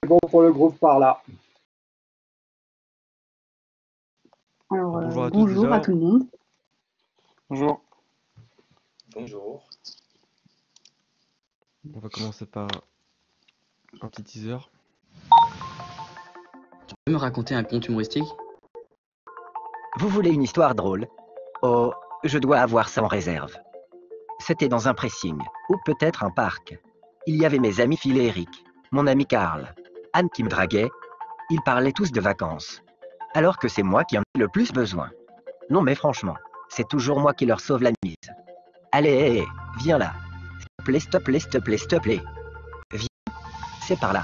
bon pour le groupe par là. Alors, Bonjour à tous bonjour à déjà. tout le monde. Bonjour. Bonjour. On va commencer par un petit teaser. Tu peux me raconter un conte humoristique? Vous voulez une histoire drôle? Oh, je dois avoir ça en réserve. C'était dans un pressing, ou peut-être un parc. Il y avait mes amis Phil et Eric, mon ami Karl, Anne qui me draguait. Ils parlaient tous de vacances. Alors que c'est moi qui en ai le plus besoin. Non mais franchement, c'est toujours moi qui leur sauve la mise. Allez, hé, hé, viens là. S'il te plaît, s'il te plaît, s'il te plaît, s'il te plaît. Viens, c'est par là.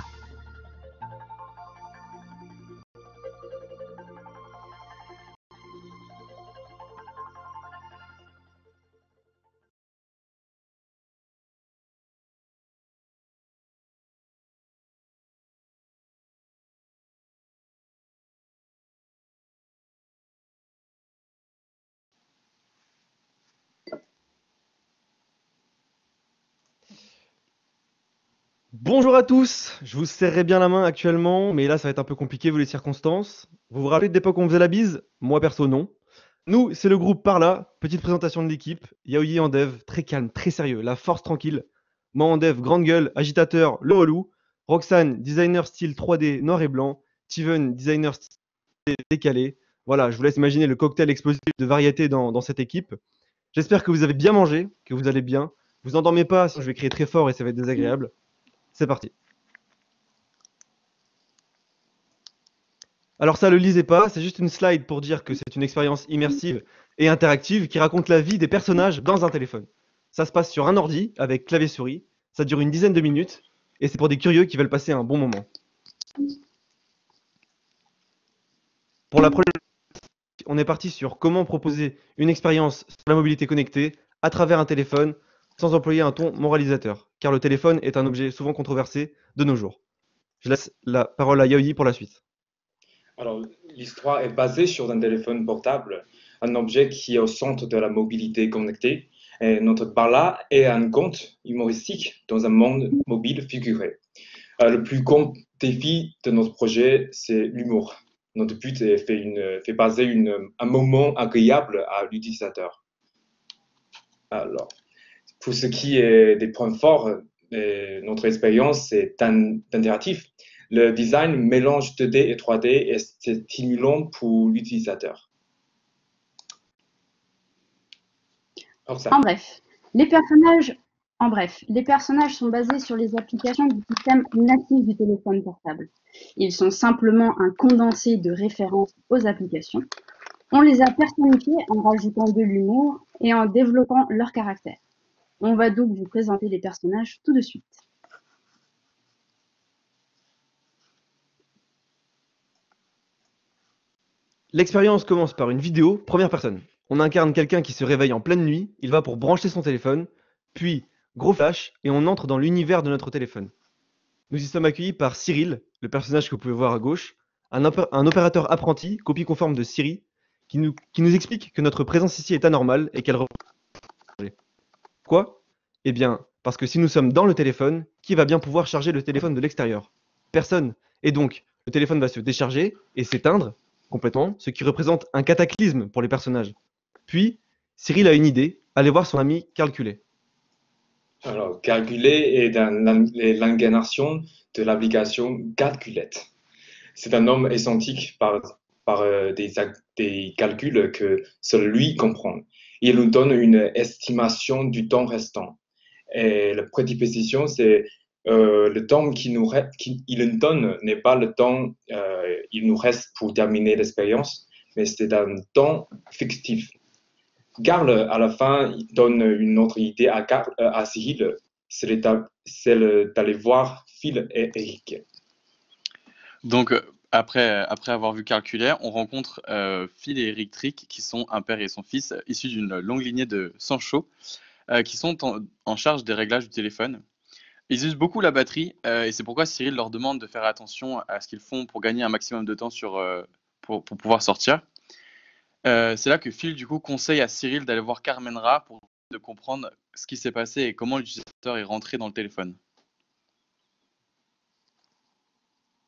Bonjour à tous, je vous serrerai bien la main actuellement, mais là ça va être un peu compliqué vu les circonstances. Vous vous rappelez de l'époque où on faisait la bise? Moi perso non. Nous, c'est le groupe par là, petite présentation de l'équipe. Yaoyi en dev, très calme, très sérieux, la force tranquille. Moi en dev, grande gueule, agitateur, le relou. Roxane, designer style 3D noir et blanc. Steven, designer style décalé. Voilà, je vous laisse imaginer le cocktail explosif de variété dans cette équipe. J'espère que vous avez bien mangé, que vous allez bien. Vous endormez pas, sinon je vais crier très fort et ça va être désagréable. C'est parti. Alors ça, le lisez pas, c'est juste une slide pour dire que c'est une expérience immersive et interactive qui raconte la vie des personnages dans un téléphone. Ça se passe sur un ordi avec clavier souris, ça dure une dizaine de minutes et c'est pour des curieux qui veulent passer un bon moment. Pour la première, on est parti sur comment proposer une expérience sur la mobilité connectée à travers un téléphone sans employer un ton moralisateur, car le téléphone est un objet souvent controversé de nos jours. Je laisse la parole à Yaoyi pour la suite. Alors, l'histoire est basée sur un téléphone portable, un objet qui est au centre de la mobilité connectée. Et notre Bala est un conte humoristique dans un monde mobile figuré. Le plus grand défi de notre projet, c'est l'humour. Notre but est fait baser un moment agréable à l'utilisateur. Alors, pour ce qui est des points forts, notre expérience est interactif. Le design mélange 2D et 3D et c'est stimulant pour l'utilisateur. En bref, les personnages sont basés sur les applications du système natif du téléphone portable. Ils sont simplement un condensé de références aux applications. On les a personnifiés en rajoutant de l'humour et en développant leur caractère. On va donc vous présenter les personnages tout de suite. L'expérience commence par une vidéo première personne. On incarne quelqu'un qui se réveille en pleine nuit, il va pour brancher son téléphone, puis gros flash et on entre dans l'univers de notre téléphone. Nous y sommes accueillis par Cyril, le personnage que vous pouvez voir à gauche, un opérateur apprenti, copie conforme de Siri, qui nous explique que notre présence ici est anormale et qu'elle représente. Quoi? Eh bien, parce que si nous sommes dans le téléphone, qui va bien pouvoir charger le téléphone de l'extérieur? Personne. Et donc, le téléphone va se décharger et s'éteindre complètement, ce qui représente un cataclysme pour les personnages. Puis, Cyril a une idée, aller voir son ami calculer. Alors, calculer est l'incarnation de l'application Calculette. C'est un homme excentrique par des calculs que seul lui comprend. Il nous donne une estimation du temps restant. Et la prédisposition, c'est le temps qu'il nous donne n'est pas le temps il nous reste pour terminer l'expérience, mais c'est un temps fictif. Garl, à la fin, il donne une autre idée à Cyril, c'est d'aller voir Phil et Eric. Donc, après avoir vu Calculer, on rencontre Phil et Eric Trick, qui sont un père et son fils, issus d'une longue lignée de Sancho, qui sont en charge des réglages du téléphone. Ils usent beaucoup la batterie, et c'est pourquoi Cyril leur demande de faire attention à ce qu'ils font pour gagner un maximum de temps pour pouvoir sortir. C'est là que Phil, du coup, conseille à Cyril d'aller voir Carmenra pour de comprendre ce qui s'est passé et comment l'utilisateur est rentré dans le téléphone.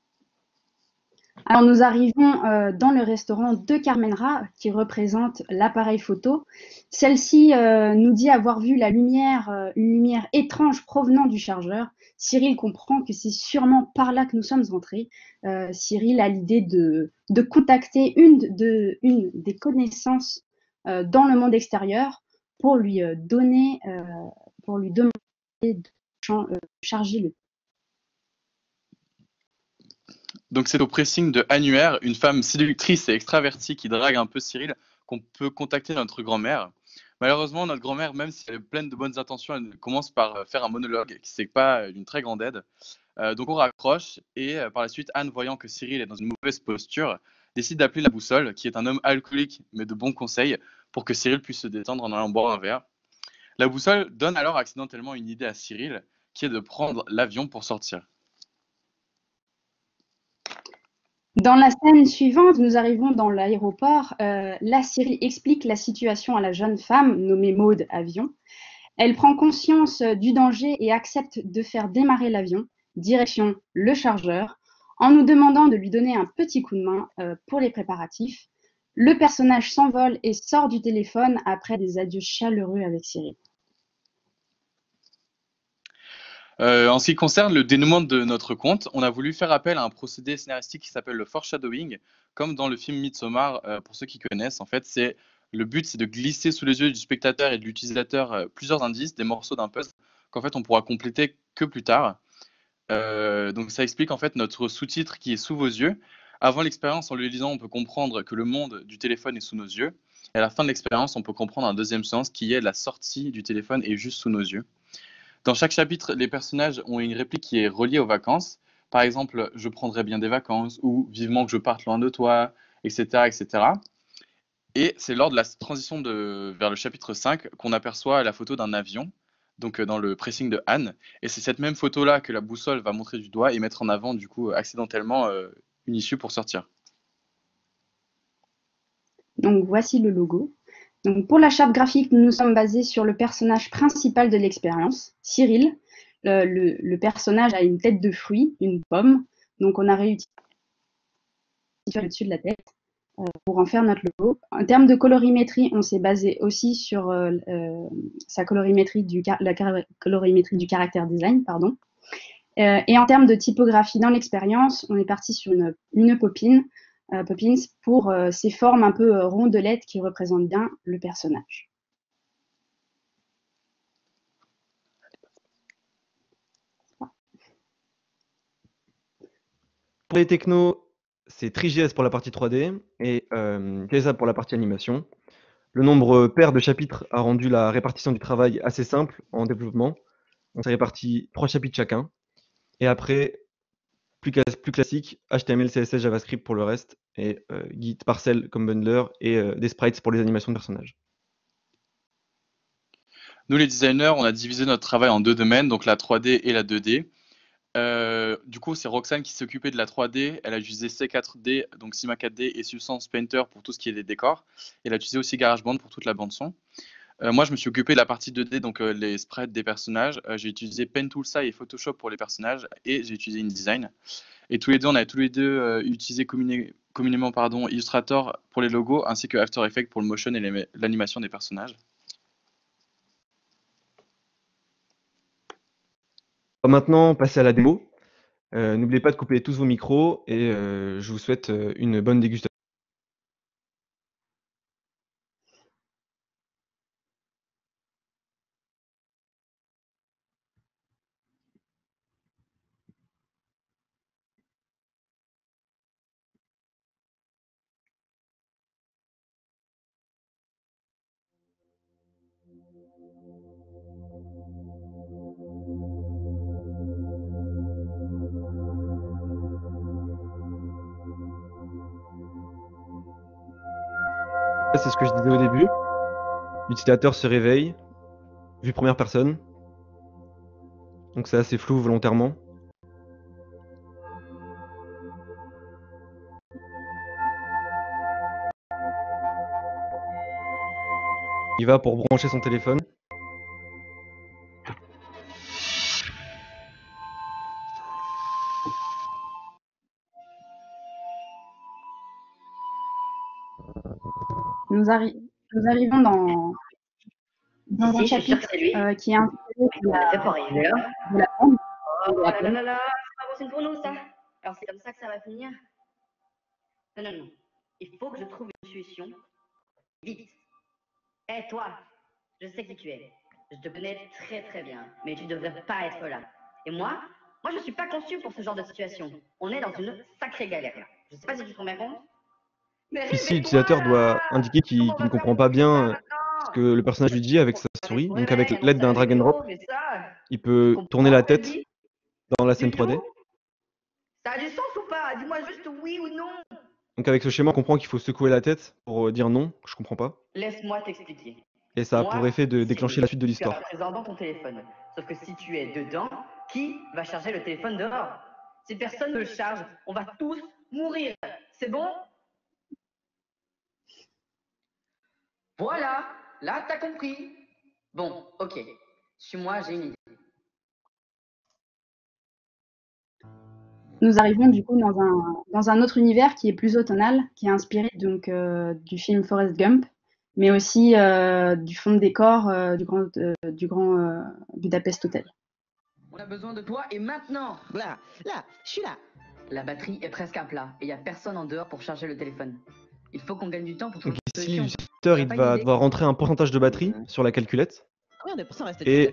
Alors nous arrivons dans le restaurant de Carmenra qui représente l'appareil photo. Celle-ci nous dit avoir vu la lumière, une lumière étrange provenant du chargeur. Cyril comprend que c'est sûrement par là que nous sommes entrés. Cyril a l'idée de contacter une des connaissances dans le monde extérieur pour lui pour lui demander de charger le. Donc c'est au pressing de Annuaire, une femme séductrice et extravertie qui drague un peu Cyril, qu'on peut contacter notre grand-mère. Malheureusement, notre grand-mère, même si elle est pleine de bonnes intentions, elle commence par faire un monologue qui n'est pas d'une très grande aide. Donc on raccroche et par la suite, Anne, voyant que Cyril est dans une mauvaise posture, décide d'appeler la boussole, qui est un homme alcoolique mais de bons conseils, pour que Cyril puisse se détendre en allant boire un verre. La boussole donne alors accidentellement une idée à Cyril, qui est de prendre l'avion pour sortir. Dans la scène suivante, nous arrivons dans l'aéroport. Là, Cyril explique la situation à la jeune femme nommée Maude Avion. Elle prend conscience du danger et accepte de faire démarrer l'avion, direction le chargeur, en nous demandant de lui donner un petit coup de main pour les préparatifs. Le personnage s'envole et sort du téléphone après des adieux chaleureux avec Cyril. En ce qui concerne le dénouement de notre conte, on a voulu faire appel à un procédé scénaristique qui s'appelle le foreshadowing, comme dans le film Midsommar, pour ceux qui connaissent. En fait, le but, c'est de glisser sous les yeux du spectateur et de l'utilisateur plusieurs indices, des morceaux d'un puzzle, qu'en fait on pourra compléter que plus tard. Donc ça explique en fait notre sous-titre qui est sous vos yeux. Avant l'expérience, en le lisant, on peut comprendre que le monde du téléphone est sous nos yeux. Et à la fin de l'expérience, on peut comprendre un deuxième sens qui est la sortie du téléphone est juste sous nos yeux. Dans chaque chapitre, les personnages ont une réplique qui est reliée aux vacances. Par exemple, je prendrais bien des vacances ou vivement que je parte loin de toi, etc. etc. Et c'est lors de la transition vers le chapitre 5 qu'on aperçoit la photo d'un avion, donc dans le pressing de Anne. Et c'est cette même photo-là que la boussole va montrer du doigt et mettre en avant, du coup, accidentellement, une issue pour sortir. Donc voici le logo. Donc, pour la charte graphique, nous nous sommes basés sur le personnage principal de l'expérience, Cyril. Le personnage a une tête de fruit, une pomme. Donc on a réutilisé le dessus de la tête pour en faire notre logo. En termes de colorimétrie, on s'est basé aussi sur la colorimétrie du caractère design, pardon. Et en termes de typographie dans l'expérience, on est parti sur une Poppins pour ces formes un peu rondelettes qui représentent bien le personnage. Pour les technos, c'est Trigés pour la partie 3D et KSA pour la partie animation. Le nombre pair de chapitres a rendu la répartition du travail assez simple en développement. On s'est réparti 3 chapitres chacun. Et après, plus classique, HTML, CSS, JavaScript pour le reste, et Git, Parcel comme bundler, et des sprites pour les animations de personnages. Nous, les designers, on a divisé notre travail en deux domaines, donc la 3D et la 2D. Du coup, c'est Roxane qui s'est occupée de la 3D. Elle a utilisé C4D, donc Cinema 4D et Substance Painter pour tout ce qui est des décors. Elle a utilisé aussi GarageBand pour toute la bande son. Moi, je me suis occupé de la partie 2D, donc les sprites des personnages. J'ai utilisé PenToolSci et Photoshop pour les personnages et j'ai utilisé InDesign. Et tous les deux, on a tous les deux utilisé communément Illustrator pour les logos ainsi que After Effects pour le motion et l'animation des personnages. On va maintenant passer à la démo. N'oubliez pas de couper tous vos micros et je vous souhaite une bonne dégustation. C'est ce que je disais au début. L'utilisateur se réveille, vue première personne. Donc c'est assez flou volontairement. Il va pour brancher son téléphone. Nous, arri- nous arrivons dans un Si, je suis sûre chapitre que c'est lui. qui est inspiré Comment il a fait pour arriver là? de la bande Oh de là là Apple. là là, c'est pas possible pour nous ça. Alors c'est comme ça que ça va finir? Non, non, non. Il faut que je trouve une solution. Vite. Hé, toi, je sais qui tu es. Je te connais très très bien, mais tu devrais pas être là. Et moi je suis pas conçu pour ce genre de situation. On est dans une sacrée galère là. Je sais pas si tu te rends bien compte. Mais Ici, réveille-toi l'utilisateur doit là! indiquer Comment qu'il on ne va faire comprend pour pas fixer ça bien ce maintenant? que le personnage lui dit avec sa souris. Se Donc avec réveille, l'aide annonce à d'un la drag and météo, drop, mais ça, il tu peut tourner comprends la ce qu'elle tête dit? dans la scène Du tout? 3D. Ça a du sens ou pas? Dis-moi juste oui ou non. Donc avec ce schéma, on comprend qu'il faut secouer la tête pour dire non, je comprends pas. Laisse-moi t'expliquer. Et ça a Moi, pour effet de c'est déclencher la suite de tu as l'histoire. présent dans ton téléphone. Sauf que si tu es dedans, qui va charger le téléphone dehors? Si personne ne le charge, on va tous mourir. C'est bon? Voilà, là t'as compris. Bon, ok. Suis-moi, j'ai une idée. Nous arrivons du coup dans un autre univers qui est plus automnal, qui est inspiré donc du film Forrest Gump, mais aussi du fond de décor du grand Budapest Hotel. On a besoin de toi et maintenant. Là, je suis là. La batterie est presque à plat et il n'y a personne en dehors pour charger le téléphone. Il faut qu'on gagne du temps pour Donc trouver une ici, solution. l'utilisateur, il va devoir rentrer un pourcentage de batterie sur la calculette. Combien de pourcents reste-t-il? Et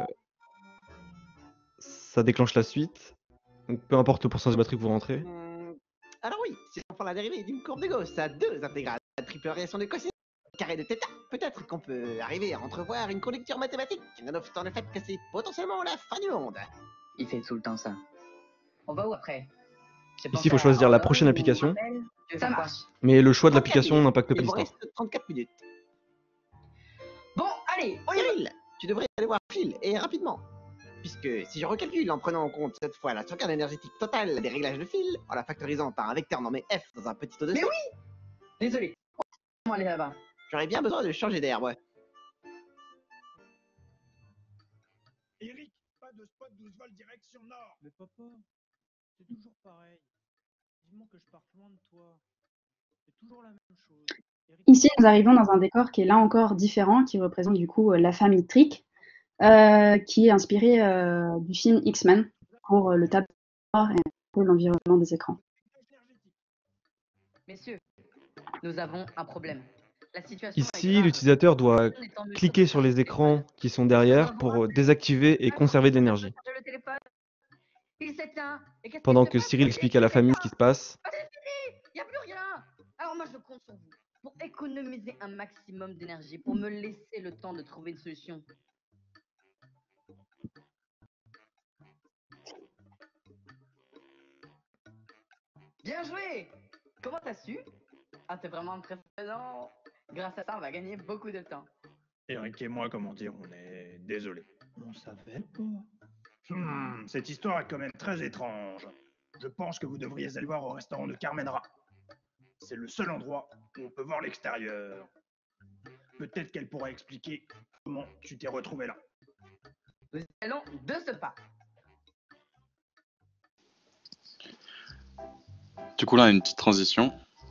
ça déclenche la suite. Donc peu importe le pourcentage de batterie que vous rentrez. Alors oui, si on prend la dérivée d'une courbe de Gauss à 2 intégrales, la triple variation de cosinus, carré de θ, peut-être qu'on peut arriver à entrevoir une conjecture mathématique, nonobstant le fait que c'est potentiellement la fin du monde. Il fait tout le temps ça. On va où après? Ici, il faut choisir la prochaine application. Ça marche. Mais le choix de 34 l'application minutes. n'impacte pas Il vous l'histoire. reste 34 minutes. Bon, allez, on y va. Cyril, tu devrais aller voir Phil, et rapidement. Puisque si je recalcule en prenant en compte cette fois la sauvegarde énergétique totale des réglages de fil, en la factorisant par un vecteur nommé f dans un petit O2C, Mais oui! Désolé. On va aller là-bas. j'aurais bien besoin de changer d'air, ouais. Eric, pas de spot 12 volts direction nord. Mais papa, c'est toujours pareil. Dis-moi que je parte loin de toi. C'est toujours la même chose. Eric, Ici, nous arrivons dans un décor qui est là encore différent, qui représente du coup la famille Trick, qui est inspiré du film X-Men pour le tableau et un peu l'environnement des écrans. Messieurs, nous avons un problème. La situation est Ici, grave. l'utilisateur doit Personne n'est en mesure cliquer de sur charger les le écrans téléphone. qui sont derrière pour désactiver et conserver de l'énergie. Le téléphone, il s'éteint. Et qu'est-ce Pendant qu'il que se passe? Cyril explique à la famille ce qui se passe. Ah, c'est fini! Il n'y a plus rien! Alors moi je compte sur vous pour économiser un maximum d'énergie, pour me laisser le temps de trouver une solution. Bien joué! Comment t'as su? Ah, t'es vraiment très présent. Grâce à ça, on va gagner beaucoup de temps. Eric et moi, comment dire, on est désolés. On savait pas. Cette histoire est quand même très étrange. Je pense que vous devriez aller voir au restaurant de Carmenra. C'est le seul endroit où on peut voir l'extérieur. Peut-être qu'elle pourra expliquer comment tu t'es retrouvé là. Nous allons de ce pas. Du coup, là, on a une petite transition.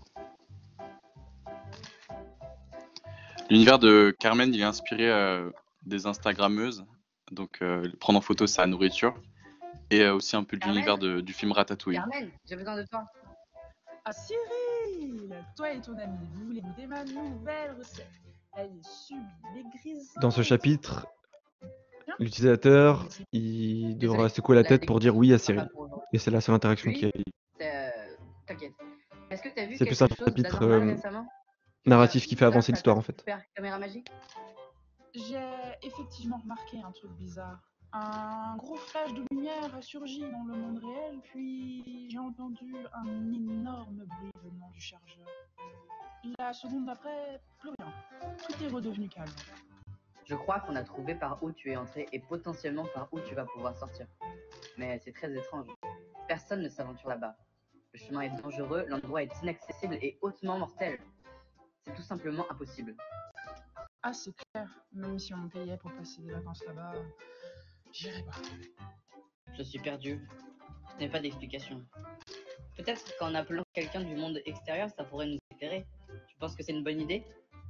L'univers de Carmen, il est inspiré des Instagrammeuses. Donc, prendre en photo sa nourriture. Et aussi un peu de Carmen l'univers du film Ratatouille. Carmen, j'ai besoin de toi. Ah Cyril, toi et ton ami, vous voulez goûter ma nouvelle recette. Elle est sublime, et grisante. Dans ce chapitre, l'utilisateur, il devra secouer la tête pour dire oui à Cyril. Et c'est la seule interaction qui est T'inquiète. Est-ce que t'as vu C'est quelque plus un chose chapitre d'anormal récemment? narratif qui fait avancer Grâce à l'histoire ta en fait. super caméra magique? J'ai effectivement remarqué un truc bizarre. Un gros flash de lumière a surgi dans le monde réel, puis j'ai entendu un énorme bruit venant du chargeur. La seconde d'après, plus rien. Tout est redevenu calme. Je crois qu'on a trouvé par où tu es entré et potentiellement par où tu vas pouvoir sortir. Mais c'est très étrange. Personne ne s'aventure là-bas. Le chemin est dangereux, l'endroit est inaccessible et hautement mortel. C'est tout simplement impossible. Ah, c'est clair. Même si on me payait pour passer des vacances là-bas, j'irais pas. Je suis perdu. Je n'ai pas d'explication. Peut-être qu'en appelant quelqu'un du monde extérieur, ça pourrait nous éclairer. Tu penses que c'est une bonne idée?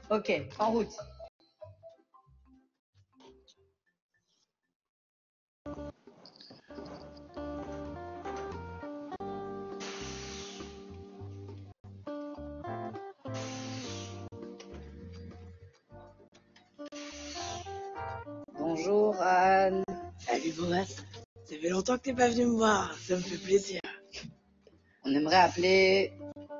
Ok, en route. Bonjour Anne. Salut Boris, ça fait longtemps que t'es pas venu me voir, ça me fait plaisir. On aimerait appeler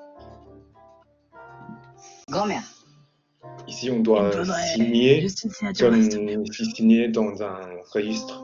grand-mère. Ici, on doit signer juste une signature comme reste. si signé dans un registre.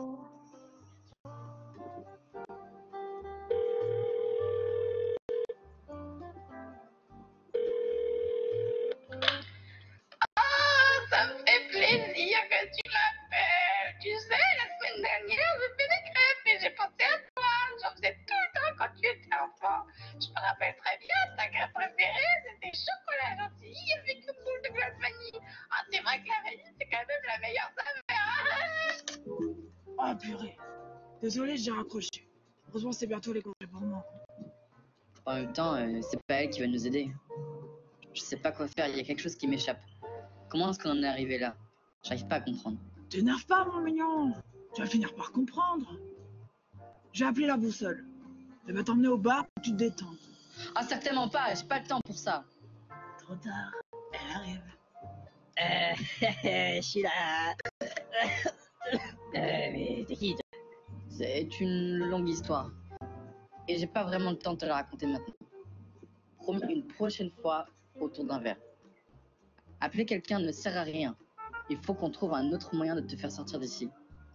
Ça me fait plaisir que tu l'appelles. Tu sais, la semaine dernière, j'ai fait des crêpes et j'ai pensé à toi. J'en faisais tout le temps quand tu étais enfant. Je me rappelle très bien, ta crêpe préférée, c'était chocolat gentil avec une boule de glace vanille. Ah, c'est vrai que la vanille, c'est quand même la meilleure saveur. Oh purée, désolé, j'ai raccroché. Heureusement, c'est bientôt les congés pour moi. En même temps, c'est pas elle qui va nous aider. Je sais pas quoi faire, il y a quelque chose qui m'échappe. Comment est-ce qu'on en est arrivé là? J'arrive pas à comprendre. T'énerve pas, mon mignon. Tu vas finir par comprendre. J'ai appelé la boussole. Elle va t'emmener au bar pour que tu te détends. Ah, certainement pas, j'ai pas le temps pour ça. Trop tard, elle arrive. Je suis là. Mais t'es qui? C'est une longue histoire. Et j'ai pas vraiment le temps de te la raconter maintenant. Promis, une prochaine fois, autour d'un verre. Appeler quelqu'un ne sert à rien. Il faut qu'on trouve un autre moyen de te faire sortir d'ici.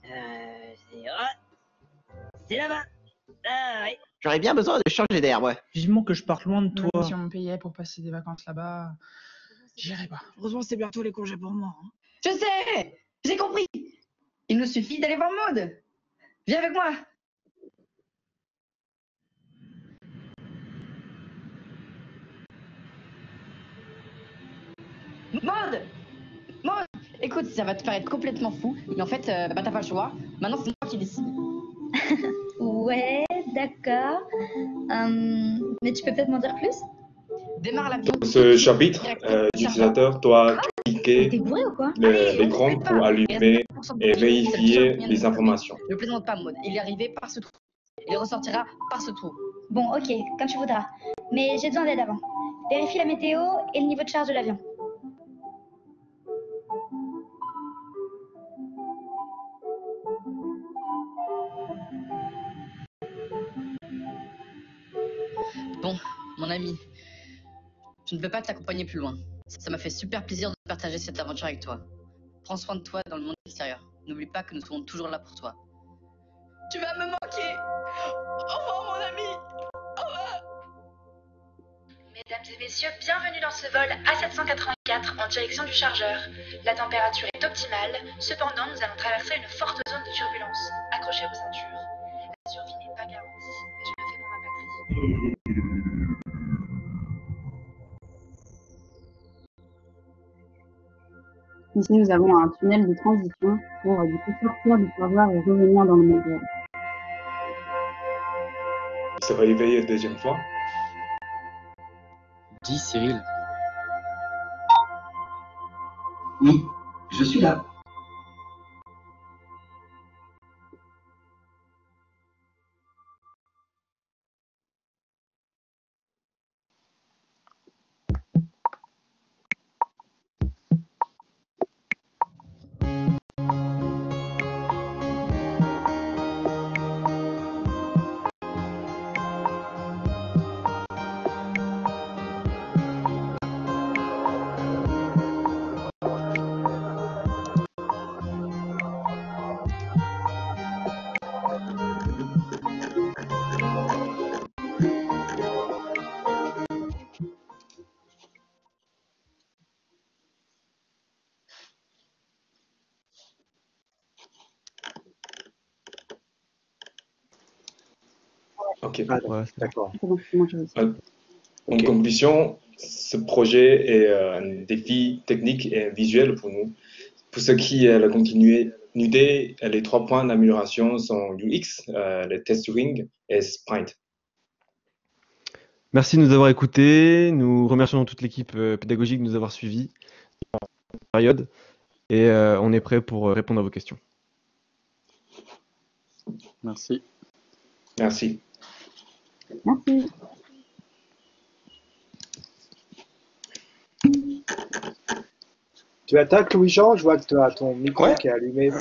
C'est là-bas. Ah oui. J'aurais bien besoin de changer d'air, ouais. Vivement que je parte loin de toi. Même si on me payait pour passer des vacances là-bas, j'irais pas. Heureusement, c'est bientôt les congés pour moi. Hein. Je sais! J'ai compris! Il nous suffit d'aller voir Maud! Viens avec moi! Maud! Maud! Écoute, ça va te paraître complètement fou, mais en fait, bah, t'as pas le choix. Maintenant, c'est moi qui décide. Ouais, d'accord. Mais tu peux peut-être m'en dire plus? Démarre l'avion. Dans ce chapitre, l'utilisateur doit cliquer T'es bourré ou quoi? l'écran pour allumer et vérifier les informations. Ne plaisante pas, Maud. Il est arrivé par ce trou. Il ressortira par ce trou. Bon, ok, comme tu voudras. Mais j'ai besoin d'aide avant. Vérifie la météo et le niveau de charge de l'avion. Bon, mon ami, je ne peux pas t'accompagner plus loin. Ça m'a fait super plaisir de partager cette aventure avec toi. Prends soin de toi dans le monde extérieur. N'oublie pas que nous serons toujours là pour toi. Tu vas me manquer. Au revoir, mon ami. Au revoir. Mesdames et messieurs, bienvenue dans ce vol A784 en direction du chargeur. La température est optimale, cependant nous allons traverser une forte zone de turbulence. Accrochez vos ceintures. La survie n'est pas garantie, mais je le fais pour ma patrie. Ici, nous avons un tunnel de transition pour du coup sortir du serveur et revenir dans le monde réel. Il se réveille une deuxième fois. Dis Cyril. Oui, je suis là. Ok. Ouais, D'accord. C'est bon, moi je réussis. En conclusion, ce projet est un défi technique et visuel pour nous. Pour ce qui est la continuité, les 3 points d'amélioration sont UX, le testoring et Sprint. Merci de nous avoir écoutés. Nous remercions toute l'équipe pédagogique de nous avoir suivis. période. Et on est prêt pour répondre à vos questions. Merci. Merci. Merci. Tu attaques, Louis-Jean? Je vois que tu as ton micro Ouais. qui est allumé.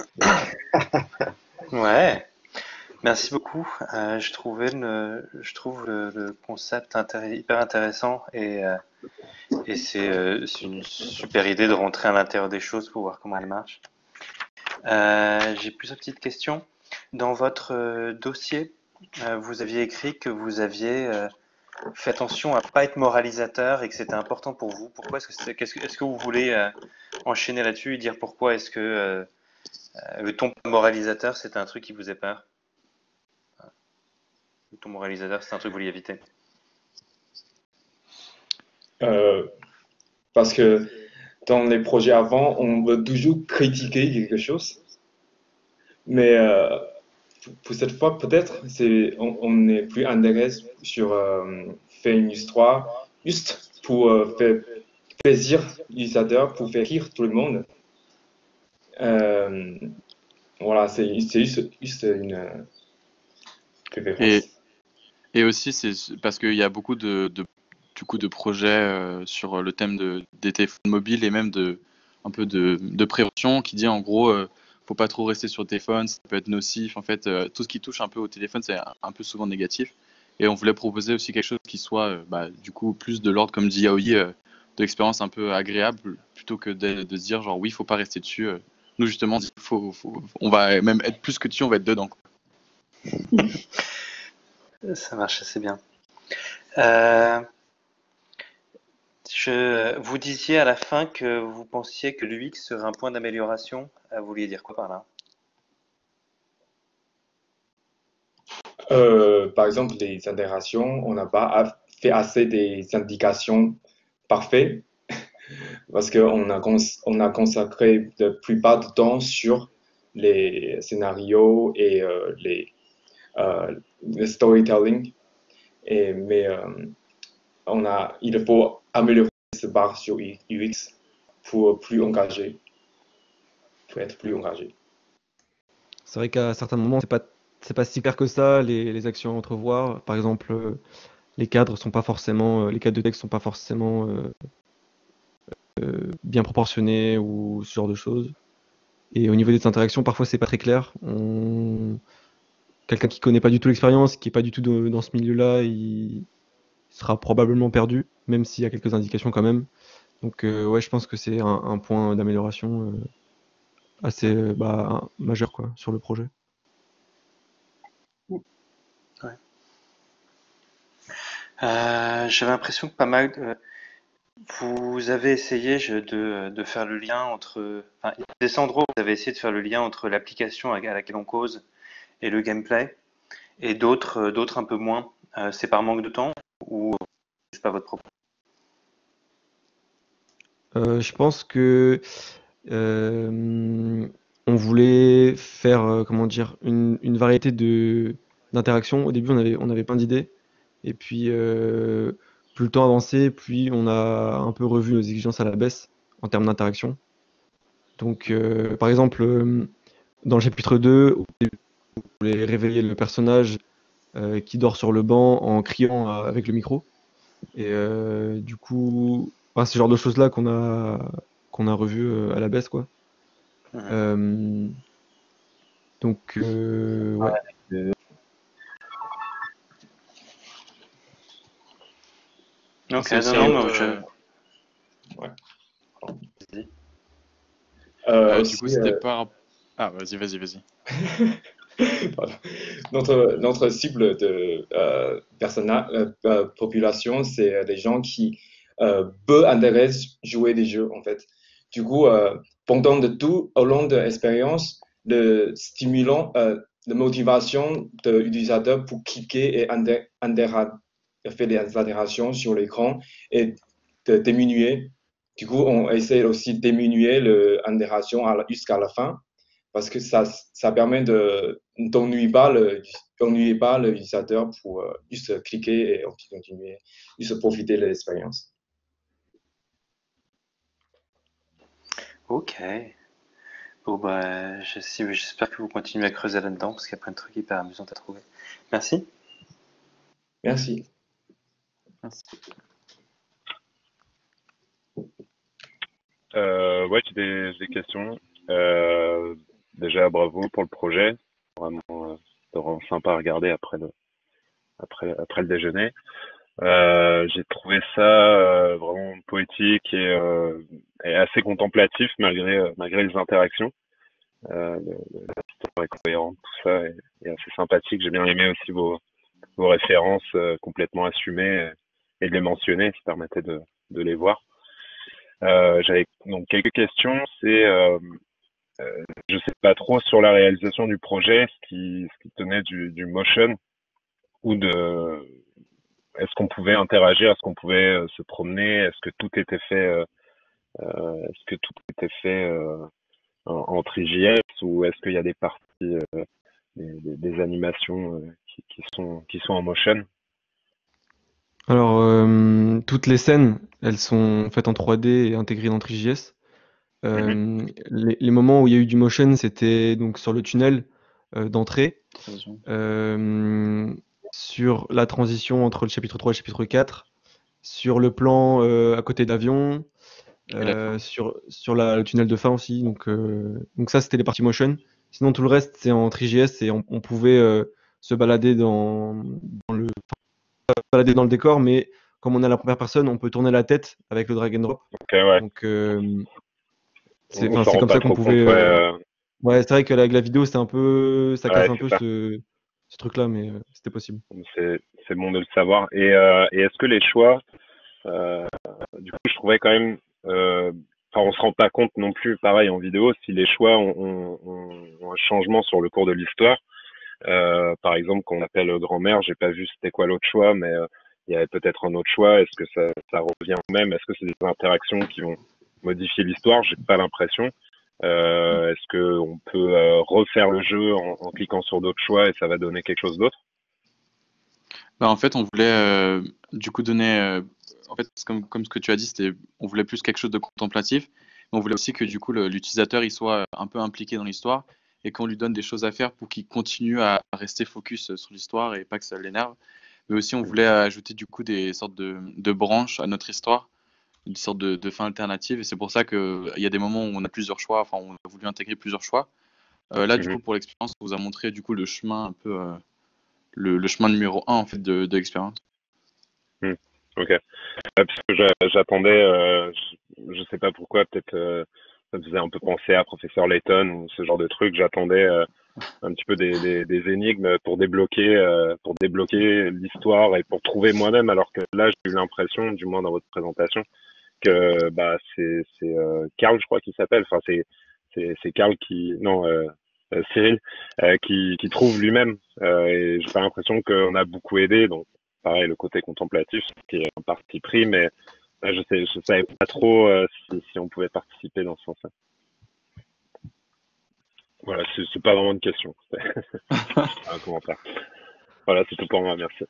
Ouais, merci beaucoup. Je trouve le concept hyper intéressant et c'est une super idée de rentrer à l'intérieur des choses pour voir comment elles marchent. J'ai plusieurs petites questions. Dans votre dossier, vous aviez écrit que vous aviez fait attention à pas être moralisateur et que c'était important pour vous. Pourquoi est-ce que vous voulez enchaîner là-dessus et dire pourquoi est-ce que le ton moralisateur, c'était un truc qui vous faisait peur? Le ton moralisateur, c'est un truc que vous vouliez éviter. Parce que dans les projets avant, on veut toujours critiquer quelque chose. Mais pour cette fois, peut-être, on est plus intéressé sur faire une histoire juste pour faire plaisir l'utilisateur, pour faire rire tout le monde. Voilà, c'est juste une préférence. Et aussi, c'est parce qu'il y a beaucoup du coup, de projets sur le thème des téléphones mobiles et même un peu de prévention qui dit en gros, faut pas trop rester sur le téléphone, ça peut être nocif. En fait, tout ce qui touche un peu au téléphone, c'est un peu souvent négatif. Et on voulait proposer aussi quelque chose qui soit du coup plus de l'ordre, comme dit Yaoi, de l'expérience un peu agréable, plutôt que de se dire genre oui, faut pas rester dessus. Nous justement, on va même être plus que dessus, on va être dedans, quoi. Ça marche assez bien. Vous disiez à la fin que vous pensiez que l'UX serait un point d'amélioration. Vous vouliez dire quoi par là? Par exemple, les intégrations, on n'a pas fait assez des indications parfaites parce qu'on on a consacré la plupart du temps sur les scénarios et le storytelling. Mais il faut améliorer ce bar sur UX pour être plus engagé. C'est vrai qu'à certains moments, c'est pas si clair que ça, les actions à entrevoir. Par exemple, les cadres sont pas forcément, les cadres de texte sont pas forcément bien proportionnés ou ce genre de choses. Et au niveau des interactions, parfois c'est pas très clair. Quelqu'un qui connaît pas du tout l'expérience, qui est pas du tout dans ce milieu-là, il sera probablement perdu, même s'il y a quelques indications quand même. Donc ouais, je pense que c'est un point d'amélioration assez majeur quoi, sur le projet. Ouais. J'avais l'impression que pas mal. Vous avez essayé de faire le lien entre. Enfin, Descendro, vous avez essayé de faire le lien entre l'application à laquelle on cause et le gameplay, et d'autres un peu moins. C'est par manque de temps ou c'est pas votre propre? Je pense que on voulait faire comment dire une variété d'interactions. Au début, on avait plein d'idées, et puis plus le temps avançait, plus on a un peu revu nos exigences à la baisse en termes d'interaction. Donc, par exemple, dans le chapitre 2, on voulait réveiller le personnage qui dort sur le banc en criant avec le micro. Et du coup, c'est ce genre de choses-là qu'on a revu à la baisse, quoi. Donc, ouais. Ok, C'est aussi non, non, Ouais. du coup, c'était pas. Ah, vas-y. Notre cible de population, c'est les gens qui peu intéressent jouer des jeux, en fait. Du coup, pendant au long de l'expérience, le stimulant, la motivation de l'utilisateur pour cliquer et faire des interactions sur l'écran est de diminuer. Du coup, on essaie aussi de diminuer l'interaction jusqu'à la fin, parce que ça permet d'ennuyer pas l'utilisateur pour juste cliquer et continuer, juste profiter de l'expérience. Ok. Bon, bah, j'espère que vous continuez à creuser là-dedans parce qu'il y a plein de trucs hyper amusants à trouver. Merci. Merci. Merci. Ouais, j'ai des questions. Déjà, bravo pour le projet. Vraiment, c'est vraiment sympa à regarder après le déjeuner. J'ai trouvé ça vraiment poétique et assez contemplatif malgré les interactions. L'histoire est cohérente, tout ça est assez sympathique. J'ai bien aimé aussi vos références complètement assumées et de les mentionner, ça permettait de les voir. J'avais donc quelques questions. Je sais pas trop sur la réalisation du projet, ce qui tenait du motion ou est-ce qu'on pouvait interagir, est-ce qu'on pouvait se promener, est-ce que tout était fait en TriJS ou est-ce qu'il y a des parties, des animations qui sont en motion? Alors, toutes les scènes, elles sont faites en 3D et intégrées dans TriJS. Les moments où il y a eu du motion, c'était donc sur le tunnel d'entrée, sur la transition entre le chapitre 3 et le chapitre 4, sur le plan à côté d'avion, sur le tunnel de fin aussi. Donc ça, c'était les parties motion. Sinon, tout le reste, c'est en TriJS et on pouvait se balader balader dans le décor, mais comme on est à la première personne, on peut tourner la tête avec le drag and drop. Ok, ouais. Donc, On c'est s'en rend comme pas ça qu'on trop pouvait. compte, ouais. Ouais, c'est vrai qu'avec la vidéo, ça Ouais, casse un c'est peu ça. ce truc-là, mais c'était possible. C'est bon de le savoir. Et est-ce que les choix, du coup, je trouvais quand même, enfin, on se rend pas compte non plus, pareil en vidéo, si les choix ont un changement sur le cours de l'histoire. Par exemple, qu'on appelle grand-mère, j'ai pas vu c'était quoi l'autre choix, mais il y avait peut-être un autre choix. Est-ce que ça revient au même? Est-ce que c'est des interactions qui vont modifier l'histoire? J'ai pas l'impression. Est-ce que on peut refaire le jeu en cliquant sur d'autres choix et ça va donner quelque chose d'autre? Bah, en fait, on voulait du coup donner, en fait, comme ce que tu as dit, on voulait plus quelque chose de contemplatif, mais on voulait aussi que du coup l'utilisateur il soit un peu impliqué dans l'histoire et qu'on lui donne des choses à faire pour qu'il continue à rester focus sur l'histoire et pas que ça l'énerve. Mais aussi, on voulait ajouter du coup des sortes de branches à notre histoire, une sorte de fin alternative. Et c'est pour ça qu'il y a des moments où on a plusieurs choix, enfin, on a voulu intégrer plusieurs choix. Là, du coup, pour l'expérience, on vous a montré du coup le chemin un peu, le chemin numéro 1 en fait de l'expérience. Ok. Parce que j'attendais, je sais pas pourquoi, peut-être ça me faisait un peu penser à Professeur Layton ou ce genre de truc. J'attendais un petit peu des énigmes pour débloquer l'histoire et pour trouver moi-même. Alors que là, j'ai eu l'impression, du moins dans votre présentation, que bah c'est Karl, je crois qu'il s'appelle. Enfin, c'est Karl Cyril qui trouve lui-même. Et j'ai pas l'impression qu'on a beaucoup aidé. Donc pareil, le côté contemplatif, qui est un parti pris, mais je savais pas trop si on pouvait participer dans ce sens-là. Voilà, c'est pas vraiment une question, c'est un commentaire. Voilà, c'est tout pour moi, merci.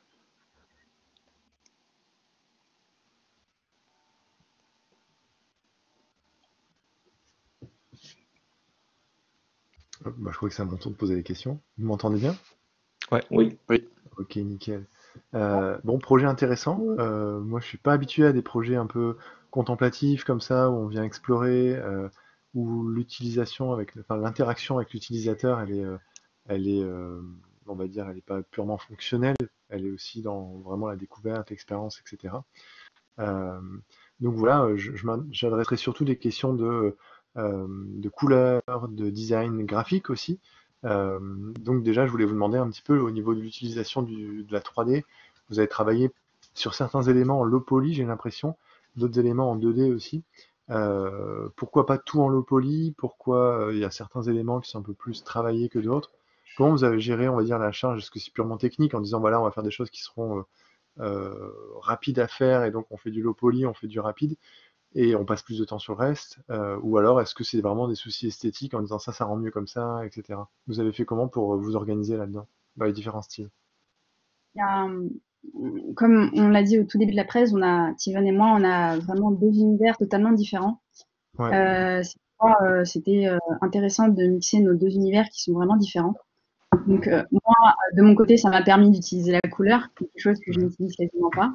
Bah, je crois que c'est à mon tour de poser des questions. Vous m'entendez bien? Ouais. Oui. Ok, nickel. Bon, projet intéressant. Moi, je suis pas habitué à des projets un peu contemplatifs comme ça, où on vient explorer, où l'interaction avec l'utilisateur, on va dire, elle est pas purement fonctionnelle, elle est aussi dans vraiment la découverte, l'expérience, etc. Donc voilà, j'adresserai surtout des questions de couleur, de design graphique aussi. Donc déjà, je voulais vous demander un petit peu au niveau de l'utilisation de la 3D. Vous avez travaillé sur certains éléments en low poly, j'ai l'impression, d'autres éléments en 2D aussi. Pourquoi pas tout en low poly? Pourquoi il y a certains éléments qui sont un peu plus travaillés que d'autres? Comment vous avez géré, on va dire, la charge? Est-ce que c'est purement technique en disant voilà, on va faire des choses qui seront rapides à faire et donc on fait du low poly, on fait du rapide et on passe plus de temps sur le reste, ou alors est-ce que c'est vraiment des soucis esthétiques en disant ça rend mieux comme ça, etc. Vous avez fait comment pour vous organiser là-dedans, dans les différents styles? Il y a, comme on l'a dit au tout début de la presse, Steven et moi, on a vraiment deux univers totalement différents. Ouais. C'est fois, c'était intéressant de mixer nos deux univers qui sont vraiment différents. Donc, moi, de mon côté, ça m'a permis d'utiliser la couleur, quelque chose que je n'utilise quasiment pas.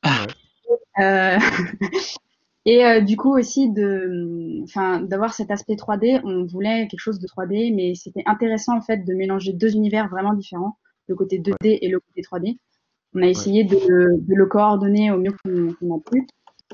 Euh, Et du coup aussi d'avoir cet aspect 3D, on voulait quelque chose de 3D, mais c'était intéressant en fait de mélanger deux univers vraiment différents, le côté 2D et le côté 3D. On a essayé de le coordonner au mieux qu'on a pu.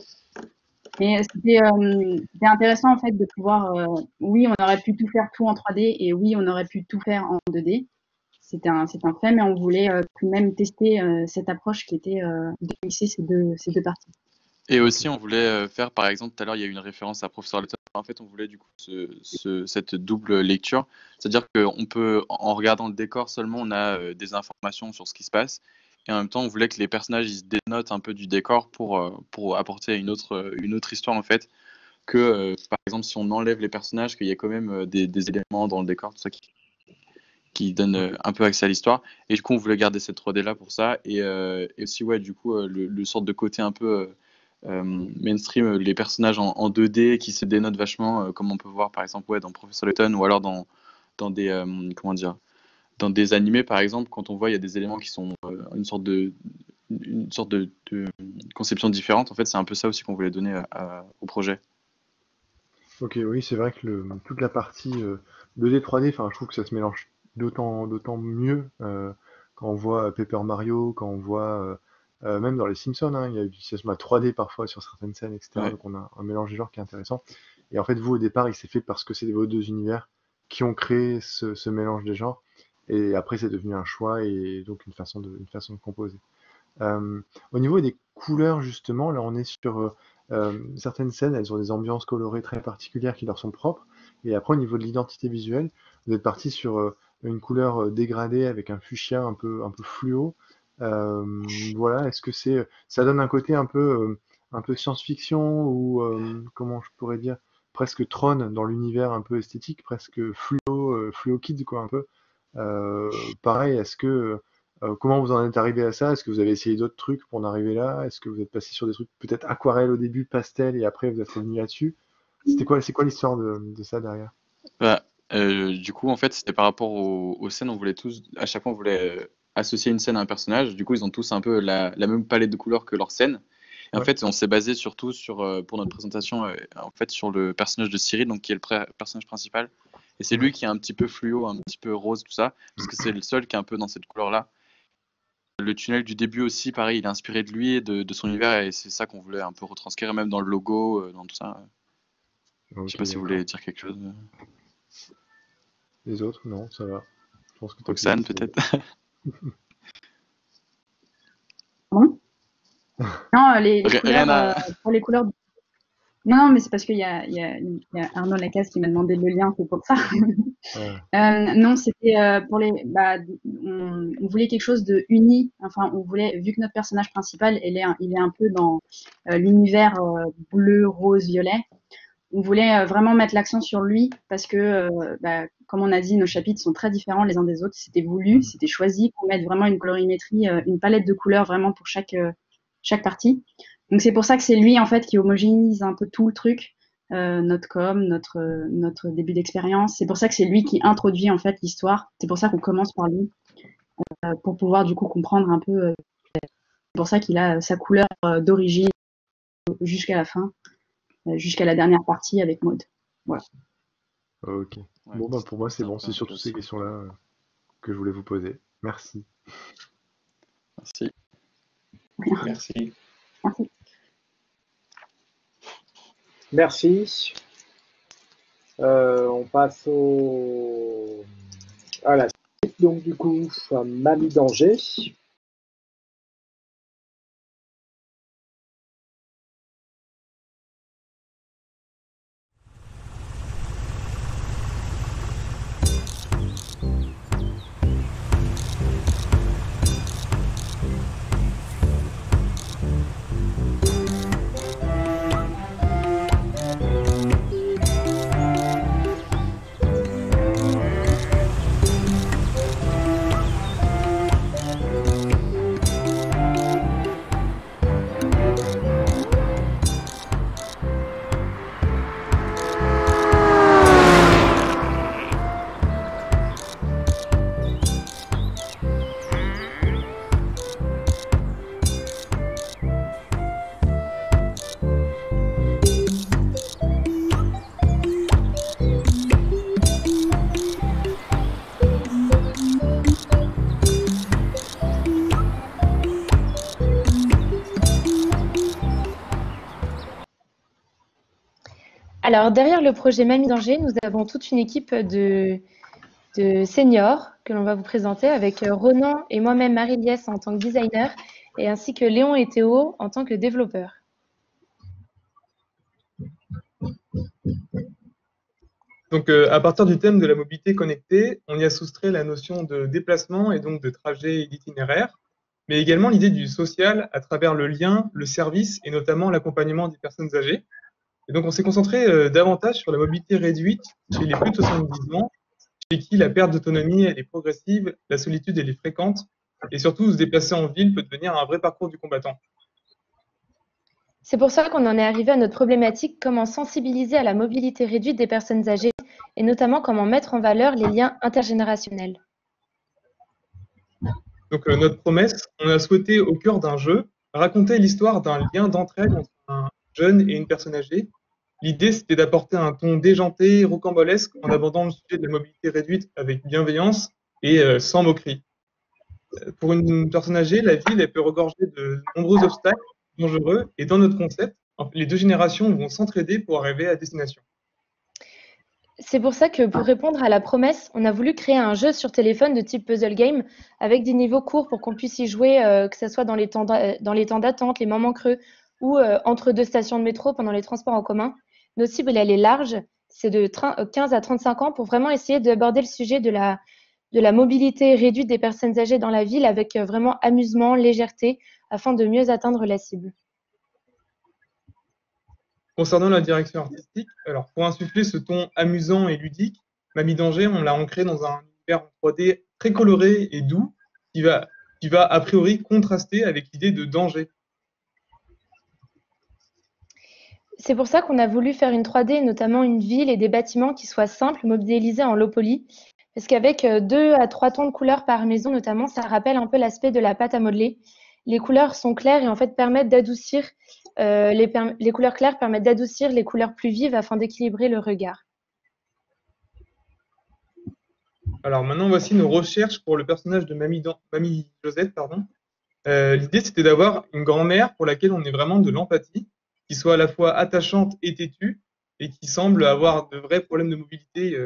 Mais c'était intéressant en fait de pouvoir, oui, on aurait pu tout faire tout en 3D et oui, on aurait pu tout faire en 2D. C'est un fait, mais on voulait tout de même tester cette approche qui était de mixer ces deux parties. Et aussi, on voulait faire, par exemple, tout à l'heure, il y a eu une référence à Professeur Layton. En fait, on voulait du coup cette double lecture. C'est-à-dire qu'on peut, en regardant le décor seulement, on a des informations sur ce qui se passe. Et en même temps, on voulait que les personnages ils se dénotent un peu du décor pour apporter une autre histoire, en fait. Que, par exemple, si on enlève les personnages, qu'il y a quand même des éléments dans le décor, tout ça qui donne un peu accès à l'histoire. Et du coup, on voulait garder cette 3D là pour ça. Et aussi, ouais, du coup, le sorte de côté un peu mainstream, les personnages en 2D qui se dénotent vachement, comme on peut voir par exemple dans Professor Layton ou alors dans des comment dire, dans des animés par exemple, quand on voit il y a des éléments qui sont une sorte de conception différente. En fait, c'est un peu ça aussi qu'on voulait donner au projet. Ok, oui, c'est vrai que toute la partie 2D, 3D, enfin, je trouve que ça se mélange d'autant mieux quand on voit Paper Mario, quand on voit même dans les Simpsons, hein, il y a l'utilisation de la 3D parfois sur certaines scènes, etc. Ouais. Donc on a un mélange des genres qui est intéressant. Et en fait, vous, au départ, il s'est fait parce que c'est vos deux univers qui ont créé ce mélange des genres. Et après, c'est devenu un choix et donc une façon de composer. Au niveau des couleurs, justement, là, on est sur certaines scènes, elles ont des ambiances colorées très particulières qui leur sont propres. Et après, au niveau de l'identité visuelle, vous êtes parti sur une couleur dégradée avec un fuchsia un peu fluo. Voilà, est-ce que ça donne un côté un peu science-fiction ou comment je pourrais dire, presque Tron dans l'univers un peu esthétique, presque fluo kid quoi un peu. Pareil, comment vous en êtes arrivé à ça? Est-ce que vous avez essayé d'autres trucs pour en arriver là? Est-ce que vous êtes passé sur des trucs peut-être aquarelle au début, pastel et après vous êtes revenu là-dessus? C'est quoi l'histoire de ça derrière? Bah, du coup, en fait, c'était par rapport aux scènes. On voulait à chaque fois, on voulait associer une scène à un personnage. Du coup, ils ont tous un peu la même palette de couleurs que leur scène. Et en fait, on s'est basé surtout pour notre présentation, en fait, sur le personnage de Cyril, donc qui est le personnage principal. Et c'est lui qui est un petit peu fluo, un petit peu rose, tout ça, parce que c'est le seul qui est un peu dans cette couleur-là. Le tunnel du début aussi, pareil, il est inspiré de lui et de son univers, et c'est ça qu'on voulait un peu retranscrire, même dans le logo, dans tout ça. Je sais pas si vous voulez dire quelque chose. Les autres, non, ça va. Je pense que Roxane, peut-être. Non, les couleurs, pour les couleurs. Non, mais c'est parce qu'il y a Arnaud Lacasse qui m'a demandé le lien, c'est pour ça. Non, c'était pour les. On voulait quelque chose de uni. Enfin, on voulait, vu que notre personnage principal, il est un peu dans l'univers bleu, rose, violet. On voulait vraiment mettre l'accent sur lui parce que, comme on a dit, nos chapitres sont très différents les uns des autres. C'était voulu, c'était choisi pour mettre vraiment une colorimétrie, une palette de couleurs vraiment pour chaque partie. Donc c'est pour ça que c'est lui en fait qui homogénise un peu tout le truc, notre com, notre début d'expérience. C'est pour ça que c'est lui qui introduit en fait l'histoire. C'est pour ça qu'on commence par lui pour pouvoir du coup comprendre un peu. C'est pour ça qu'il a sa couleur d'origine jusqu'à la fin, jusqu'à la dernière partie avec Maud. Voilà. Ok. Bon pour moi c'est bon. C'est surtout ces questions-là que je voulais vous poser. Merci. Merci. Merci. Merci. Merci. On passe à la suite. Donc du coup, Mamie Danger. Alors, derrière le projet Mamie Danger, nous avons toute une équipe de seniors que l'on va vous présenter avec Ronan et moi-même Marie-Liesse en tant que designer et ainsi que Léon et Théo en tant que développeurs. Donc, à partir du thème de la mobilité connectée, on y a soustrait la notion de déplacement et donc de trajet et d'itinéraire, mais également l'idée du social à travers le lien, le service et notamment l'accompagnement des personnes âgées. Et donc, on s'est concentré davantage sur la mobilité réduite chez les plus de 70 ans, chez qui la perte d'autonomie elle est progressive, la solitude elle est fréquente, et surtout se déplacer en ville peut devenir un vrai parcours du combattant. C'est pour ça qu'on en est arrivé à notre problématique, comment sensibiliser à la mobilité réduite des personnes âgées et notamment comment mettre en valeur les liens intergénérationnels. Donc, notre promesse, on a souhaité au cœur d'un jeu raconter l'histoire d'un lien d'entraide entre un jeune et une personne âgée. L'idée, c'était d'apporter un ton déjanté, rocambolesque, en abordant le sujet de la mobilité réduite avec bienveillance et sans moquerie. Pour une personne âgée, la ville elle peut regorger de nombreux obstacles dangereux, et dans notre concept, les deux générations vont s'entraider pour arriver à destination. C'est pour ça que pour répondre à la promesse, on a voulu créer un jeu sur téléphone de type puzzle game avec des niveaux courts pour qu'on puisse y jouer, que ce soit dans les temps d'attente, les moments creux ou entre deux stations de métro pendant les transports en commun. Notre cible, elle est large, c'est de 15 à 35 ans pour vraiment essayer d'aborder le sujet de la mobilité réduite des personnes âgées dans la ville avec vraiment amusement, légèreté, afin de mieux atteindre la cible. Concernant la direction artistique, alors pour insuffler ce ton amusant et ludique, Mamie Danger, on l'a ancré dans un univers en 3D très coloré et doux qui va a priori contraster avec l'idée de danger. C'est pour ça qu'on a voulu faire une 3D, notamment une ville et des bâtiments qui soient simples, modélisés en low poly. Parce qu'avec 2 à 3 tons de couleurs par maison, notamment, ça rappelle un peu l'aspect de la pâte à modeler. Les couleurs sont claires et en fait permettent d'adoucir, les couleurs claires permettent d'adoucir les couleurs plus vives afin d'équilibrer le regard. Alors maintenant, voici nos recherches pour le personnage de Mamie Josette. L'idée, c'était d'avoir une grand-mère pour laquelle on est vraiment de l'empathie, qui soit à la fois attachante et têtue, et qui semble avoir de vrais problèmes de mobilité.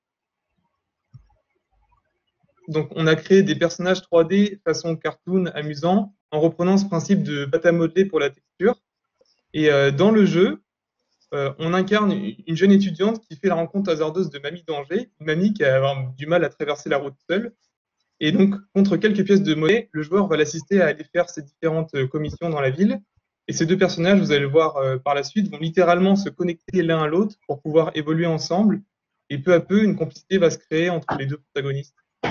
Donc, on a créé des personnages 3D façon cartoon amusant, en reprenant ce principe de pâte à modeler pour la texture. Et dans le jeu, on incarne une jeune étudiante qui fait la rencontre hasardeuse de Mamie Danger, une mamie qui a du mal à traverser la route seule. Et donc, contre quelques pièces de monnaie, le joueur va l'assister à aller faire ses différentes commissions dans la ville. Et ces deux personnages, vous allez le voir par la suite, vont littéralement se connecter l'un à l'autre pour pouvoir évoluer ensemble. Et peu à peu, une complicité va se créer entre les deux protagonistes.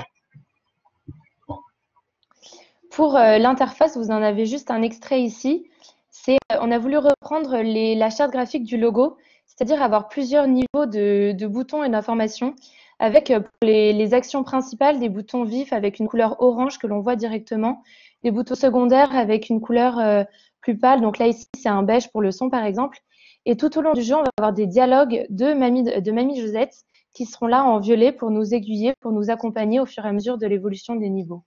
Pour l'interface, vous en avez juste un extrait ici. On a voulu reprendre la charte graphique du logo, c'est-à-dire avoir plusieurs niveaux de boutons et d'informations, avec pour les actions principales des boutons vifs avec une couleur orange que l'on voit directement, des boutons secondaires avec une couleur plus pâle, donc là ici c'est un beige pour le son par exemple, et tout au long du jeu on va avoir des dialogues de Mamie Josette qui seront là en violet pour nous aiguiller, pour nous accompagner au fur et à mesure de l'évolution des niveaux.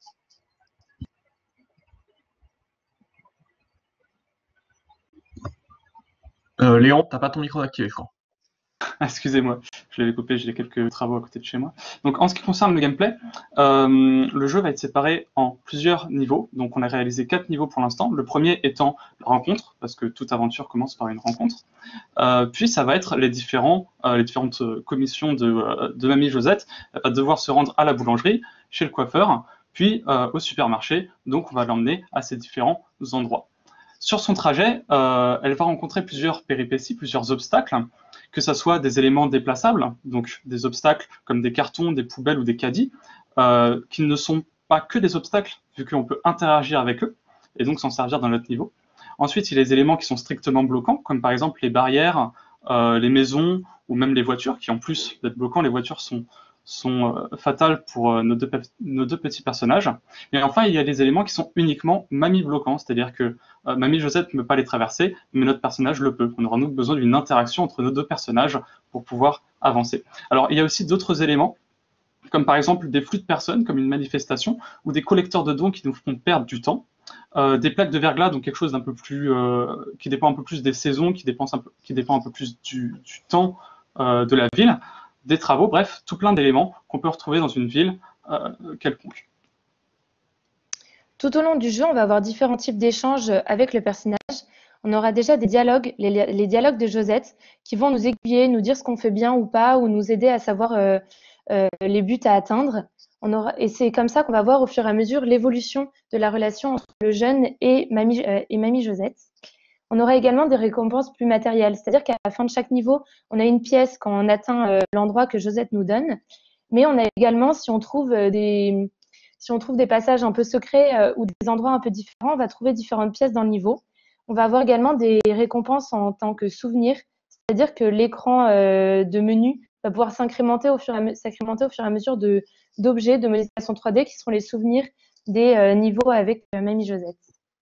Léon, t'as pas ton micro activé, je crois. Excusez-moi, je l'avais coupé, j'ai quelques travaux à côté de chez moi. Donc en ce qui concerne le gameplay, le jeu va être séparé en plusieurs niveaux. Donc on a réalisé 4 niveaux pour l'instant. Le premier étant la rencontre, parce que toute aventure commence par une rencontre. Puis ça va être les différentes commissions de Mamie Josette. Elle va devoir se rendre à la boulangerie, chez le coiffeur, puis au supermarché. Donc on va l'emmener à ces différents endroits. Sur son trajet, elle va rencontrer plusieurs péripéties, plusieurs obstacles, que ce soit des éléments déplaçables, donc des obstacles comme des cartons, des poubelles ou des caddies, qui ne sont pas que des obstacles, vu qu'on peut interagir avec eux, et donc s'en servir dans notre niveau. Ensuite, il y a les éléments qui sont strictement bloquants, comme par exemple les barrières, les maisons, ou même les voitures, qui en plus d'être bloquants, les voitures sont fatales pour nos deux petits personnages. Et enfin, il y a des éléments qui sont uniquement mamie bloquants, c'est-à-dire que Mamie Josette ne peut pas les traverser, mais notre personnage le peut. On aura donc besoin d'une interaction entre nos deux personnages pour pouvoir avancer. Alors, il y a aussi d'autres éléments, comme par exemple des flux de personnes, comme une manifestation, ou des collecteurs de dons qui nous font perdre du temps. des plaques de verglas, donc quelque chose d'un peu plus, qui dépend un peu plus des saisons, qui dépend un peu plus du temps de la ville, des travaux, bref, tout plein d'éléments qu'on peut retrouver dans une ville quelconque. Tout au long du jeu, on va avoir différents types d'échanges avec le personnage. On aura déjà des dialogues, les dialogues de Josette, qui vont nous aiguiller, nous dire ce qu'on fait bien ou pas, ou nous aider à savoir les buts à atteindre. Et c'est comme ça qu'on va voir au fur et à mesure l'évolution de la relation entre le jeune et Mamie Josette. On aura également des récompenses plus matérielles, c'est-à-dire qu'à la fin de chaque niveau, on a une pièce quand on atteint l'endroit que Josette nous donne, mais on a également, si on trouve des passages un peu secrets ou des endroits un peu différents, on va trouver différentes pièces dans le niveau. On va avoir également des récompenses en tant que souvenirs, c'est-à-dire que l'écran de menu va pouvoir s'incrémenter au fur et à mesure d'objets, de modélisation 3D qui seront les souvenirs des niveaux avec Mamie Josette.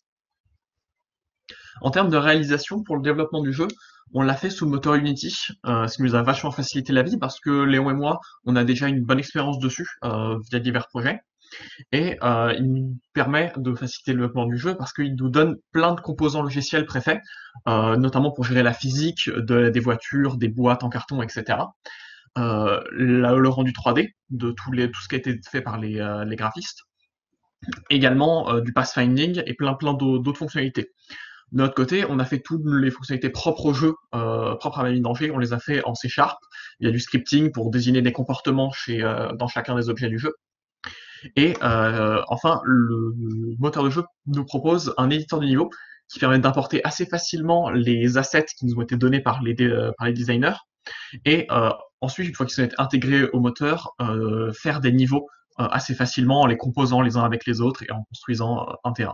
En termes de réalisation pour le développement du jeu, on l'a fait sous le moteur Unity, ce qui nous a vachement facilité la vie parce que Léon et moi, on a déjà une bonne expérience dessus via divers projets. Et il nous permet de faciliter le développement du jeu parce qu'il nous donne plein de composants logiciels préfaits, notamment pour gérer la physique des voitures, des boîtes en carton, etc. Le rendu 3D de tout ce qui a été fait par les graphistes. Également du pathfinding et plein d'autres fonctionnalités. De notre côté, on a fait toutes les fonctionnalités propres au jeu, propres à Mamie Danger, on les a fait en C#. Il y a du scripting pour désigner des comportements dans chacun des objets du jeu. Et enfin, le moteur de jeu nous propose un éditeur de niveau qui permet d'importer assez facilement les assets qui nous ont été donnés par les designers. Et ensuite, une fois qu'ils sont intégrés au moteur, faire des niveaux assez facilement en les composant les uns avec les autres et en construisant un terrain.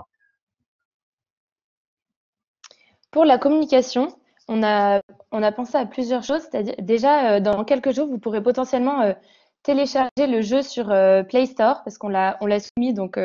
Pour la communication, on a pensé à plusieurs choses. C'est-à-dire, déjà, dans quelques jours, vous pourrez potentiellement télécharger le jeu sur Play Store parce qu'on l'a soumis. Donc,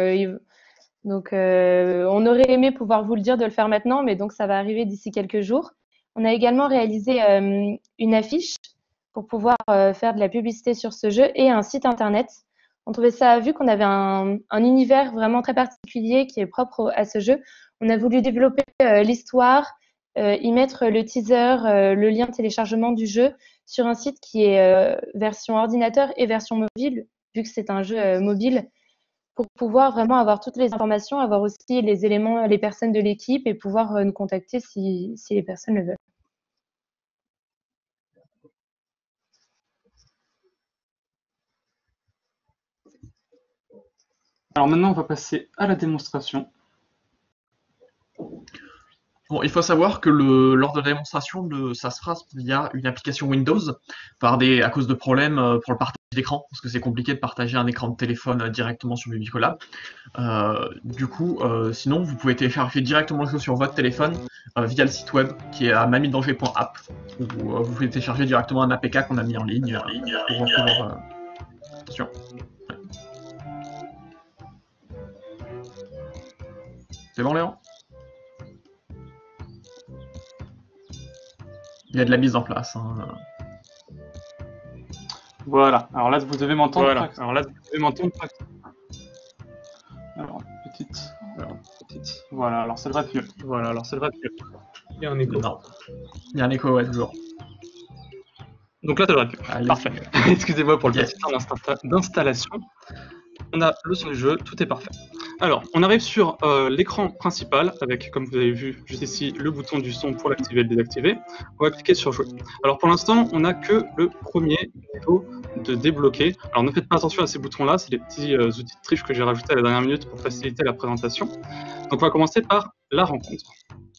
on aurait aimé pouvoir vous le dire de le faire maintenant, mais donc ça va arriver d'ici quelques jours. On a également réalisé une affiche pour pouvoir faire de la publicité sur ce jeu et un site internet. On trouvait ça, vu qu'on avait un univers vraiment très particulier qui est propre à ce jeu, on a voulu développer l'histoire, y mettre le teaser, le lien de téléchargement du jeu sur un site qui est version ordinateur et version mobile, vu que c'est un jeu mobile, pour pouvoir vraiment avoir toutes les informations, avoir aussi les éléments, les personnes de l'équipe et pouvoir nous contacter si les personnes le veulent. Alors maintenant, on va passer à la démonstration. Bon, il faut savoir que lors de la démonstration, ça se fera via une application Windows, à cause de problèmes pour le partage d'écran, parce que c'est compliqué de partager un écran de téléphone directement sur Bibicola. Du coup, sinon, vous pouvez télécharger directement le jeu sur votre téléphone via le site web qui est à mamiedanger.app, où vous pouvez télécharger directement un APK qu'on a mis en ligne pour pouvoir... Attention. Ouais. C'est bon, Léon ? Il y a de la mise en place. Hein. Voilà. Alors là, vous devez m'entendre. Voilà. Alors, petite. Voilà. Alors, ça devrait être mieux. Il y a un écho. Non. Il y a un écho, ouais, toujours. Donc là, ça devrait être mieux. Allez. Parfait. Excusez-moi pour le petit temps d'installation. On a le son du jeu, tout est parfait. Alors, on arrive sur l'écran principal avec, comme vous avez vu juste ici, le bouton du son pour l'activer et le désactiver. On va cliquer sur jouer. Alors pour l'instant, on n'a que le premier niveau de débloquer. Alors ne faites pas attention à ces boutons-là, c'est des petits outils de triche que j'ai rajoutés à la dernière minute pour faciliter la présentation. Donc on va commencer par la rencontre.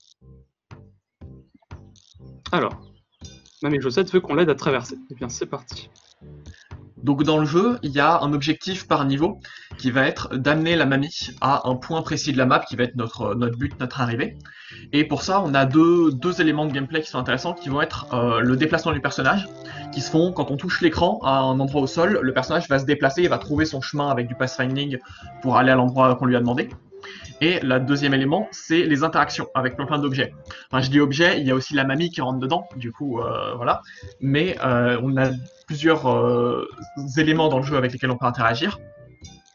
Alors, Mamie Josette veut qu'on l'aide à traverser. Eh bien, c'est parti. Donc dans le jeu, il y a un objectif par niveau qui va être d'amener la mamie à un point précis de la map qui va être notre but, notre arrivée. Et pour ça, on a deux éléments de gameplay qui sont intéressants qui vont être le déplacement du personnage, qui se font quand on touche l'écran à un endroit au sol, le personnage va se déplacer et va trouver son chemin avec du pathfinding pour aller à l'endroit qu'on lui a demandé. Et le deuxième élément, c'est les interactions avec plein d'objets. Enfin, je dis objets, il y a aussi la mamie qui rentre dedans, du coup, voilà. Mais on a plusieurs éléments dans le jeu avec lesquels on peut interagir.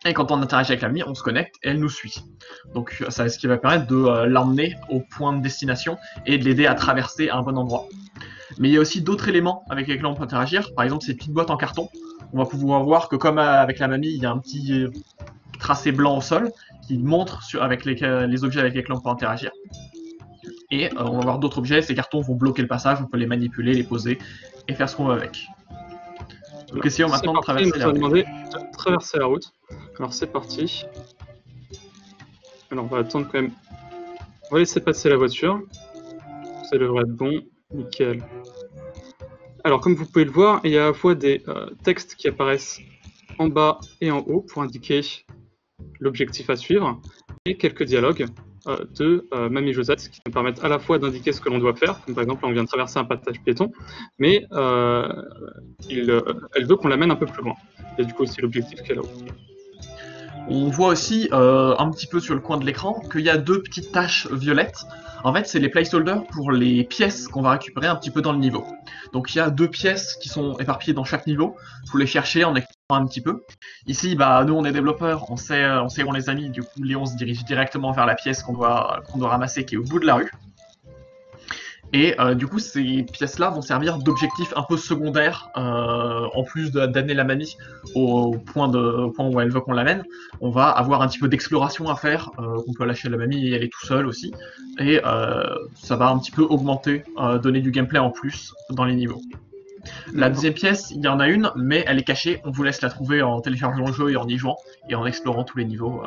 Et quand on interagit avec la mamie, on se connecte et elle nous suit. Donc c'est ce qui va permettre de l'emmener au point de destination et de l'aider à traverser à un bon endroit. Mais il y a aussi d'autres éléments avec lesquels on peut interagir. Par exemple, ces petites boîtes en carton. On va pouvoir voir que comme avec la mamie, il y a un petit tracé blanc au sol qui montre avec les objets avec lesquels on peut interagir. Et on va voir d'autres objets. Ces cartons vont bloquer le passage. On peut les manipuler, les poser et faire ce qu'on veut avec. Donc essayons maintenant de traverser la route. Demander de traverser la route. Alors c'est parti. Alors on va attendre quand même. On va laisser passer la voiture. Ça devrait être bon. Nickel. Alors comme vous pouvez le voir, il y a à la fois des textes qui apparaissent en bas et en haut pour indiquer l'objectif à suivre et quelques dialogues de Mamie Josette qui nous permettent à la fois d'indiquer ce que l'on doit faire, comme par exemple là, on vient de traverser un passage piéton, mais elle veut qu'on l'amène un peu plus loin. Et du coup c'est l'objectif qu'elle a. On voit aussi un petit peu sur le coin de l'écran qu'il y a deux petites taches violettes. En fait, c'est les placeholders pour les pièces qu'on va récupérer un petit peu dans le niveau. Donc il y a deux pièces qui sont éparpillées dans chaque niveau. Il faut les chercher en explorant un petit peu. Ici, nous on est développeurs, on sait où on les a mis. Du coup, Léon se dirige directement vers la pièce qu'on doit ramasser qui est au bout de la rue. Et du coup, ces pièces-là vont servir d'objectif un peu secondaire, en plus d'amener la mamie au point où elle veut qu'on l'amène. On va avoir un petit peu d'exploration à faire, qu'on peut lâcher la mamie et elle est tout seule aussi. Et ça va un petit peu augmenter, donner du gameplay en plus dans les niveaux. La deuxième pièce, il y en a une, mais elle est cachée. On vous laisse la trouver en téléchargeant le jeu et en y jouant, et en explorant tous les niveaux.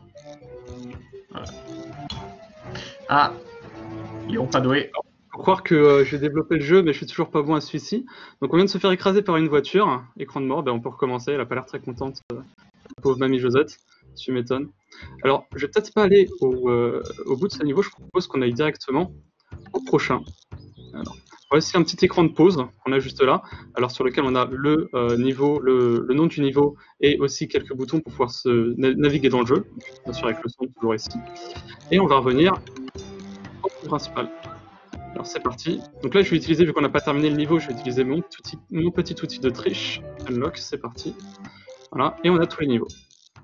Ah, Léon Padoué. Faut croire que j'ai développé le jeu, mais je suis toujours pas bon à celui-ci. Donc on vient de se faire écraser par une voiture, écran de mort, on peut recommencer, elle a pas l'air très contente, la pauvre Mamie Josette, tu m'étonnes. Alors, je vais peut-être pas aller au bout de ce niveau, je propose qu'on aille directement au prochain. Alors, voici un petit écran de pause qu'on a juste là, alors sur lequel on a le niveau, le nom du niveau et aussi quelques boutons pour pouvoir se naviguer dans le jeu, bien sûr avec le son toujours ici. Et on va revenir au principal. Alors c'est parti. Donc là je vais utiliser, vu qu'on n'a pas terminé le niveau, je vais utiliser mon petit outil de triche. Unlock, c'est parti. Voilà, et on a tous les niveaux.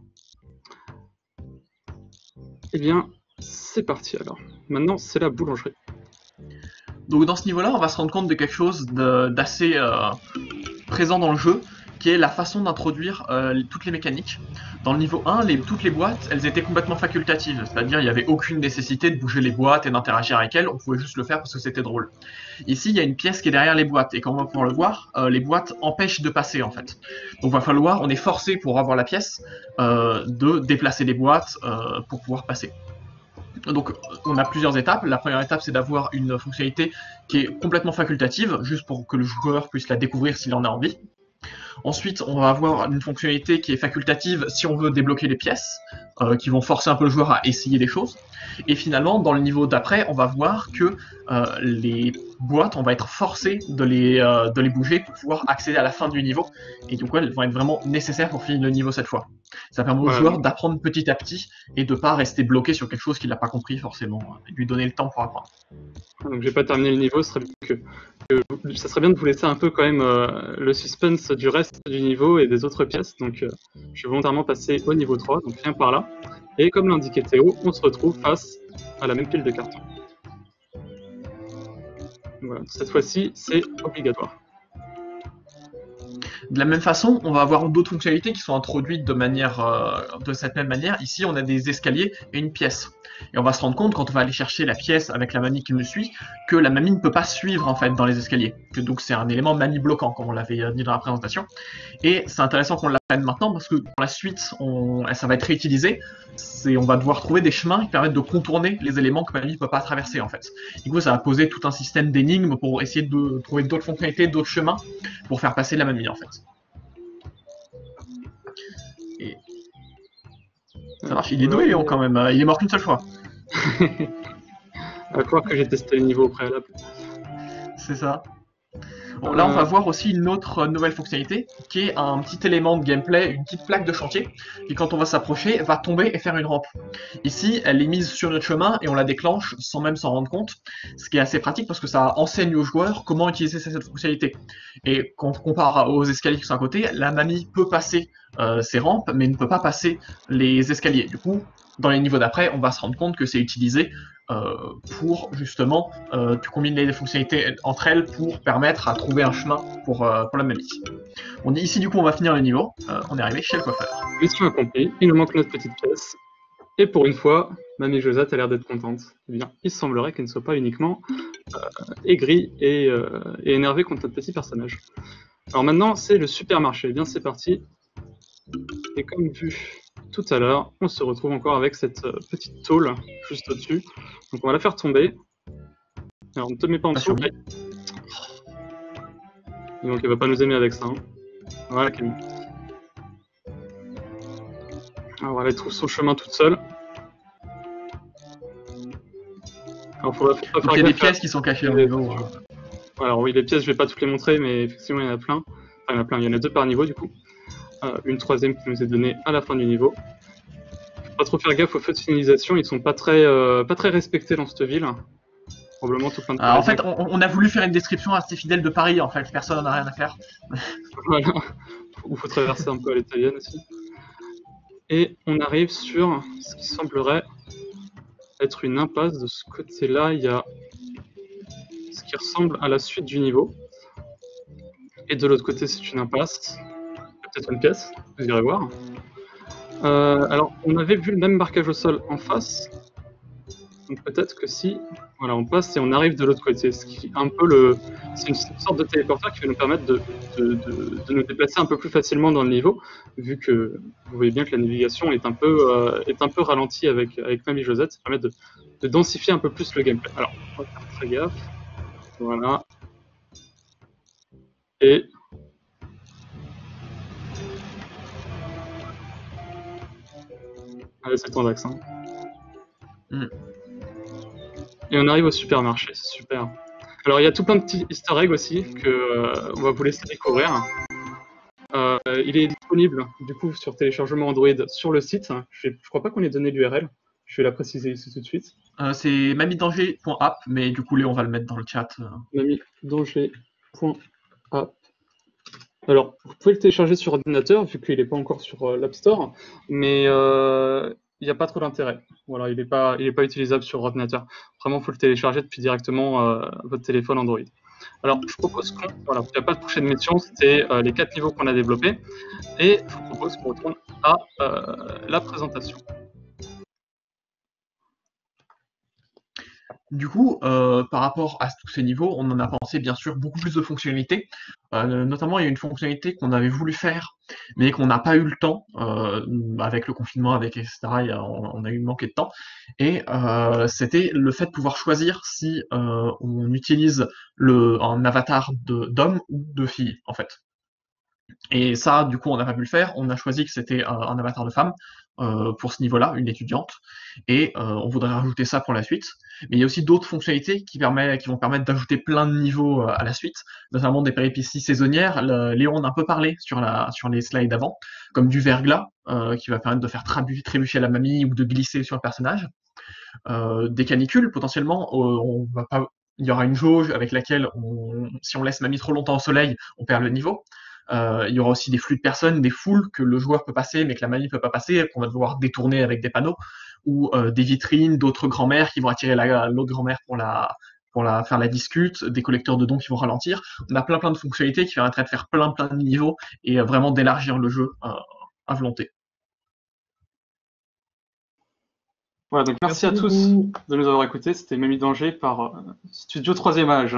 Eh bien, c'est parti alors. Maintenant, c'est la boulangerie. Donc dans ce niveau-là, on va se rendre compte de quelque chose d'assez présent dans le jeu, qui est la façon d'introduire toutes les mécaniques. Dans le niveau 1, toutes les boîtes, elles étaient complètement facultatives, c'est-à-dire il n'y avait aucune nécessité de bouger les boîtes et d'interagir avec elles, on pouvait juste le faire parce que c'était drôle. Ici, il y a une pièce qui est derrière les boîtes, et comme on va pouvoir le voir, les boîtes empêchent de passer en fait. Donc on est forcé pour avoir la pièce de déplacer les boîtes pour pouvoir passer. Donc on a plusieurs étapes. La première étape c'est d'avoir une fonctionnalité qui est complètement facultative, juste pour que le joueur puisse la découvrir s'il en a envie. Ensuite on va avoir une fonctionnalité qui est facultative si on veut débloquer les pièces, qui vont forcer un peu le joueur à essayer des choses. Et finalement dans le niveau d'après on va voir que les boîtes, on va être forcé de les bouger pour pouvoir accéder à la fin du niveau. Et donc elles vont être vraiment nécessaires pour finir le niveau cette fois. Ça permet au joueur d'apprendre petit à petit et de ne pas rester bloqué sur quelque chose qu'il n'a pas compris forcément, et lui donner le temps pour apprendre. Donc j'ai pas terminé le niveau, ça serait bien de vous laisser un peu quand même le suspense du reste du niveau et des autres pièces. Donc je vais volontairement passer au niveau 3, donc viens par là. Et comme l'indiquait Théo, on se retrouve face à la même pile de cartons. Voilà, cette fois-ci, c'est obligatoire. De la même façon, on va avoir d'autres fonctionnalités qui sont introduites de cette même manière. Ici, on a des escaliers et une pièce. Et on va se rendre compte, quand on va aller chercher la pièce avec la mamie qui me suit, que la mamie ne peut pas suivre en fait dans les escaliers. Donc c'est un élément mamie bloquant, comme on l'avait dit dans la présentation. Et c'est intéressant qu'on l'apprenne maintenant parce que pour la suite, ça va être réutilisé. On va devoir trouver des chemins qui permettent de contourner les éléments que mamie ne peut pas traverser en fait. Du coup, ça va poser tout un système d'énigmes pour essayer de trouver d'autres fonctionnalités, d'autres chemins pour faire passer la mamie en fait. Et... ça marche, il est doué Léon quand même, il est mort qu'une seule fois. À croire que j'ai testé le niveau au préalable. C'est ça. Bon, là, on va voir aussi une autre nouvelle fonctionnalité qui est un petit élément de gameplay, une petite plaque de chantier qui, quand on va s'approcher, va tomber et faire une rampe. Ici, elle est mise sur notre chemin et on la déclenche sans même s'en rendre compte, ce qui est assez pratique parce que ça enseigne aux joueurs comment utiliser cette fonctionnalité. Et quand on compare aux escaliers qui sont à côté, la mamie peut passer ces rampes, mais ne peut pas passer les escaliers. Du coup, dans les niveaux d'après, on va se rendre compte que c'est utilisé pour justement, tu combines les fonctionnalités entre elles pour permettre à trouver un chemin pour la mamie. On est ici, du coup, on va finir le niveau. On est arrivé chez le coiffeur. Mission accomplie, il nous manque notre petite pièce. Et pour une fois, Mamie Josette a l'air d'être contente. Eh bien, il semblerait qu'elle ne soit pas uniquement aigrie et énervée contre notre petit personnage. Alors maintenant, c'est le supermarché. Eh bien, c'est parti. Et comme vu tout à l'heure, on se retrouve encore avec cette petite tôle juste au-dessus. Donc on va la faire tomber. Alors ne te mets pas en dessous. Donc elle va pas nous aimer avec ça. Hein. Voilà Camille. Alors elle trouve son chemin toute seule. Alors faudra pas faire il y a des gaffe pièces qui sont cachées au niveau. Alors oui, les pièces je vais pas toutes les montrer, mais effectivement il y en a plein. Enfin il y en a plein, il y en a 2 par niveau du coup. Une troisième qui nous est donnée à la fin du niveau. Faut pas trop faire gaffe aux feux de signalisation, ils sont pas très respectés dans cette ville. Probablement tout plein de En fait, on a voulu faire une description assez fidèle de Paris, en fait, personne n'en a rien à faire. Voilà, il faut traverser un peu à l'italienne aussi. Et on arrive sur ce qui semblerait être une impasse. De ce côté-là, il y a ce qui ressemble à la suite du niveau. Et de l'autre côté, c'est une impasse. Peut-être une pièce, vous irez voir. Alors, on avait vu le même marquage au sol en face. Donc peut-être que si, voilà, on passe et on arrive de l'autre côté, ce qui est un peu c'est une sorte de téléporteur qui va nous permettre de nous déplacer un peu plus facilement dans le niveau, vu que vous voyez bien que la navigation est un peu ralentie avec Mamie Josette, ça permet de densifier un peu plus le gameplay. Alors, on va faire très gaffe, voilà, et allez, c'est le temps d'accent. Et on arrive au supermarché, c'est super. Alors il y a tout plein de petits easter eggs aussi que on va vous laisser découvrir. Il est disponible du coup sur téléchargement Android sur le site. Je crois pas qu'on ait donné l'URL, je vais la préciser ici tout de suite. C'est mamidanger.app, mais du coup Léon va le mettre dans le chat. Mamidanger.app. Alors, vous pouvez le télécharger sur ordinateur, vu qu'il n'est pas encore sur l'App Store, mais il n'y a pas trop d'intérêt. Voilà, il n'est pas utilisable sur ordinateur. Vraiment, il faut le télécharger depuis directement votre téléphone Android. Alors, je propose qu'il n'y a pas de prochaine mission, c'était les 4 niveaux qu'on a développés, et je vous propose qu'on retourne à la présentation. Du coup, par rapport à tous ces niveaux, on en a pensé bien sûr beaucoup plus de fonctionnalités. Notamment, il y a une fonctionnalité qu'on avait voulu faire, mais qu'on n'a pas eu le temps, avec le confinement, etc. On a eu manqué de temps. Et c'était le fait de pouvoir choisir si on utilise un avatar d'homme ou de fille, en fait. Et ça, du coup, on n'a pas pu le faire. On a choisi que c'était un avatar de femme pour ce niveau-là, une étudiante. Et on voudrait rajouter ça pour la suite. Mais il y a aussi d'autres fonctionnalités qui vont permettre d'ajouter plein de niveaux à la suite, notamment des péripéties saisonnières. Léon en a un peu parlé sur les slides d'avant, comme du verglas qui va permettre de faire trébucher la mamie ou de glisser sur le personnage. Des canicules, potentiellement, il y aura une jauge avec laquelle, si on laisse mamie trop longtemps au soleil, on perd le niveau. Il y aura aussi des flux de personnes, des foules que le joueur peut passer mais que la mamie ne peut pas passer, qu'on va devoir détourner avec des panneaux, ou des vitrines d'autres grands-mères qui vont attirer l'autre grand-mère pour faire la discute, des collecteurs de dons qui vont ralentir. On a plein de fonctionnalités qui permettraient de faire plein de niveaux et vraiment d'élargir le jeu à volonté. Voilà, donc merci à tous de nous avoir écoutés. C'était Mamie Danger par Studio 3e Âge.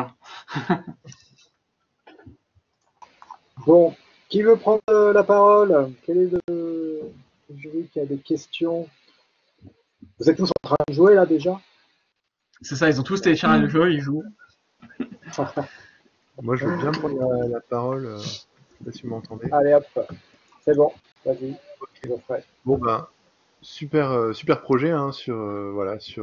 Bon, qui veut prendre la parole? Quel est le jury qui a des questions? Vous êtes tous en train de jouer là déjà? C'est ça, ils ont tous téléchargé le jeu, ils jouent. Moi je veux bien prendre la parole, je sais pas si vous m'entendez. Allez hop, c'est bon, vas-y. Bon ben, super projet hein, sur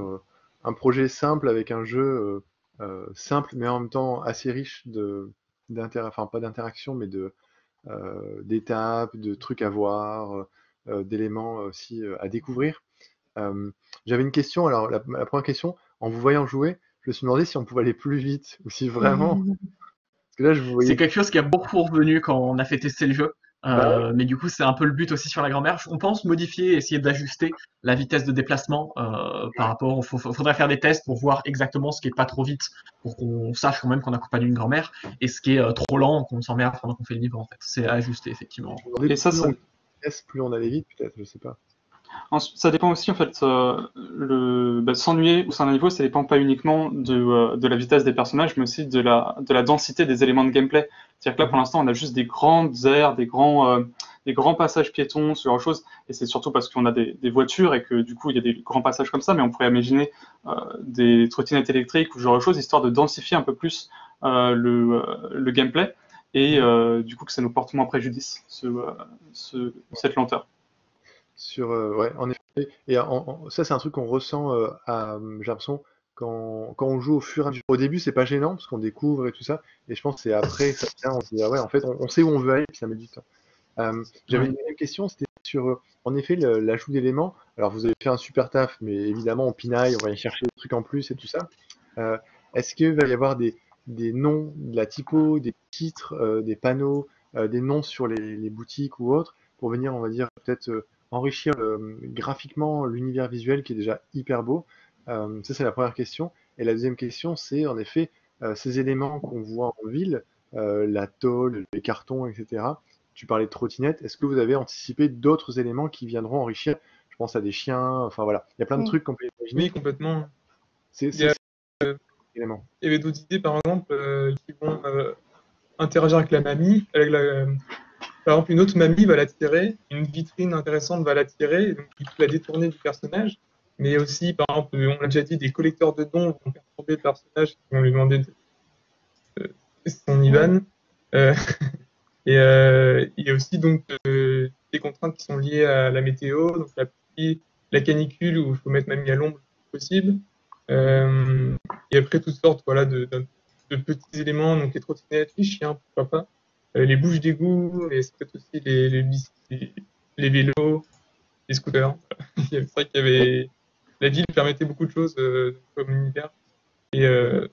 un projet simple avec un jeu simple mais en même temps assez riche enfin pas d'interaction, mais d'étapes, de trucs à voir, d'éléments aussi à découvrir. J'avais une question, alors la première question, en vous voyant jouer, je me suis demandé si on pouvait aller plus vite, ou si vraiment, parce que là je vous C'est voyais. quelque chose qui a beaucoup revenu quand on a fait tester le jeu. Bah ouais. Mais du coup, c'est un peu le but aussi sur la grand-mère. On pense modifier, essayer d'ajuster la vitesse de déplacement par rapport. Faudrait faire des tests pour voir exactement ce qui est pas trop vite, pour qu'on sache quand même qu'on accompagne une grand-mère, et ce qui est trop lent, qu'on s'emmerde pendant qu'on fait le niveau. En fait, c'est à ajuster effectivement. Et ça, plus on allait vite, peut-être, je sais pas. Ça dépend aussi, en fait, s'ennuyer au sein d'un niveau, ça dépend pas uniquement de la vitesse des personnages, mais aussi de la densité des éléments de gameplay. C'est-à-dire que là, pour l'instant, on a juste des grandes aires, des grands passages piétons, ce genre de choses, et c'est surtout parce qu'on a des voitures et que du coup, il y a des grands passages comme ça, mais on pourrait imaginer des trottinettes électriques ou ce genre de choses, histoire de densifier un peu plus le gameplay, et du coup, que ça nous porte moins préjudice, cette lenteur. Ouais, en effet. Et ça, c'est un truc qu'on ressent, j'ai l'impression, quand on joue au fur et à mesure. Au début, c'est pas gênant, parce qu'on découvre et tout ça. Et je pense que c'est après, ça vient, on se dit, ah ouais, en fait, on sait où on veut aller, puis ça met du temps. J'avais une deuxième question, c'était sur, en effet, l'ajout d'éléments. Alors, vous avez fait un super taf, mais évidemment, on pinaille, on va aller chercher des trucs en plus et tout ça. Est-ce qu'il va y avoir des noms, de la typo, des titres, des panneaux, des noms sur les boutiques ou autres, pour venir, on va dire, peut-être enrichir graphiquement l'univers visuel qui est déjà hyper beau? Ça, c'est la première question. Et la deuxième question, c'est en effet ces éléments qu'on voit en ville, la tôle, les cartons, etc. Tu parlais de trottinette. Est-ce que vous avez anticipé d'autres éléments qui viendront enrichir? Je pense à des chiens, enfin voilà. Il y a plein de trucs qu'on peut imaginer. Oui, complètement. C'est éléments. Il y avait d'autres idées, par exemple, qui vont interagir avec la mamie. Par exemple, une autre mamie va l'attirer, une vitrine intéressante va l'attirer, et donc il peut la détourner du personnage. Mais aussi, par exemple, on l'a déjà dit, des collecteurs de dons vont perturber le personnage, qui vont lui demander son IBAN. Et il y a aussi donc des contraintes qui sont liées à la météo, donc la pluie, la canicule où il faut mettre mamie à l'ombre le plus possible. Et après toutes sortes de petits éléments, donc les trottinettes, les chiens, pourquoi pas, les bouches d'égout, et c'est peut-être aussi les vélos, les scooters. C'est vrai qu'il y avait la ville permettait beaucoup de choses comme univers. Et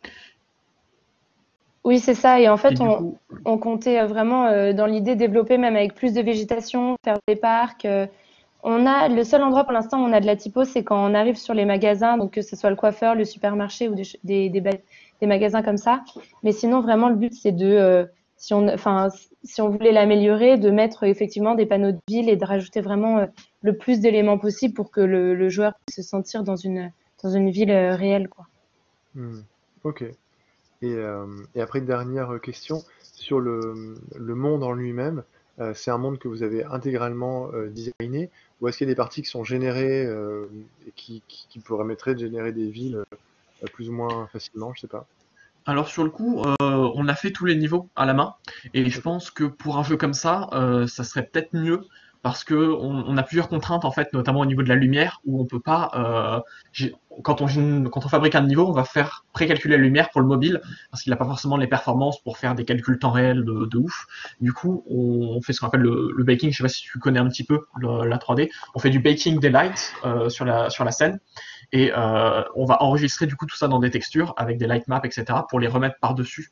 Oui, c'est ça. Et en fait, Et du coup, on comptait vraiment dans l'idée développer même avec plus de végétation, faire des parcs. Le seul endroit pour l'instant où on a de la typo, c'est quand on arrive sur les magasins, donc que ce soit le coiffeur, le supermarché ou des magasins comme ça. Mais sinon, vraiment, le but, c'est si on voulait l'améliorer, de mettre effectivement des panneaux de ville et de rajouter vraiment le plus d'éléments possible pour que le joueur puisse se sentir dans une ville réelle, quoi. Ok. Et après, une dernière question sur le monde en lui-même. C'est un monde que vous avez intégralement designé, ou est-ce qu'il y a des parties qui sont générées et qui permettraient de générer des villes plus ou moins facilement, je sais pas. Alors sur le coup, on a fait tous les niveaux à la main, et je pense que pour un jeu comme ça, ça serait peut-être mieux parce que on a plusieurs contraintes en fait, notamment au niveau de la lumière, où on peut pas. Quand on fabrique un niveau, on va faire précalculer la lumière pour le mobile parce qu'il n'a pas forcément les performances pour faire des calculs temps réel de ouf. Du coup, on fait ce qu'on appelle le baking. Je sais pas si tu connais un petit peu la 3D. On fait du baking daylight sur la scène. Et on va enregistrer du coup tout ça dans des textures avec des light maps, etc. pour les remettre par-dessus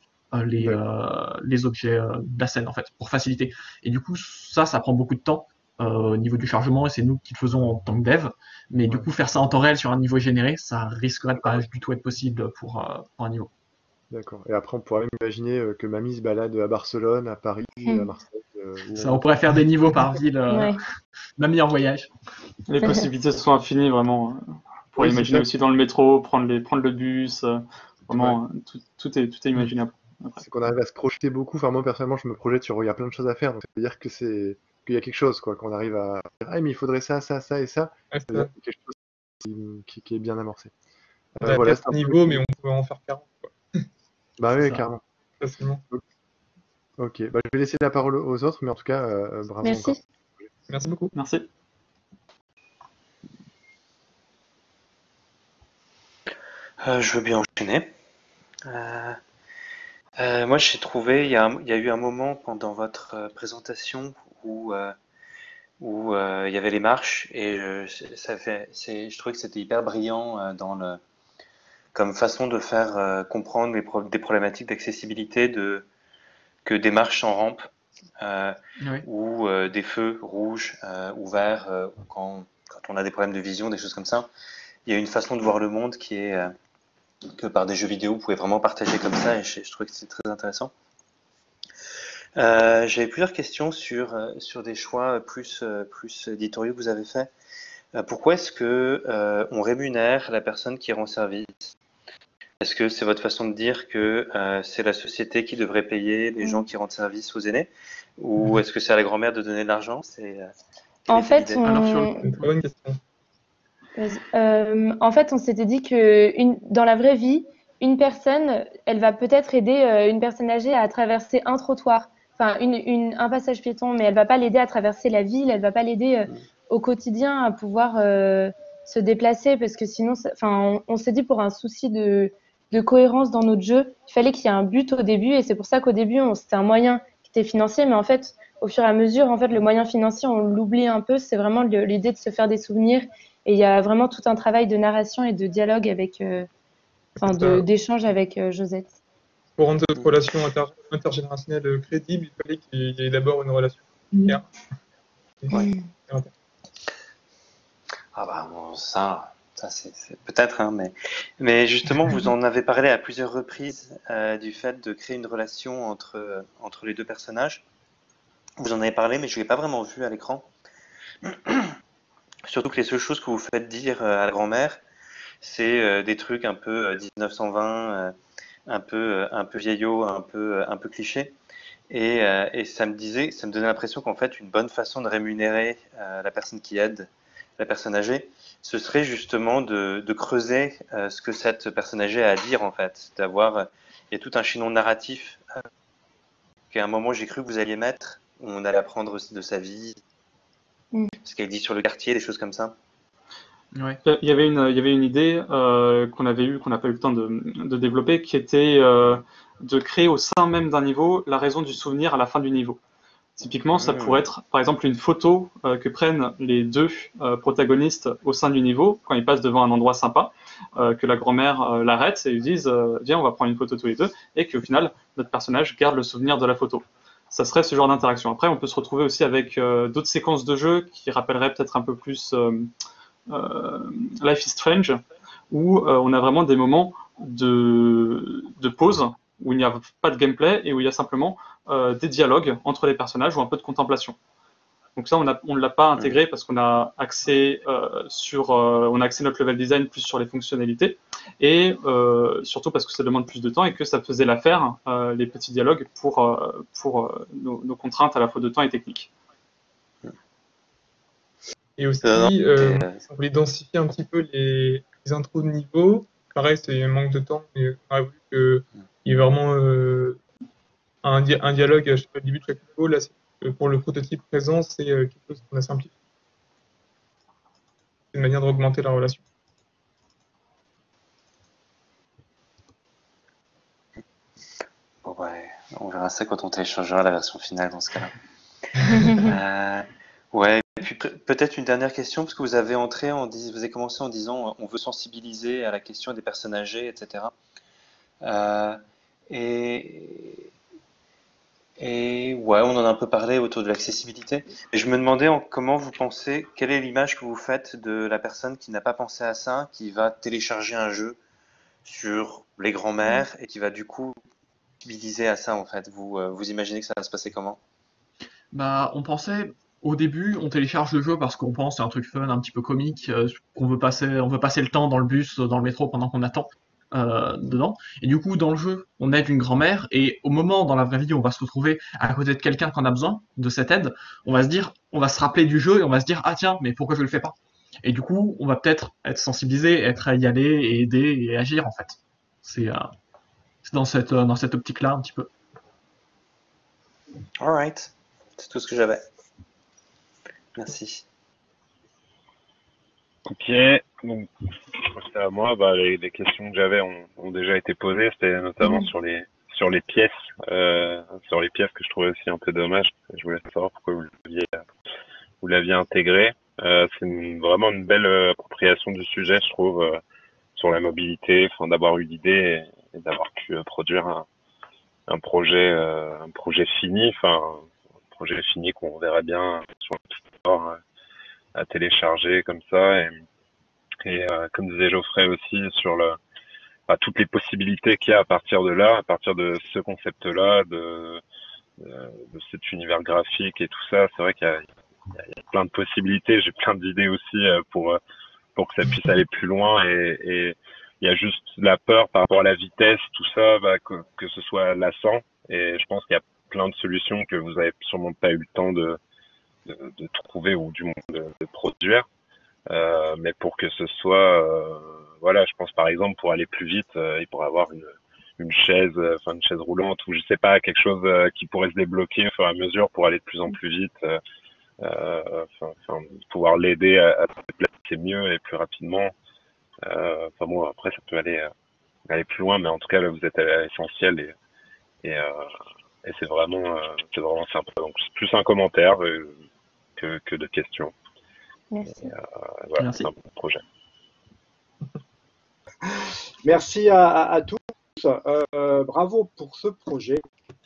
les objets de la scène en fait, pour faciliter. Et du coup, ça prend beaucoup de temps au niveau du chargement et c'est nous qui le faisons en tant que dev. Mais du coup, faire ça en temps réel sur un niveau généré, ça risquerait de pas du tout être possible pour un niveau. D'accord. Et après, on pourrait même imaginer que Mamie se balade à Barcelone, à Paris, à Marseille. Ça, on pourrait faire des niveaux par ville. Mamie en voyage. Les possibilités sont infinies, vraiment. On pourrait imaginer aussi dans le métro, prendre le bus. Vraiment, tout est imaginable. C'est qu'on arrive à se projeter beaucoup. Enfin, moi, personnellement, je me projette sur. Il y a plein de choses à faire. Donc, ça veut dire qu'il y a quelque chose, quoi. Qu'on arrive à dire, ah, mais il faudrait ça, ça, ça et ça. Ça veut dire qu'il y a quelque chose qui est bien amorcé. On a 4 niveaux, mais on peut en faire 40. Quoi. Bah oui, carrément. Facilement. Ok, je vais laisser la parole aux autres, mais en tout cas, bravo. Merci. Encore. Merci beaucoup. Merci. Je veux bien enchaîner. Moi, j'ai trouvé, il y a eu un moment pendant votre présentation où il y avait les marches et je trouvais que c'était hyper brillant comme façon de faire comprendre des problématiques d'accessibilité que des marches en rampe Oui. ou des feux rouges ou verts quand on a des problèmes de vision, des choses comme ça. Il y a une façon de voir le monde qui est que par des jeux vidéo, vous pouvez vraiment partager comme ça et je trouvais que c'est très intéressant. J'avais plusieurs questions sur des choix plus éditoriaux que vous avez faits. Pourquoi est-ce que on rémunère la personne qui rend service? Est-ce que c'est votre façon de dire que c'est la société qui devrait payer les gens qui rendent service aux aînés? Ou est-ce que c'est à la grand-mère de donner de l'argent? En fait, en fait, on s'était dit que dans la vraie vie, une personne, elle va peut-être aider une personne âgée à traverser un trottoir, enfin un passage piéton, mais elle va pas l'aider à traverser la ville, elle va pas l'aider au quotidien à pouvoir se déplacer, parce que sinon, enfin, on s'est dit pour un souci de cohérence dans notre jeu, il fallait qu'il y ait un but au début, et c'est pour ça qu'au début, c'était un moyen qui était financier, mais en fait, au fur et à mesure, en fait, le moyen financier, on l'oublie un peu, c'est vraiment l'idée de se faire des souvenirs. Et il y a vraiment tout un travail de narration et de dialogue avec, d'échange avec Josette. Pour rendre cette relation intergénérationnelle crédible, il fallait qu'il y ait d'abord une relation claire. Ouais. Ah bah bon, ça c'est peut-être, hein, mais justement, vous en avez parlé à plusieurs reprises du fait de créer une relation entre les deux personnages. Vous en avez parlé, mais je ne l'ai pas vraiment vu à l'écran. Surtout que les seules choses que vous faites dire à la grand-mère, c'est des trucs un peu 1920, un peu vieillot, un peu cliché. Et ça me donnait l'impression qu'en fait, une bonne façon de rémunérer la personne qui aide la personne âgée, ce serait justement de creuser ce que cette personne âgée a à dire en fait. Il y a tout un chaînon narratif qu'à un moment j'ai cru que vous alliez mettre, où on allait apprendre aussi de sa vie, ce qu'elle dit sur le quartier, des choses comme ça. Ouais. Il y avait une idée qu'on n'a pas eu le temps de développer, qui était de créer au sein même d'un niveau la raison du souvenir à la fin du niveau. Typiquement, ça pourrait être par exemple une photo que prennent les deux protagonistes au sein du niveau quand ils passent devant un endroit sympa, que la grand-mère l'arrête et lui dise viens, on va prendre une photo tous les deux, et qu'au final notre personnage garde le souvenir de la photo. Ça serait ce genre d'interaction. Après, on peut se retrouver aussi avec d'autres séquences de jeu qui rappelleraient peut-être un peu plus Life is Strange, où on a vraiment des moments de pause, où il n'y a pas de gameplay et où il y a simplement des dialogues entre les personnages ou un peu de contemplation. Donc ça, on ne l'a pas intégré parce qu'on a axé notre level design plus sur les fonctionnalités et surtout parce que ça demande plus de temps et que ça faisait l'affaire, les petits dialogues pour nos contraintes à la fois de temps et technique. Et aussi, on voulait densifier un petit peu les intros de niveau. Pareil, c'est un manque de temps, mais on a voulu qu'il y ait vraiment un dialogue au début de chaque niveau. Là, pour le prototype présent, c'est quelque chose qu'on a simplifié. C'est une manière d'augmenter la relation. Bon, ouais, on verra ça quand on téléchargera la version finale dans ce cas-là. Ouais, et puis peut-être une dernière question, parce que vous avez commencé en disant on veut sensibiliser à la question des personnes âgées, etc. Et ouais, on en a un peu parlé autour de l'accessibilité. Et je me demandais comment vous pensez, quelle est l'image que vous faites de la personne qui n'a pas pensé à ça, qui va télécharger un jeu sur les grands-mères et qui va du coup sensibiliser à ça en fait. Vous imaginez que ça va se passer comment? Bah, on pensait au début, on télécharge le jeu parce qu'on pense c'est un truc fun, un petit peu comique, on veut passer le temps dans le bus, dans le métro pendant qu'on attend dedans. Et du coup, dans le jeu, on aide une grand-mère et au moment dans la vraie vie où on va se retrouver à côté de quelqu'un qui en a besoin de cette aide, on va se rappeler du jeu et on va se dire ah tiens, mais pourquoi je le fais pas? Et du coup, on va peut-être être sensibilisé, être à y aller et aider et agir en fait. C'est dans cette optique-là un petit peu. Alright, c'est tout ce que j'avais. Merci. Ok, donc je crois que c'est à moi. Les questions que j'avais ont déjà été posées, c'était notamment sur sur les pièces que je trouvais aussi un peu dommage. Je voulais savoir pourquoi vous l'aviez intégré. Vraiment une belle appropriation du sujet, je trouve, sur la mobilité, enfin d'avoir eu l'idée et d'avoir pu produire un projet fini, un projet fini qu'on verra bien sur le store à télécharger comme ça. Et comme disait Geoffrey aussi sur toutes les possibilités qu'il y a à partir de là, à partir de ce concept-là, de cet univers graphique et tout ça. C'est vrai qu'il y a plein de possibilités. J'ai plein d'idées aussi pour que ça puisse aller plus loin. Et il y a juste la peur par rapport à la vitesse, tout ça, que ce soit lassant. Et je pense qu'il y a plein de solutions que vous avez sûrement pas eu le temps de trouver ou du moins de produire. Mais pour que ce soit, voilà, je pense par exemple pour aller plus vite, il pourrait avoir une chaise roulante ou je sais pas, quelque chose qui pourrait se débloquer au fur et à mesure pour aller de plus en plus vite, pouvoir l'aider à se déplacer mieux et plus rapidement. Bon, après ça peut aller plus loin, mais en tout cas là vous êtes à l'essentiel et c'est vraiment sympa. Donc c'est plus un commentaire que de questions. Merci. Voilà, Merci. c'est un bon projet. Merci à tous. Bravo pour ce projet.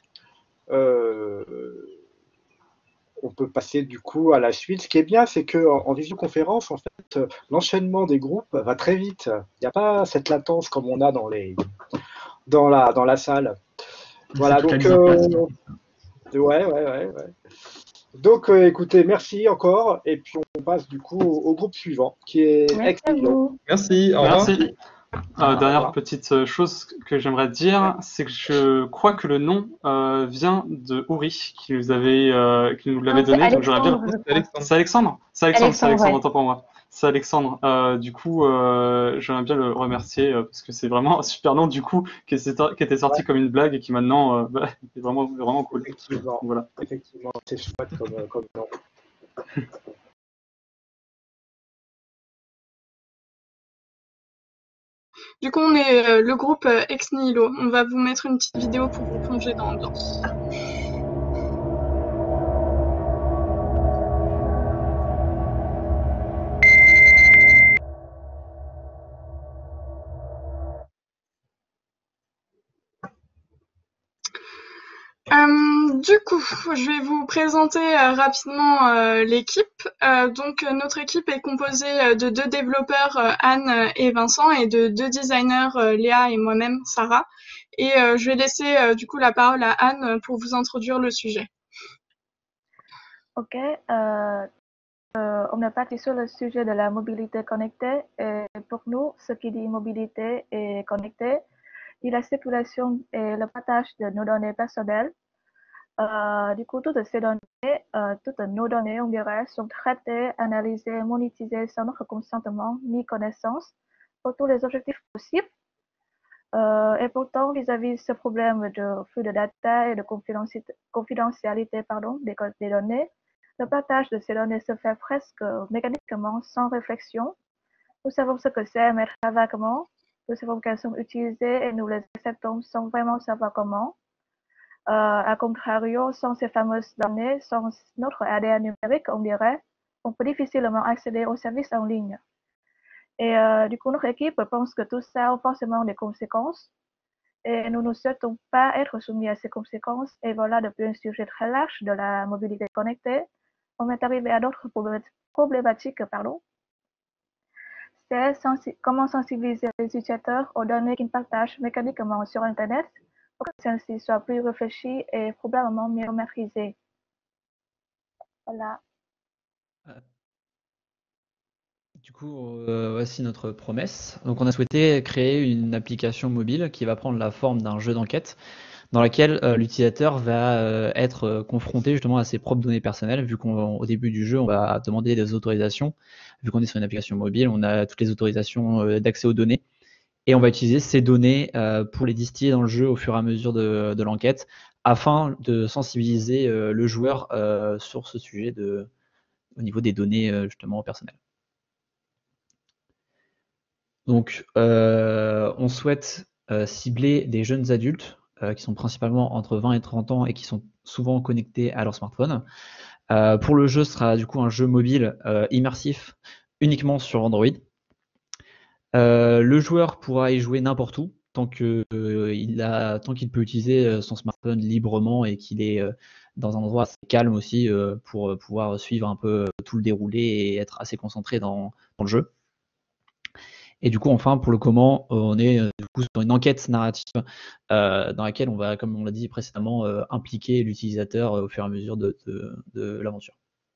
On peut passer du coup à la suite. Ce qui est bien, c'est qu'en visioconférence, en fait, l'enchaînement des groupes va très vite. Il n'y a pas cette latence comme on a dans la salle. Voilà, donc ouais. Donc écoutez, merci encore, et puis on passe du coup au groupe suivant, qui est Exnilo. Merci, au revoir. Merci. Dernière petite chose que j'aimerais dire, c'est que je crois que le nom vient de Ouri, qui nous l'avait donné. Donc j'aurais bien. C'est Alexandre. C'est Alexandre, autant pour moi. C'est Alexandre. Du coup, j'aimerais bien le remercier parce que c'est vraiment un super nom du coup qui était sorti comme une blague et qui maintenant est vraiment cool. Effectivement, voilà. Effectivement, c'est chouette comme nom. Du coup, on est le groupe Ex Nihilo. On va vous mettre une petite vidéo pour vous plonger dans l'ambiance. Du coup, je vais vous présenter rapidement l'équipe. Donc, notre équipe est composée de 2 développeurs, Anne et Vincent, et de 2 designers, Léa et moi-même, Sarah. Et je vais laisser du coup la parole à Anne pour vous introduire le sujet. Ok, on est parti sur le sujet de la mobilité connectée. Et pour nous, ce qui dit mobilité et connectée, dit la circulation et le partage de nos données personnelles. Du coup, toutes ces données, toutes nos données, on dirait, sont traitées, analysées, monétisées sans notre consentement ni connaissance pour tous les objectifs possibles. Et pourtant, vis-à-vis de ce problème de flux de data et de confidentialité des données, le partage de ces données se fait presque mécaniquement, sans réflexion. Nous savons ce que c'est, mais très vaguement. Nous savons qu'elles sont utilisées et nous les acceptons sans vraiment savoir comment. A contrario, sans ces fameuses données, sans notre ADN numérique, on dirait, on peut difficilement accéder aux services en ligne. Et du coup, notre équipe pense que tout ça a forcément des conséquences. Et nous ne souhaitons pas être soumis à ces conséquences. Et voilà, depuis un sujet très large de la mobilité connectée, on est arrivé à d'autres problématiques. C'est comment sensibiliser les utilisateurs aux données qu'ils partagent mécaniquement sur Internet pour que celles-ci soient plus réfléchies et probablement mieux maîtrisées. Voilà. Du coup, voici notre promesse. Donc, on a souhaité créer une application mobile qui va prendre la forme d'un jeu d'enquête dans laquelle l'utilisateur va être confronté justement à ses propres données personnelles, vu qu'au début du jeu, on va demander des autorisations. Vu qu'on est sur une application mobile, on a toutes les autorisations d'accès aux données. Et on va utiliser ces données pour les distiller dans le jeu au fur et à mesure de l'enquête, afin de sensibiliser le joueur sur ce sujet au niveau des données justement personnelles. Donc, on souhaite cibler des jeunes adultes qui sont principalement entre 20 et 30 ans et qui sont souvent connectés à leur smartphone. Pour le jeu, ce sera du coup un jeu mobile immersif uniquement sur Android. Le joueur pourra y jouer n'importe où tant qu'il peut utiliser son smartphone librement et qu'il est dans un endroit assez calme aussi pour pouvoir suivre un peu tout le déroulé et être assez concentré dans le jeu. Et du coup, enfin, pour le comment, on est du coup sur une enquête narrative dans laquelle on va, comme on l'a dit précédemment, impliquer l'utilisateur au fur et à mesure de l'aventure.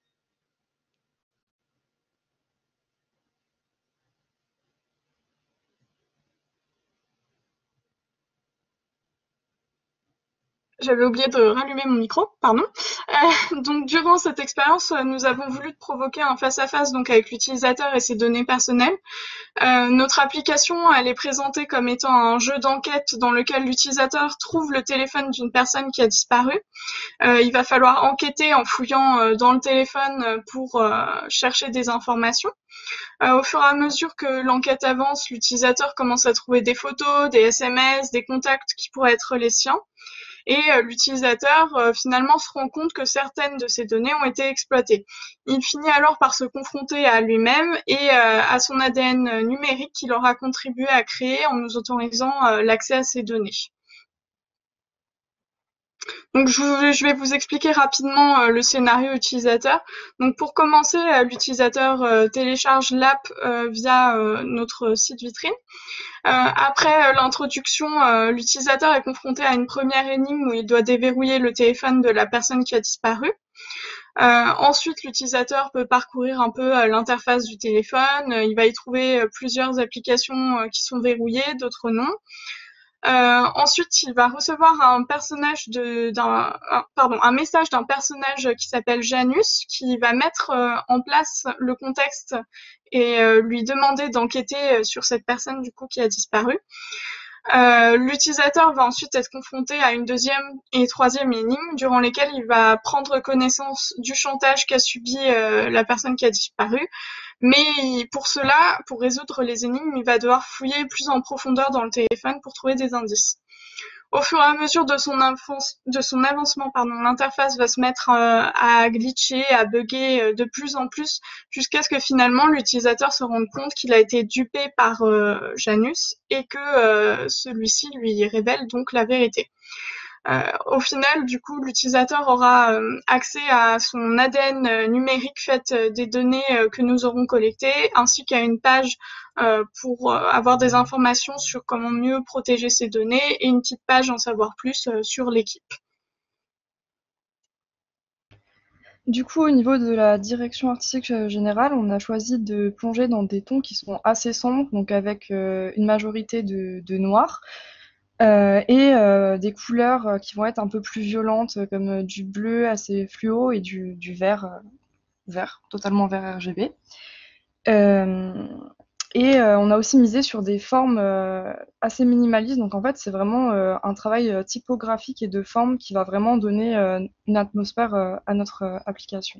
J'avais oublié de rallumer mon micro, pardon. Donc durant cette expérience, nous avons voulu provoquer un face-à-face donc avec l'utilisateur et ses données personnelles. Notre application, elle est présentée comme étant un jeu d'enquête dans lequel l'utilisateur trouve le téléphone d'une personne qui a disparu. Il va falloir enquêter en fouillant dans le téléphone pour chercher des informations. Au fur et à mesure que l'enquête avance, l'utilisateur commence à trouver des photos, des SMS, des contacts qui pourraient être les siens. Et l'utilisateur finalement se rend compte que certaines de ces données ont été exploitées. Il finit alors par se confronter à lui-même et à son ADN numérique qu'il aura contribué à créer en nous autorisant l'accès à ces données. Donc je vais vous expliquer rapidement le scénario utilisateur. Donc pour commencer, l'utilisateur télécharge l'app via notre site vitrine. Après l'introduction, l'utilisateur est confronté à une première énigme où il doit déverrouiller le téléphone de la personne qui a disparu. Ensuite, l'utilisateur peut parcourir un peu l'interface du téléphone. Il va y trouver plusieurs applications qui sont verrouillées, d'autres non. Ensuite, il va recevoir un message d'un personnage qui s'appelle Janus, qui va mettre en place le contexte et lui demander d'enquêter sur cette personne du coup qui a disparu. L'utilisateur va ensuite être confronté à une deuxième et troisième énigme durant lesquelles il va prendre connaissance du chantage qu'a subi la personne qui a disparu. Mais pour cela, pour résoudre les énigmes, il va devoir fouiller plus en profondeur dans le téléphone pour trouver des indices. Au fur et à mesure de son avancement, l'interface va se mettre à glitcher, à bugger de plus en plus, jusqu'à ce que finalement l'utilisateur se rende compte qu'il a été dupé par Janus et que celui-ci lui révèle donc la vérité. Au final, du coup, l'utilisateur aura accès à son ADN numérique fait des données que nous aurons collectées, ainsi qu'à une page pour avoir des informations sur comment mieux protéger ces données et une petite page en savoir plus sur l'équipe. Du coup, au niveau de la direction artistique générale, on a choisi de plonger dans des tons qui sont assez sombres, donc avec une majorité de noir. Et des couleurs qui vont être un peu plus violentes, comme du bleu assez fluo et du vert, totalement vert RGB. On a aussi misé sur des formes assez minimalistes. Donc en fait, c'est vraiment un travail typographique et de forme qui va vraiment donner une atmosphère à notre application.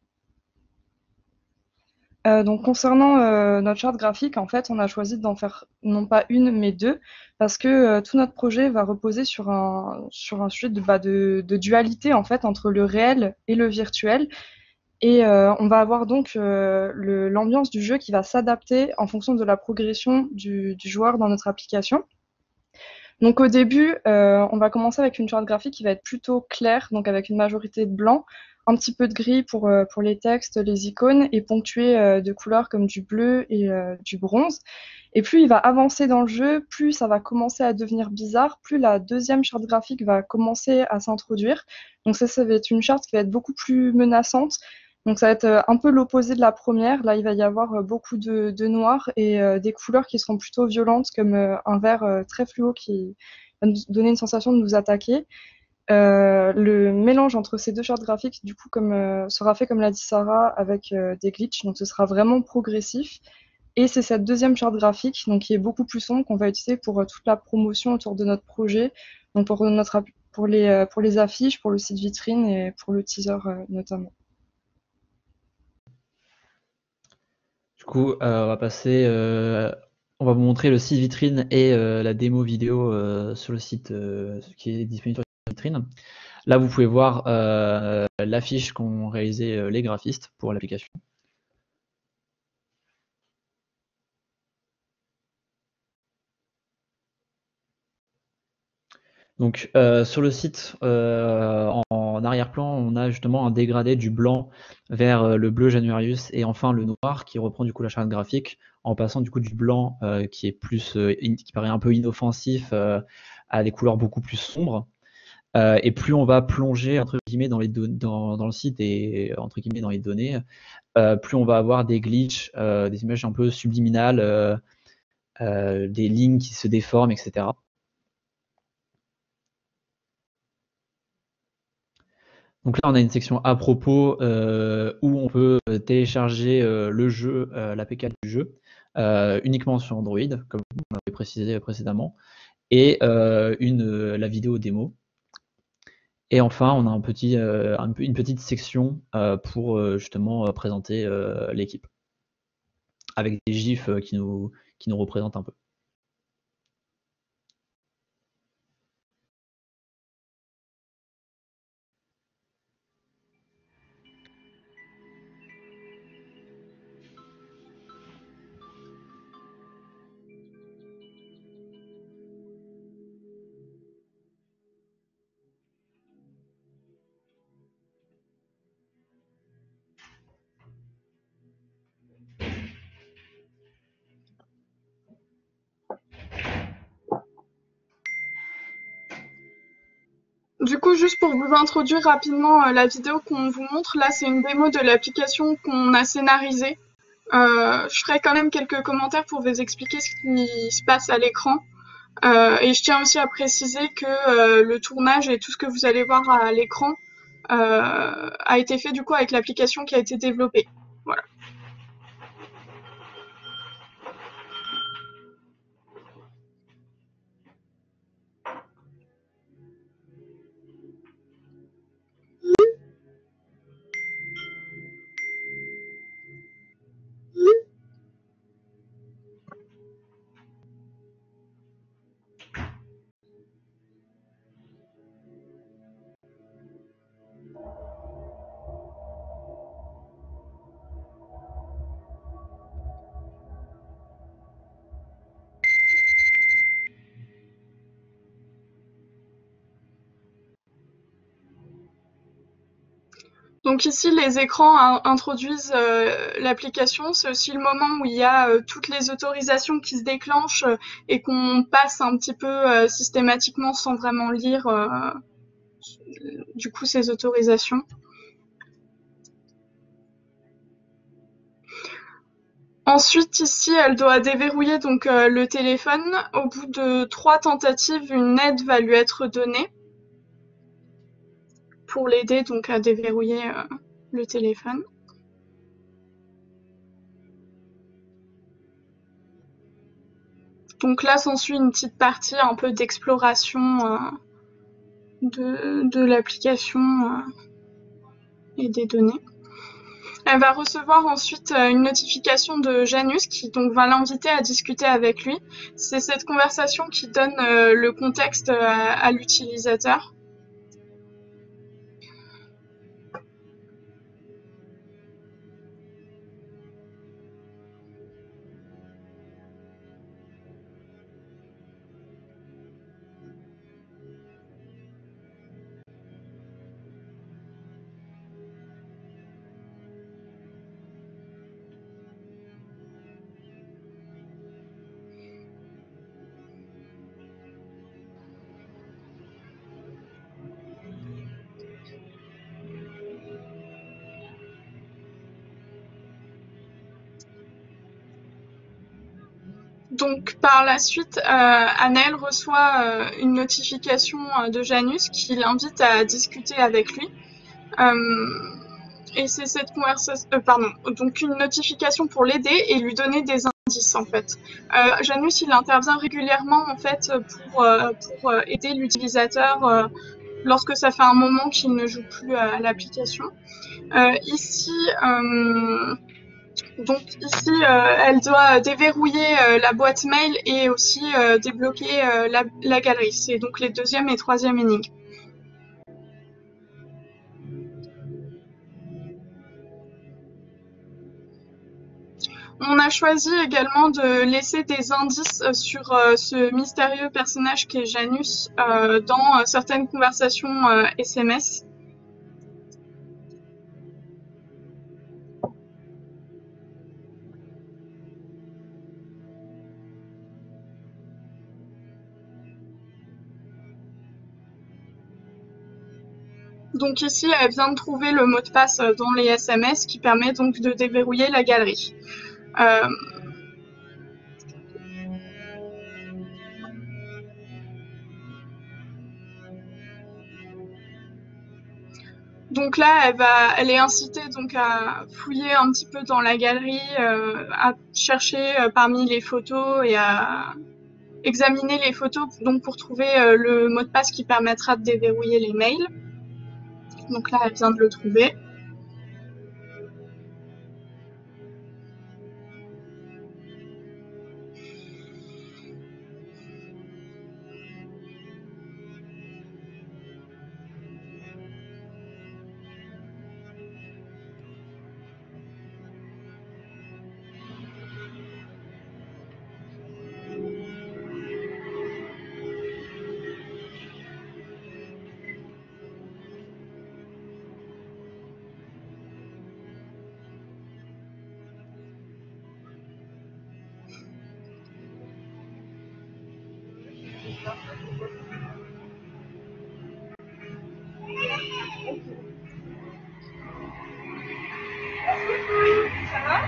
Donc concernant notre charte graphique, en fait, on a choisi d'en faire non pas une, mais deux, parce que tout notre projet va reposer sur un sujet de dualité en fait entre le réel et le virtuel. Et on va avoir donc l'ambiance du jeu qui va s'adapter en fonction de la progression du joueur dans notre application. Donc au début, on va commencer avec une charte graphique qui va être plutôt claire, donc avec une majorité de blanc, un petit peu de gris pour les textes, les icônes, et ponctué de couleurs comme du bleu et du bronze. Et plus il va avancer dans le jeu, plus ça va commencer à devenir bizarre, plus la deuxième charte graphique va commencer à s'introduire. Donc ça va être une charte qui va être beaucoup plus menaçante. Donc ça va être un peu l'opposé de la première. Là, il va y avoir beaucoup de noir et des couleurs qui seront plutôt violentes, comme un vert très fluo qui va nous donner une sensation de nous attaquer. Le mélange entre ces deux chartes graphiques, du coup, sera fait, comme l'a dit Sarah, avec des glitches. Donc ce sera vraiment progressif. Et c'est cette deuxième charte graphique, donc, qui est beaucoup plus sombre, qu'on va utiliser pour toute la promotion autour de notre projet, donc pour les affiches, pour le site vitrine et pour le teaser notamment. Du coup, on va passer on va vous montrer le site vitrine et la démo vidéo sur le site qui est disponible sur la vitrine. Là, vous pouvez voir l'affiche qu'ont réalisé les graphistes pour l'application. Donc sur le site, en arrière-plan, on a justement un dégradé du blanc vers le bleu Januarius et enfin le noir qui reprend du coup la charte graphique en passant du coup du blanc qui est plus qui paraît un peu inoffensif à des couleurs beaucoup plus sombres. Et plus on va plonger entre guillemets dans le site et entre guillemets dans les données, plus on va avoir des glitches, des images un peu subliminales, des lignes qui se déforment, etc. Donc là, on a une section à propos où on peut télécharger le jeu, l'APK du jeu, uniquement sur Android, comme on l'avait précisé précédemment, et la vidéo démo. Et enfin, on a une petite section pour justement présenter l'équipe, avec des gifs qui nous représentent un peu. Du coup, juste pour vous introduire rapidement la vidéo qu'on vous montre, là c'est une démo de l'application qu'on a scénarisée. Je ferai quand même quelques commentaires pour vous expliquer ce qui se passe à l'écran. Et je tiens aussi à préciser que le tournage et tout ce que vous allez voir à l'écran a été fait du coup avec l'application qui a été développée. Voilà. Donc ici, les écrans introduisent l'application. C'est aussi le moment où il y a toutes les autorisations qui se déclenchent et qu'on passe un petit peu systématiquement sans vraiment lire du coup ces autorisations. Ensuite, ici, elle doit déverrouiller donc le téléphone. Au bout de 3 tentatives, une aide va lui être donnée pour l'aider donc à déverrouiller le téléphone. Donc là, s'ensuit une petite partie un peu d'exploration de l'application et des données. Elle va recevoir ensuite une notification de Janus qui donc va l'inviter à discuter avec lui. C'est cette conversation qui donne le contexte à l'utilisateur. Donc par la suite, Anaël reçoit une notification de Janus qui l'invite à discuter avec lui. Et c'est cette conversation, donc une notification pour l'aider et lui donner des indices en fait. Janus il intervient régulièrement en fait pour aider l'utilisateur lorsque ça fait un moment qu'il ne joue plus à l'application. Ici, Donc ici, elle doit déverrouiller la boîte mail et aussi débloquer la galerie. C'est donc les deuxième et troisième énigmes. On a choisi également de laisser des indices sur ce mystérieux personnage qui est Janus dans certaines conversations SMS. Donc ici, elle vient de trouver le mot de passe dans les SMS qui permet donc de déverrouiller la galerie. Donc là, elle est incitée donc à fouiller un petit peu dans la galerie, à chercher parmi les photos et à examiner les photos donc pour trouver le mot de passe qui permettra de déverrouiller les mails. Donc là, elle vient de le trouver. Ça va?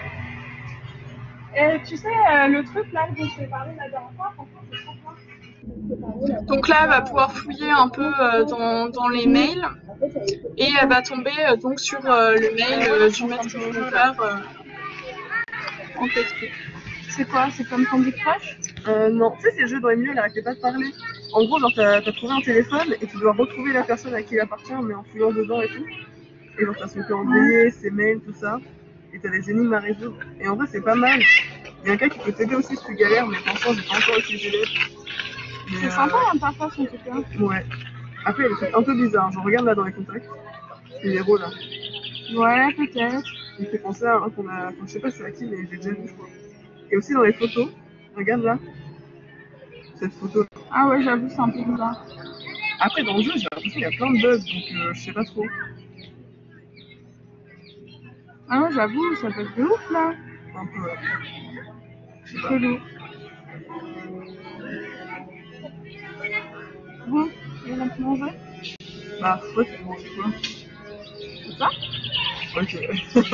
Tu sais, le truc là dont je t'ai parlé la dernière fois, franchement, c'est trop bien. Donc là, elle va pouvoir fouiller un peu dans les mails et elle va tomber donc sur le mail du maître développeur en question. C'est quoi? C'est comme Candy Crush? Non, tu sais, c'est le jeu dans les milieux, il arrêtait pas de parler. En gros, genre, t'as trouvé un téléphone et tu dois retrouver la personne à qui il appartient, mais en fouillant dedans et tout. Et genre, t'as son calendrier, ses mails, tout ça. Et t'as des énigmes à résoudre. Et en vrai, c'est pas mal. Il y a un gars qui peut t'aider aussi si tu galères, mais pour l'instant, j'ai pas encore utilisé l'aide. C'est sympa l'interface en tout cas. Ouais. Après, il y a des trucs un peu bizarres. Je regarde là dans les contacts. Les héros là. Ouais, peut-être. Il me fait penser à un qu'on a. Enfin, je sais pas c'est à qui, mais j'ai déjà vu, je crois. Et aussi dans les photos. Regarde là. Cette photo. Ah ouais, j'avoue, c'est un peu bizarre. Après, dans le jeu, j'ai l'impression qu'il y a plein de bugs, donc je sais pas trop. Ah ouais, j'avoue, ça peut être de ouf là. Un peu, ouais. C'est chelou. Bon, on va manger? Bah, ouais, tu manges quoi? C'est ça? Ok.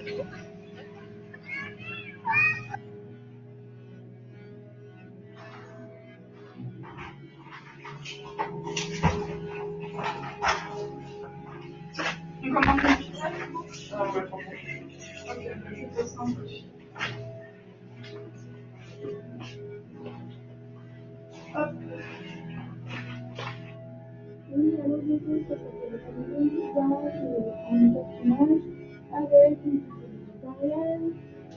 On commence à faire? Ah ouais, franchement. Ok, je fais ça un peu. Hop. Oui, alors je sais que ça s'appelle le visage, un personnage avec une petite tutoriel.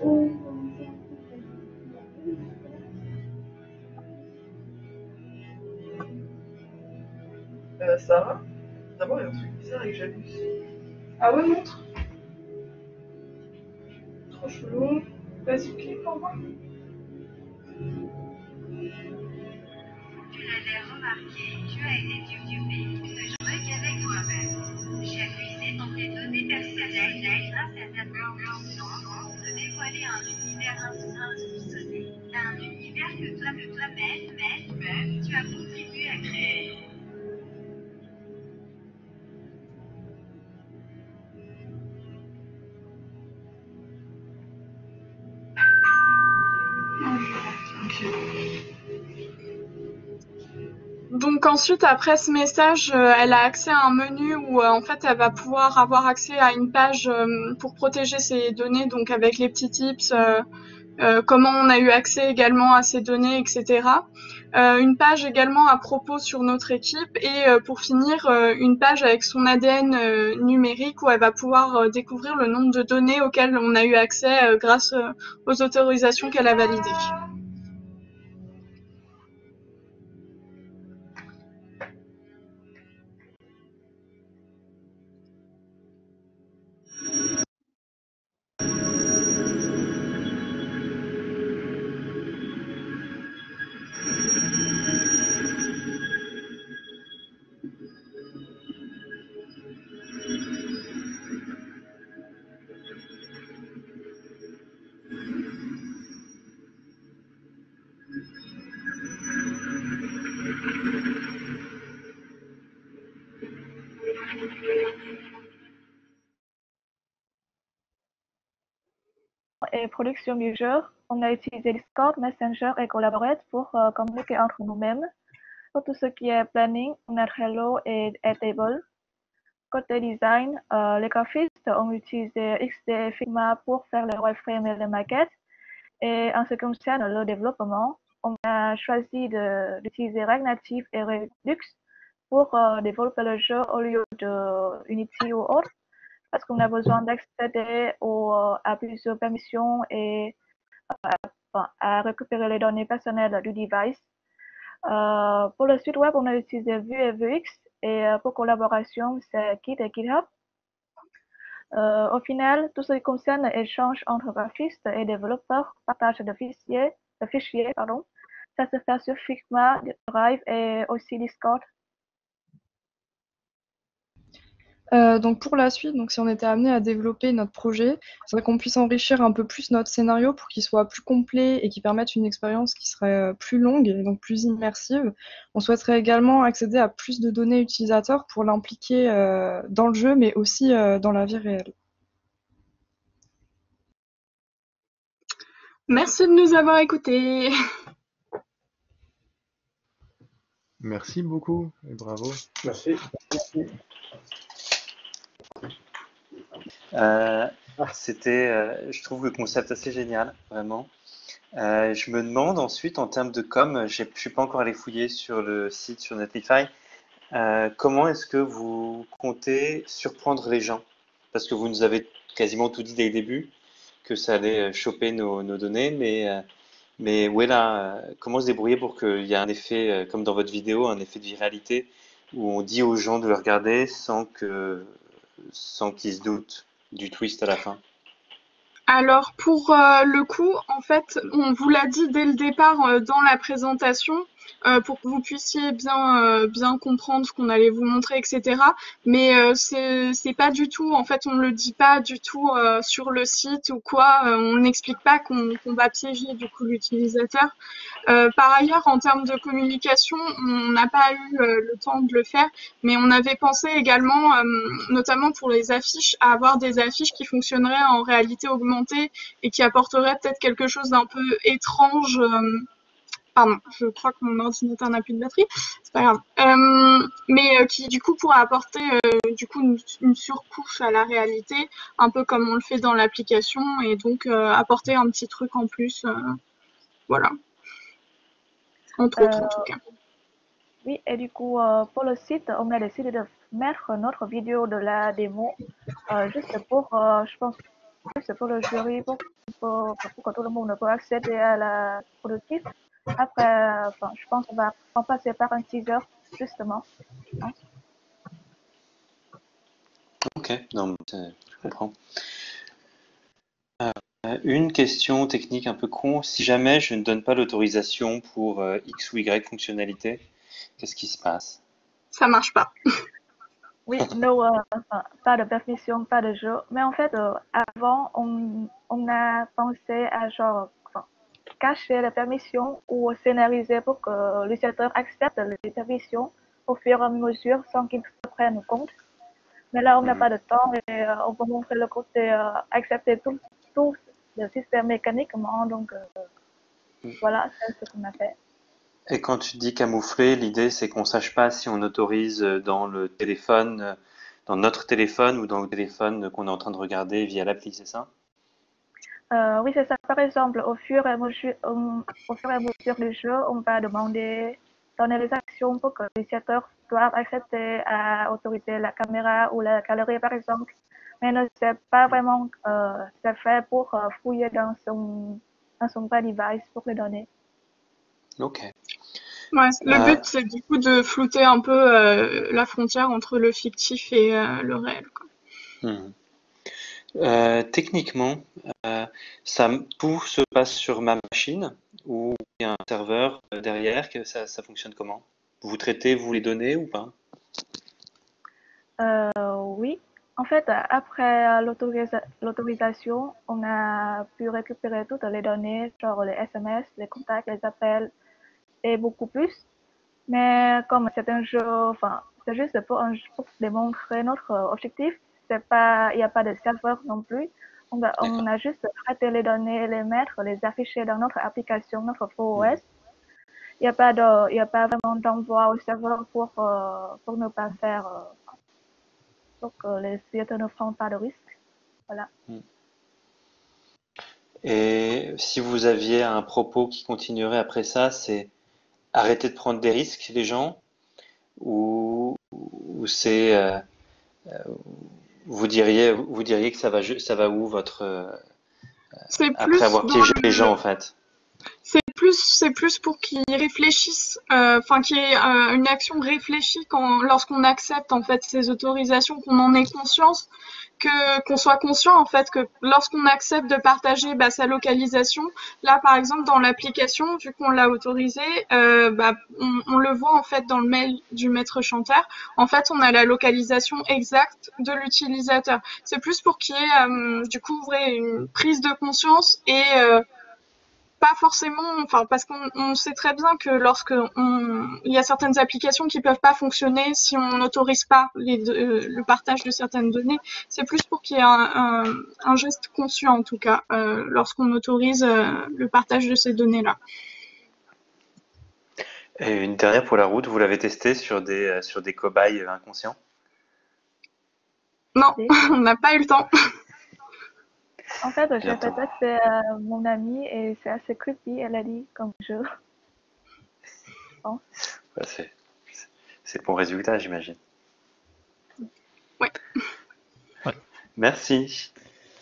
Sarah, d'abord, il y a un truc bizarre avec Janus. Ah ouais, montre. Trop chelou. Vas-y, clique pour voir. Tu l'avais remarqué, tu as été youtubé. Ne jouer qu'avec toi-même. J'ai puisé dans tes données personnelles grâce à ta blanc de dévoiler un univers insoupçonné. Un univers que toi-même, tu as contribué à créer. Donc ensuite, après ce message, elle a accès à un menu où en fait elle va pouvoir avoir accès à une page pour protéger ses données, donc avec les petits tips comment on a eu accès également à ces données, etc. Une page également à propos sur notre équipe et pour finir, une page avec son ADN numérique où elle va pouvoir découvrir le nombre de données auxquelles on a eu accès grâce aux autorisations qu'elle a validées. Et production du jeu, on a utilisé Discord, Messenger et Collaborate pour communiquer entre nous-mêmes. Pour tout ce qui est planning, on a Trello et Airtable. Côté design, les graphistes ont utilisé XD et Figma pour faire les wireframes et les maquettes. Et en ce qui concerne le développement, on a choisi d'utiliser React Native et Redux pour développer le jeu au lieu de Unity ou autre, parce qu'on a besoin d'accéder à plusieurs permissions et à récupérer les données personnelles du device. Pour le site web, on a utilisé Vue et Vuex, et pour collaboration, c'est Git et GitHub. Au final, tout ce qui concerne l'échange entre graphistes et développeurs, partage de fichiers, ça se fait sur Figma, Drive et aussi Discord. Donc pour la suite, donc si on était amené à développer notre projet, il faudrait qu'on puisse enrichir un peu plus notre scénario pour qu'il soit plus complet et qu'il permette une expérience qui serait plus longue et donc plus immersive. On souhaiterait également accéder à plus de données utilisateurs pour l'impliquer dans le jeu, mais aussi dans la vie réelle. Merci de nous avoir écoutés. Merci beaucoup et bravo. Merci. Je trouve le concept assez génial, vraiment. Je me demande ensuite, en termes de com, je ne suis pas encore allé fouiller sur le site, sur Netlify, comment est-ce que vous comptez surprendre les gens? Parce que vous nous avez quasiment tout dit dès le début, que ça allait choper nos données, mais ouais, là, comment se débrouiller pour qu'il y ait un effet, comme dans votre vidéo, un effet de viralité, où on dit aux gens de le regarder sans qu'ils se doutent du twist à la fin? Alors pour le coup, en fait, on vous l'a dit dès le départ dans la présentation, pour que vous puissiez bien comprendre ce qu'on allait vous montrer, etc. Mais c'est pas du tout, en fait, on le dit pas du tout sur le site ou quoi. On n'explique pas qu'on va piéger du coup l'utilisateur. Par ailleurs, en termes de communication, on n'a pas eu le temps de le faire, mais on avait pensé également, notamment pour les affiches, à avoir des affiches qui fonctionneraient en réalité augmentée et qui apporteraient peut-être quelque chose d'un peu étrange. Pardon, je crois que mon ordinateur n'a plus de batterie, c'est pas grave. Mais qui du coup pourrait apporter du coup une surcouche à la réalité, un peu comme on le fait dans l'application, et donc apporter un petit truc en plus. Voilà. Entre autres, en tout cas. Oui, et du coup, pour le site, on a décidé de mettre notre vidéo de la démo juste pour, je pense, juste pour le jury, pour que tout le monde peut accéder à la prototype. Après, je pense qu'on va en passer par un teaser, justement. Ok, non, je comprends. Une question technique un peu con. Si jamais je ne donne pas l'autorisation pour X ou Y fonctionnalité, qu'est-ce qui se passe? Ça marche pas. Oui, pas de permission, pas de jeu. Mais en fait, avant, on a pensé à cacher les permissions ou scénariser pour que l'utilisateur accepte les permissions au fur et à mesure sans qu'il se prenne compte. Mais là, on n'a pas de temps et on peut montrer le côté accepter tout le système mécaniquement. Donc, voilà, c'est ce qu'on a fait. Et quand tu dis camoufler, l'idée c'est qu'on sache pas si on autorise dans le téléphone, dans notre téléphone ou dans le téléphone qu'on est en train de regarder via l'appli, c'est ça? Oui, c'est ça. Par exemple, au fur et à mesure du jeu, on va donner les actions pour que l'utilisateur doive accepter à autoriser la caméra ou la galerie, par exemple. Mais ne c'est pas vraiment c'est fait pour fouiller dans son vrai device pour les données. Ok. Ouais, le Euh, but, c'est du coup de flouter un peu la frontière entre le fictif et le réel, quoi. hmm. Techniquement, euh, tout se passe sur ma machine ou il y a un serveur derrière, que ça fonctionne comment? Vous traitez, vous les données ou pas? Oui. En fait, après l'autorisation, on a pu récupérer toutes les données, genre les SMS, les contacts, les appels et beaucoup plus. Mais comme c'est un jeu, enfin, c'est juste pour démontrer notre objectif. Il n'y a pas de serveur non plus. On a juste traité les données, les mettre, les afficher dans notre application, notre FOS. Il y a pas vraiment d'envoi au serveur pour ne pas faire, pour que les utilisateurs ne prennent pas de risques. Voilà. Et si vous aviez un propos qui continuerait après ça, c'est arrêter de prendre des risques, les gens, ou c'est vous diriez que ça va où votre C'est après plus avoir dans piégé les le, gens en fait. c'est plus pour qu'ils réfléchissent, enfin qu'il y ait une action réfléchie lorsqu'on accepte en fait ces autorisations, qu'on en ait conscience, qu'on soit conscient en fait que lorsqu'on accepte de partager sa localisation, là par exemple dans l'application, vu qu'on l'a autorisé, on le voit en fait dans le mail du maître chanteur. En fait, on a la localisation exacte de l'utilisateur. C'est plus pour qu'il y ait du coup une prise de conscience et pas forcément, enfin parce qu'on sait très bien que il y a certaines applications qui peuvent pas fonctionner si on n'autorise pas le partage de certaines données. C'est plus pour qu'il y ait un geste conscient en tout cas lorsqu'on autorise le partage de ces données-là. Et une dernière pour la route, vous l'avez testé sur des cobayes inconscients? Non, on n'a pas eu le temps. En fait, j'ai Bientôt. fait tester à mon amie et c'est assez creepy, elle a dit, comme jeu. Bon. Bah, c'est bon résultat, j'imagine. Ouais. Merci.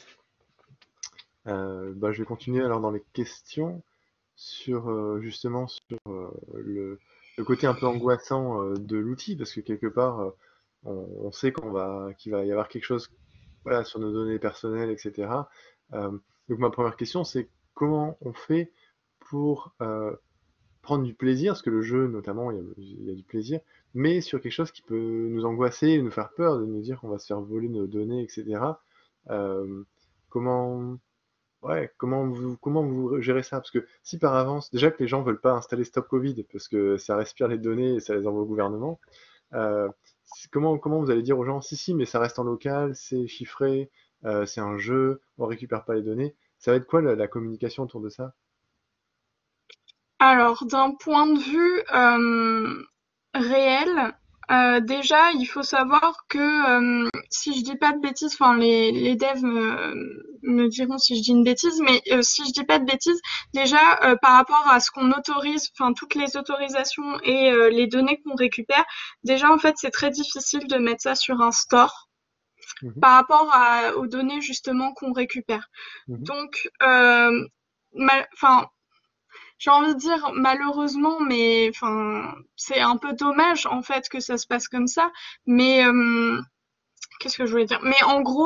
Je vais continuer alors dans les questions sur justement sur le côté un peu angoissant de l'outil, parce que quelque part, on sait qu'il va y avoir quelque chose, voilà, sur nos données personnelles, etc. Donc ma première question, c'est comment on fait pour prendre du plaisir, parce que le jeu, notamment, il y a du plaisir, mais sur quelque chose qui peut nous angoisser, nous faire peur, de nous dire qu'on va se faire voler nos données, etc. Euh, comment, ouais, comment vous gérez ça? Parce que si par avance, déjà que les gens veulent pas installer Stop Covid, parce que ça respire les données et ça les envoie au gouvernement, euh, comment vous allez dire aux gens, si, mais ça reste en local, c'est chiffré, c'est un jeu, on récupère pas les données. Ça va être quoi la communication autour de ça? Alors, d'un point de vue réel, déjà, il faut savoir que si je dis pas de bêtises, enfin les devs me diront si je dis une bêtise, mais si je dis pas de bêtises, déjà par rapport à ce qu'on autorise, enfin toutes les autorisations et les données qu'on récupère, déjà en fait c'est très difficile de mettre ça sur un store par rapport aux données justement qu'on récupère. Donc, enfin j'ai envie de dire malheureusement, mais enfin c'est un peu dommage en fait que ça se passe comme ça. Mais qu'est-ce que je voulais dire? Mais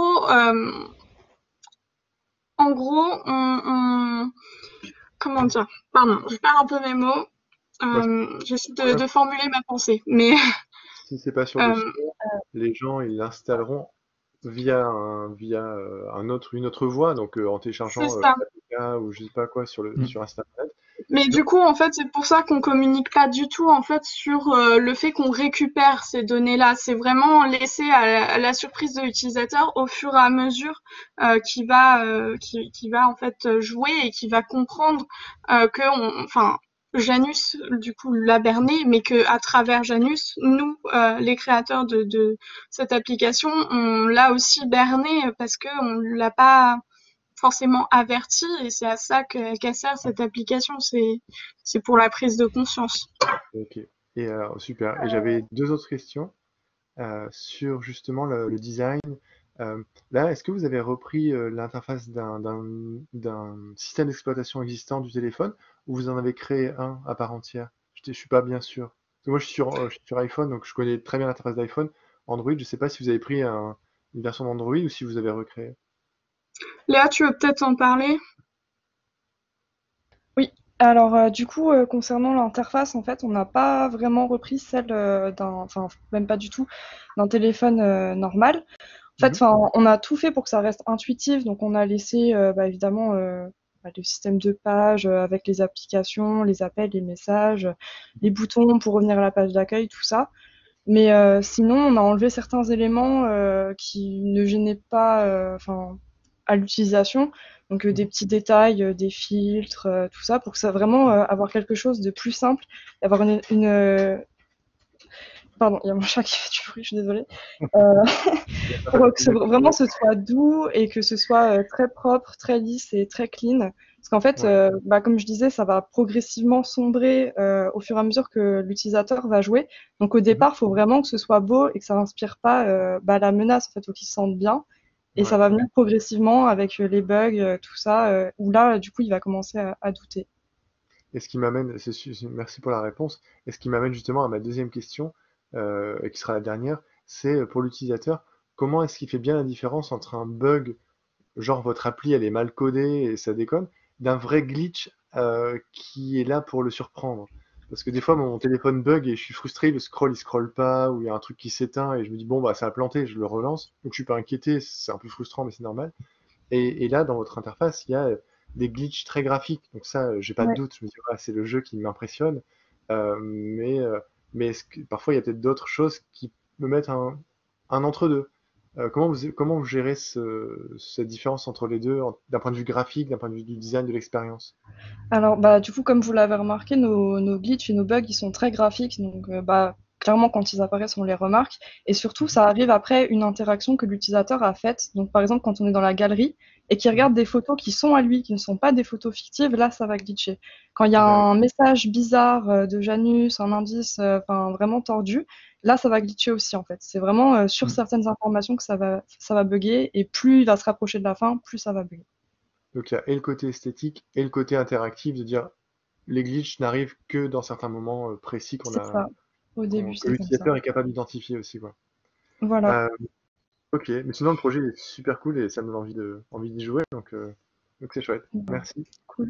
en gros, comment dire? Pardon, je perds un peu mes mots. Moi, J'essaie de formuler ma pensée, mais si c'est pas sur le store, les gens ils l'installeront via une autre voie, donc en c'est téléchargeant ça. l'APK ou je sais pas quoi sur Internet. Mais du coup, en fait, c'est pour ça qu'on communique pas du tout en fait sur le fait qu'on récupère ces données-là. C'est vraiment laissé à la surprise de l'utilisateur au fur et à mesure qui va en fait jouer et qui va comprendre enfin Janus du coup l'a berné, mais que à travers Janus, nous les créateurs de cette application, on l'a aussi berné parce que on l'a pas forcément averti, et c'est à ça qu'elle sert cette application, c'est pour la prise de conscience. Ok. Et super. Et j'avais deux autres questions sur justement le design. Là, est-ce que vous avez repris l'interface d'un système d'exploitation existant du téléphone ou vous en avez créé un à part entière? Je suis pas bien sûr. Parce que moi, je suis sur iPhone, donc je connais très bien l'interface d'iPhone. Android, je ne sais pas si vous avez pris une version d'Android ou si vous avez recréé. Léa, tu veux peut-être en parler? Oui, alors du coup, concernant l'interface, en fait, on n'a pas vraiment repris celle enfin, même pas du tout, d'un téléphone normal. En fait, enfin, on a tout fait pour que ça reste intuitif, donc on a laissé évidemment le système de page avec les applications, les appels, les messages, les boutons pour revenir à la page d'accueil, tout ça. Mais sinon, on a enlevé certains éléments qui ne gênaient pas à l'utilisation. Donc des petits détails, des filtres, tout ça, pour que ça vraiment avoir quelque chose de plus simple, avoir Pardon, il y a mon chat qui fait du bruit, je suis désolée. Pour que vraiment ce soit doux et que ce soit très propre, très lisse et très clean. Parce qu'en fait, comme je disais, ça va progressivement sombrer au fur et à mesure que l'utilisateur va jouer. Donc au départ, il faut vraiment que ce soit beau et que ça n'inspire pas la menace. En fait, il faut qu'il se sente bien. Et ça va venir progressivement avec les bugs, tout ça, où là, du coup, il va commencer à douter. Et ce qui m'amène, merci pour la réponse, et ce qui m'amène justement à ma deuxième question, et qui sera la dernière, c'est pour l'utilisateur, comment est-ce qu'il fait bien la différence entre un bug, genre votre appli elle est mal codée et ça déconne, d'un vrai glitch qui est là pour le surprendre? Parce que des fois mon téléphone bug et je suis frustré, le scroll il scrolle pas, ou il y a un truc qui s'éteint et je me dis bon bah ça a planté, je le relance, donc je suis pas inquiété, c'est un peu frustrant mais c'est normal. Et là, dans votre interface, il y a des glitches très graphiques. Donc ça, j'ai pas de doute. Je me dis, ouais, c'est le jeu qui m'impressionne. Euh, mais mais parfois, il y a peut-être d'autres choses qui me mettent un entre-deux. Comment vous gérez cette différence entre les deux, d'un point de vue graphique, d'un point de vue du design, de l'expérience? Alors, du coup, comme vous l'avez remarqué, nos glitches et nos bugs, ils sont très graphiques. Donc, clairement, quand ils apparaissent, on les remarque. Et surtout, ça arrive après une interaction que l'utilisateur a faite. Donc, par exemple, quand on est dans la galerie et qu'il regarde des photos qui sont à lui, qui ne sont pas des photos fictives, là, ça va glitcher. Quand il y a un message bizarre de Janus, un indice, vraiment tordu, là, ça va glitcher aussi, en fait. C'est vraiment sur certaines informations que ça va bugger. Et plus il va se rapprocher de la fin, plus ça va bugger. Donc il y a et le côté esthétique et le côté interactif de dire les glitches n'arrivent que dans certains moments précis C'est ça. Au début, que c'est comme ça. l'utilisateur est capable d'identifier aussi, quoi. Voilà. Ok, mais sinon le projet est super cool et ça me donne envie d'y jouer, donc c'est chouette. Merci. Cool.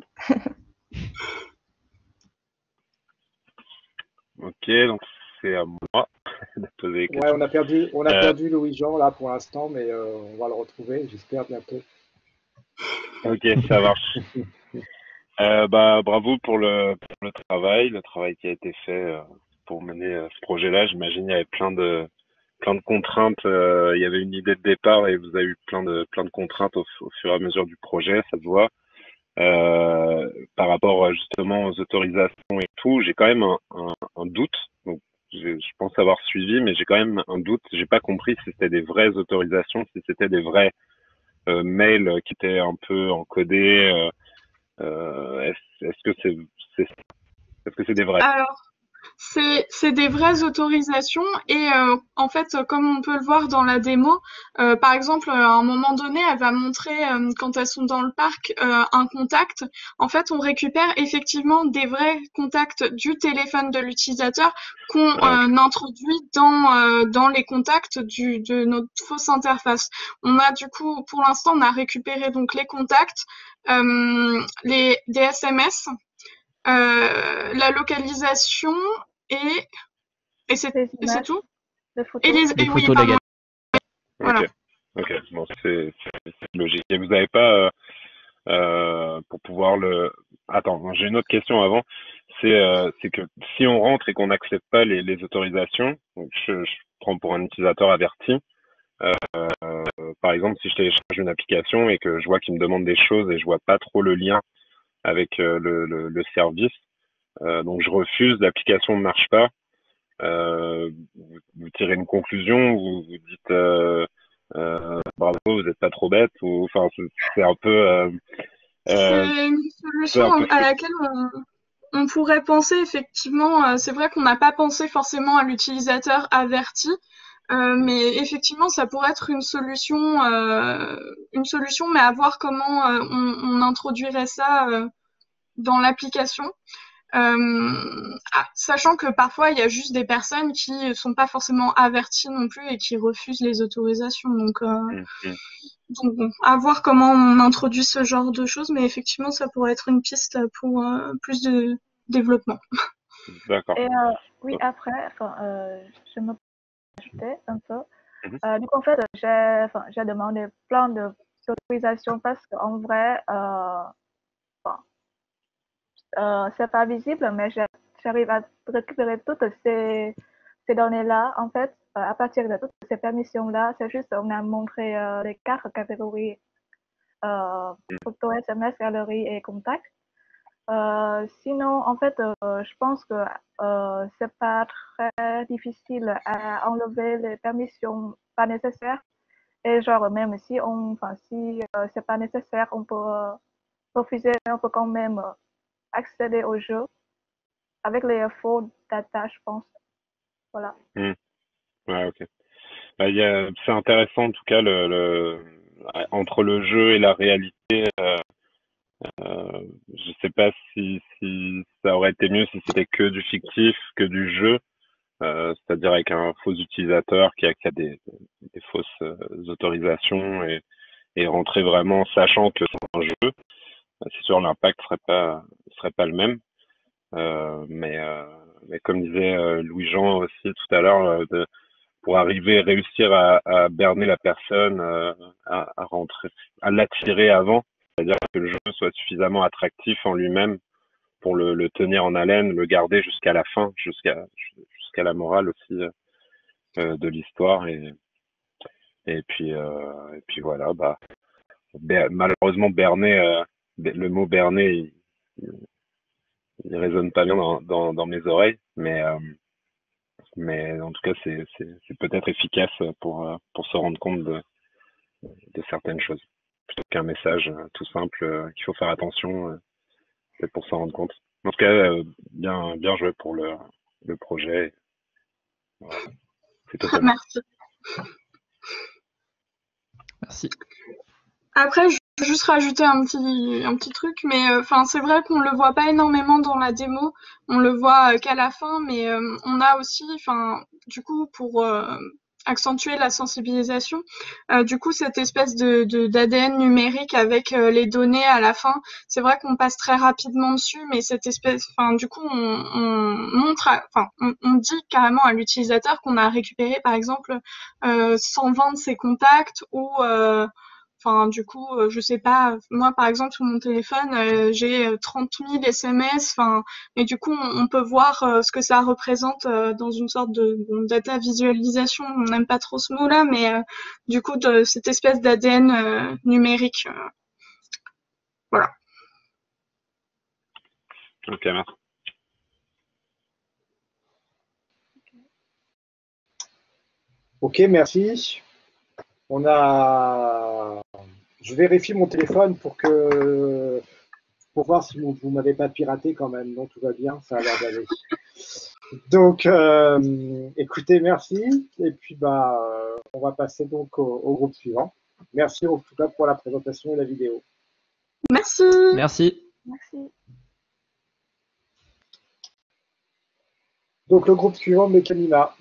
Ok, donc c'est à moi de poser les questions. Ouais, on a perdu Louis-Jean là pour l'instant, mais on va le retrouver, j'espère bientôt. Ok, ça marche. Bravo pour le travail qui a été fait pour mener ce projet-là. J'imagine il y avait plein de contraintes. Il y avait une idée de départ et vous avez eu plein de contraintes au fur et à mesure du projet, ça se voit. Par rapport justement aux autorisations et tout, j'ai quand même un doute. Donc, je pense avoir suivi, mais j'ai quand même un doute. J'ai pas compris si c'était des vraies autorisations, si c'était des vrais mails qui étaient un peu encodés. Est-ce que c'est des vrais? Alors, c'est des vraies autorisations et en fait, comme on peut le voir dans la démo, par exemple, à un moment donné, elle va montrer quand elles sont dans le parc un contact. En fait, on récupère effectivement des vrais contacts du téléphone de l'utilisateur qu'on introduit dans les contacts de notre fausse interface. On a du coup, pour l'instant, on a récupéré donc les contacts, des SMS. La localisation et c'est tout. Et Les oui, photos pardon. légales. Voilà. Ok, bon, c'est logique. Et vous n'avez pas, pour pouvoir le... Attends, j'ai une autre question avant. C'est que si on rentre et qu'on n'accepte pas les autorisations, donc je prends pour un utilisateur averti, par exemple, si je télécharge une application et que je vois qu'il me demande des choses et je vois pas trop le lien avec le service, donc je refuse, l'application ne marche pas. Vous tirez une conclusion, vous dites bravo, vous n'êtes pas trop bête, ou enfin c'est un peu C'est une c'est solution un peu à laquelle on pourrait penser effectivement. C'est vrai qu'on n'a pas pensé forcément à l'utilisateur averti, mais effectivement, ça pourrait être une solution, mais à voir comment on introduirait ça dans l'application. Sachant que parfois il y a juste des personnes qui sont pas forcément averties non plus et qui refusent les autorisations. Donc bon, à voir comment on introduit ce genre de choses, mais effectivement ça pourrait être une piste pour plus de développement. D'accord. Et oui, après, je me ajouter un peu. Mhm. Du coup, en fait, j'ai demandé plein d'autorisations parce qu'en vrai, c'est pas visible, mais j'arrive à récupérer toutes ces données-là. En fait, à partir de toutes ces permissions-là, c'est juste, on a montré les 4 catégories photo, SMS, galerie et contact. Sinon, en fait, je pense que c'est pas très difficile à enlever les permissions pas nécessaires. Et genre, même si c'est pas nécessaire, on peut refuser, on peut quand même accéder au jeu avec les faux data, je pense. Voilà. Ouais, ok. Bah, c'est intéressant en tout cas entre le jeu et la réalité. Je sais pas si ça aurait été mieux si c'était que du fictif, que du jeu, c'est-à-dire avec un faux utilisateur qui a des fausses autorisations et rentrer vraiment sachant que c'est un jeu. C'est sûr, l'impact serait pas le même. Mais comme disait Louis-Jean aussi tout à l'heure, pour réussir à berner la personne, à rentrer, à l'attirer avant, c'est-à-dire que le jeu soit suffisamment attractif en lui-même pour le tenir en haleine, le garder jusqu'à la fin, jusqu'à la morale aussi de l'histoire et puis voilà, bah malheureusement berner, le mot berner il résonne pas bien dans mes oreilles, mais en tout cas c'est peut-être efficace pour se rendre compte de certaines choses plutôt qu'un message tout simple qu'il faut faire attention, c'est pour s'en rendre compte. En tout cas, bien joué pour le projet. Voilà. C'est totalement. Merci. Merci. Après, je veux juste rajouter un petit truc, mais c'est vrai qu'on le voit pas énormément dans la démo. On le voit qu'à la fin, mais on a aussi, du coup, pour accentuer la sensibilisation, du coup, cette espèce d'ADN numérique avec les données à la fin. C'est vrai qu'on passe très rapidement dessus, mais cette espèce, du coup, on montre, on dit carrément à l'utilisateur qu'on a récupéré, par exemple, 120 de ses contacts ou du coup, je sais pas, moi par exemple sur mon téléphone, j'ai 30 000 SMS, et du coup on peut voir ce que ça représente dans une sorte de data visualisation. On n'aime pas trop ce mot-là, mais du coup de cette espèce d'ADN numérique. Voilà. Ok, merci. Ok, merci. Je vérifie mon téléphone pour voir si vous m'avez pas piraté quand même. Non, tout va bien, ça a l'air d'aller. Donc, écoutez, merci. Et puis, on va passer donc au groupe suivant. Merci en tout cas pour la présentation et la vidéo. Merci. Merci. Merci. Donc, le groupe suivant, Mekanima.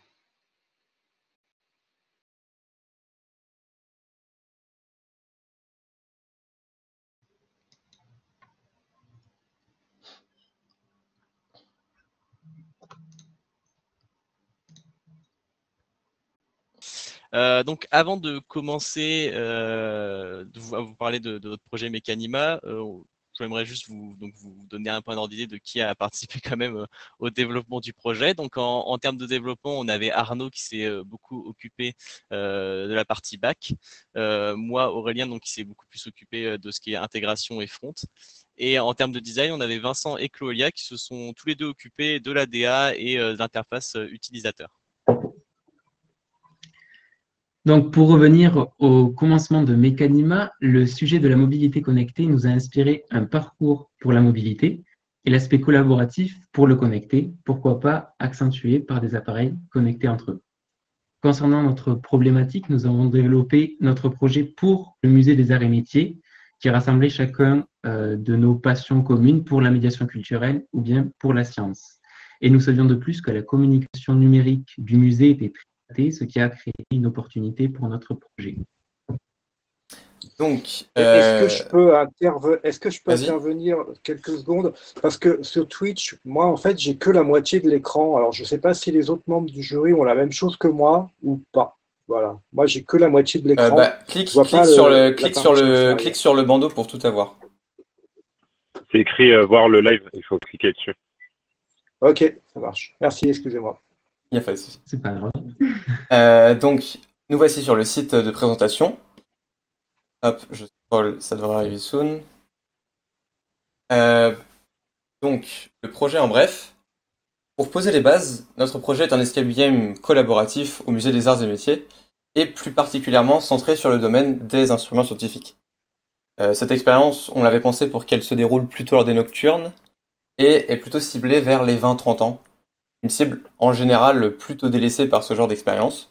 Donc, avant de commencer à vous parler de votre projet Mekanima, j'aimerais juste vous donner un point d'ordre d'idée de qui a participé quand même au développement du projet. Donc, en termes de développement, on avait Arnaud qui s'est beaucoup occupé de la partie back. Moi, Aurélien, donc, qui s'est beaucoup plus occupé de ce qui est intégration et front. Et en termes de design, on avait Vincent et Chloélia qui se sont tous les deux occupés de la DA et de l'interface utilisateur. Donc, pour revenir au commencement de Mecanima, le sujet de la mobilité connectée nous a inspiré un parcours pour la mobilité et l'aspect collaboratif pour le connecter, pourquoi pas accentué par des appareils connectés entre eux. Concernant notre problématique, nous avons développé notre projet pour le musée des arts et métiers, qui rassemblait chacun de nos passions communes pour la médiation culturelle ou bien pour la science. Et nous savions de plus que la communication numérique du musée était traitée, ce qui a créé une opportunité pour notre projet. Donc, est-ce que je peux vas-y. intervenir quelques secondes? Parce que sur Twitch, moi, en fait, j'ai que la moitié de l'écran. Alors, je ne sais pas si les autres membres du jury ont la même chose que moi ou pas. Voilà. Moi, j'ai que la moitié de l'écran. Clique Je vois pas sur la clique partie inférieure. sur le bandeau pour tout avoir. C'est écrit voir le live, il faut cliquer dessus. Ok, ça marche. Merci, excusez-moi. Il n'y a pas de souci. C'est pas grave. Donc, nous voici sur le site de présentation. Hop, je scroll, ça devrait arriver soon. Donc, le projet en bref. Pour poser les bases, notre projet est un escape game collaboratif au Musée des Arts et Métiers, et plus particulièrement centré sur le domaine des instruments scientifiques. Cette expérience, on l'avait pensée pour qu'elle se déroule plutôt lors des nocturnes, et est plutôt ciblée vers les 20-30 ans. Une cible en général plutôt délaissée par ce genre d'expérience.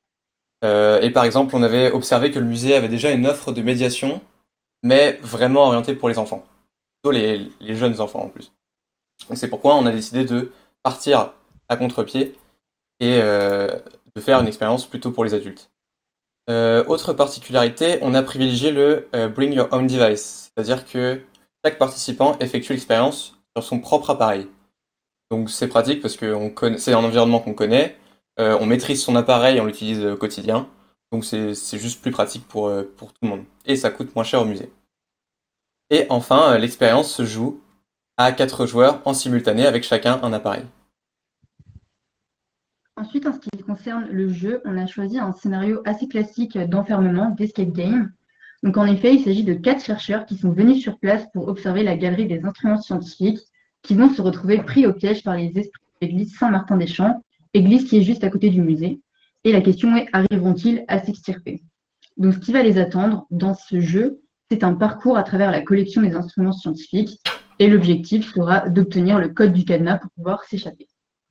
Et par exemple, on avait observé que le musée avait déjà une offre de médiation, mais vraiment orientée pour les enfants. Plutôt les jeunes enfants en plus. Donc c'est pourquoi on a décidé de partir à contre-pied et de faire une expérience plutôt pour les adultes. Autre particularité, on a privilégié le Bring Your Own Device, c'est-à-dire que chaque participant effectue l'expérience sur son propre appareil. Donc c'est pratique parce que c'est un environnement qu'on connaît, on maîtrise son appareil, on l'utilise au quotidien, donc c'est juste plus pratique pour tout le monde. Et ça coûte moins cher au musée. Et enfin, l'expérience se joue à 4 joueurs en simultané avec chacun un appareil. Ensuite, en ce qui concerne le jeu, on a choisi un scénario assez classique d'enfermement, d'escape game. Donc en effet, il s'agit de 4 chercheurs qui sont venus sur place pour observer la galerie des instruments scientifiques qui vont se retrouver pris au piège par les esprits de l'église Saint-Martin-des-Champs, église qui est juste à côté du musée. Et la question est, arriveront-ils à s'extirper? Donc ce qui va les attendre dans ce jeu, c'est un parcours à travers la collection des instruments scientifiques et l'objectif sera d'obtenir le code du cadenas pour pouvoir s'échapper.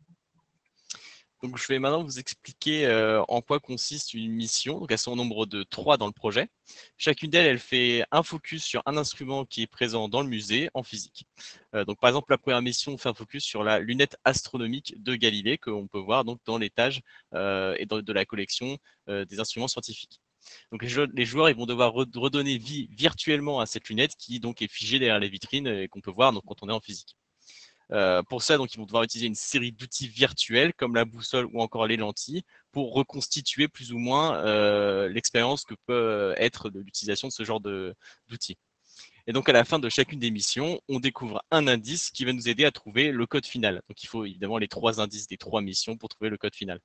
Donc, je vais maintenant vous expliquer en quoi consiste une mission. Donc, elles sont au nombre de 3 dans le projet. Chacune d'elles, elle fait un focus sur un instrument qui est présent dans le musée en physique. Donc, par exemple, la première mission fait un focus sur la lunette astronomique de Galilée que l'on peut voir donc dans l'étage de la collection des instruments scientifiques. Donc, les joueurs ils vont devoir redonner vie virtuellement à cette lunette qui donc est figée derrière les vitrines et qu'on peut voir donc, quand on est en physique. Pour ça, donc, ils vont devoir utiliser une série d'outils virtuels comme la boussole ou encore les lentilles pour reconstituer plus ou moins l'expérience que peut être l'utilisation de ce genre d'outils. Et donc, à la fin de chacune des missions, on découvre un indice qui va nous aider à trouver le code final. Donc, il faut évidemment les 3 indices des 3 missions pour trouver le code final.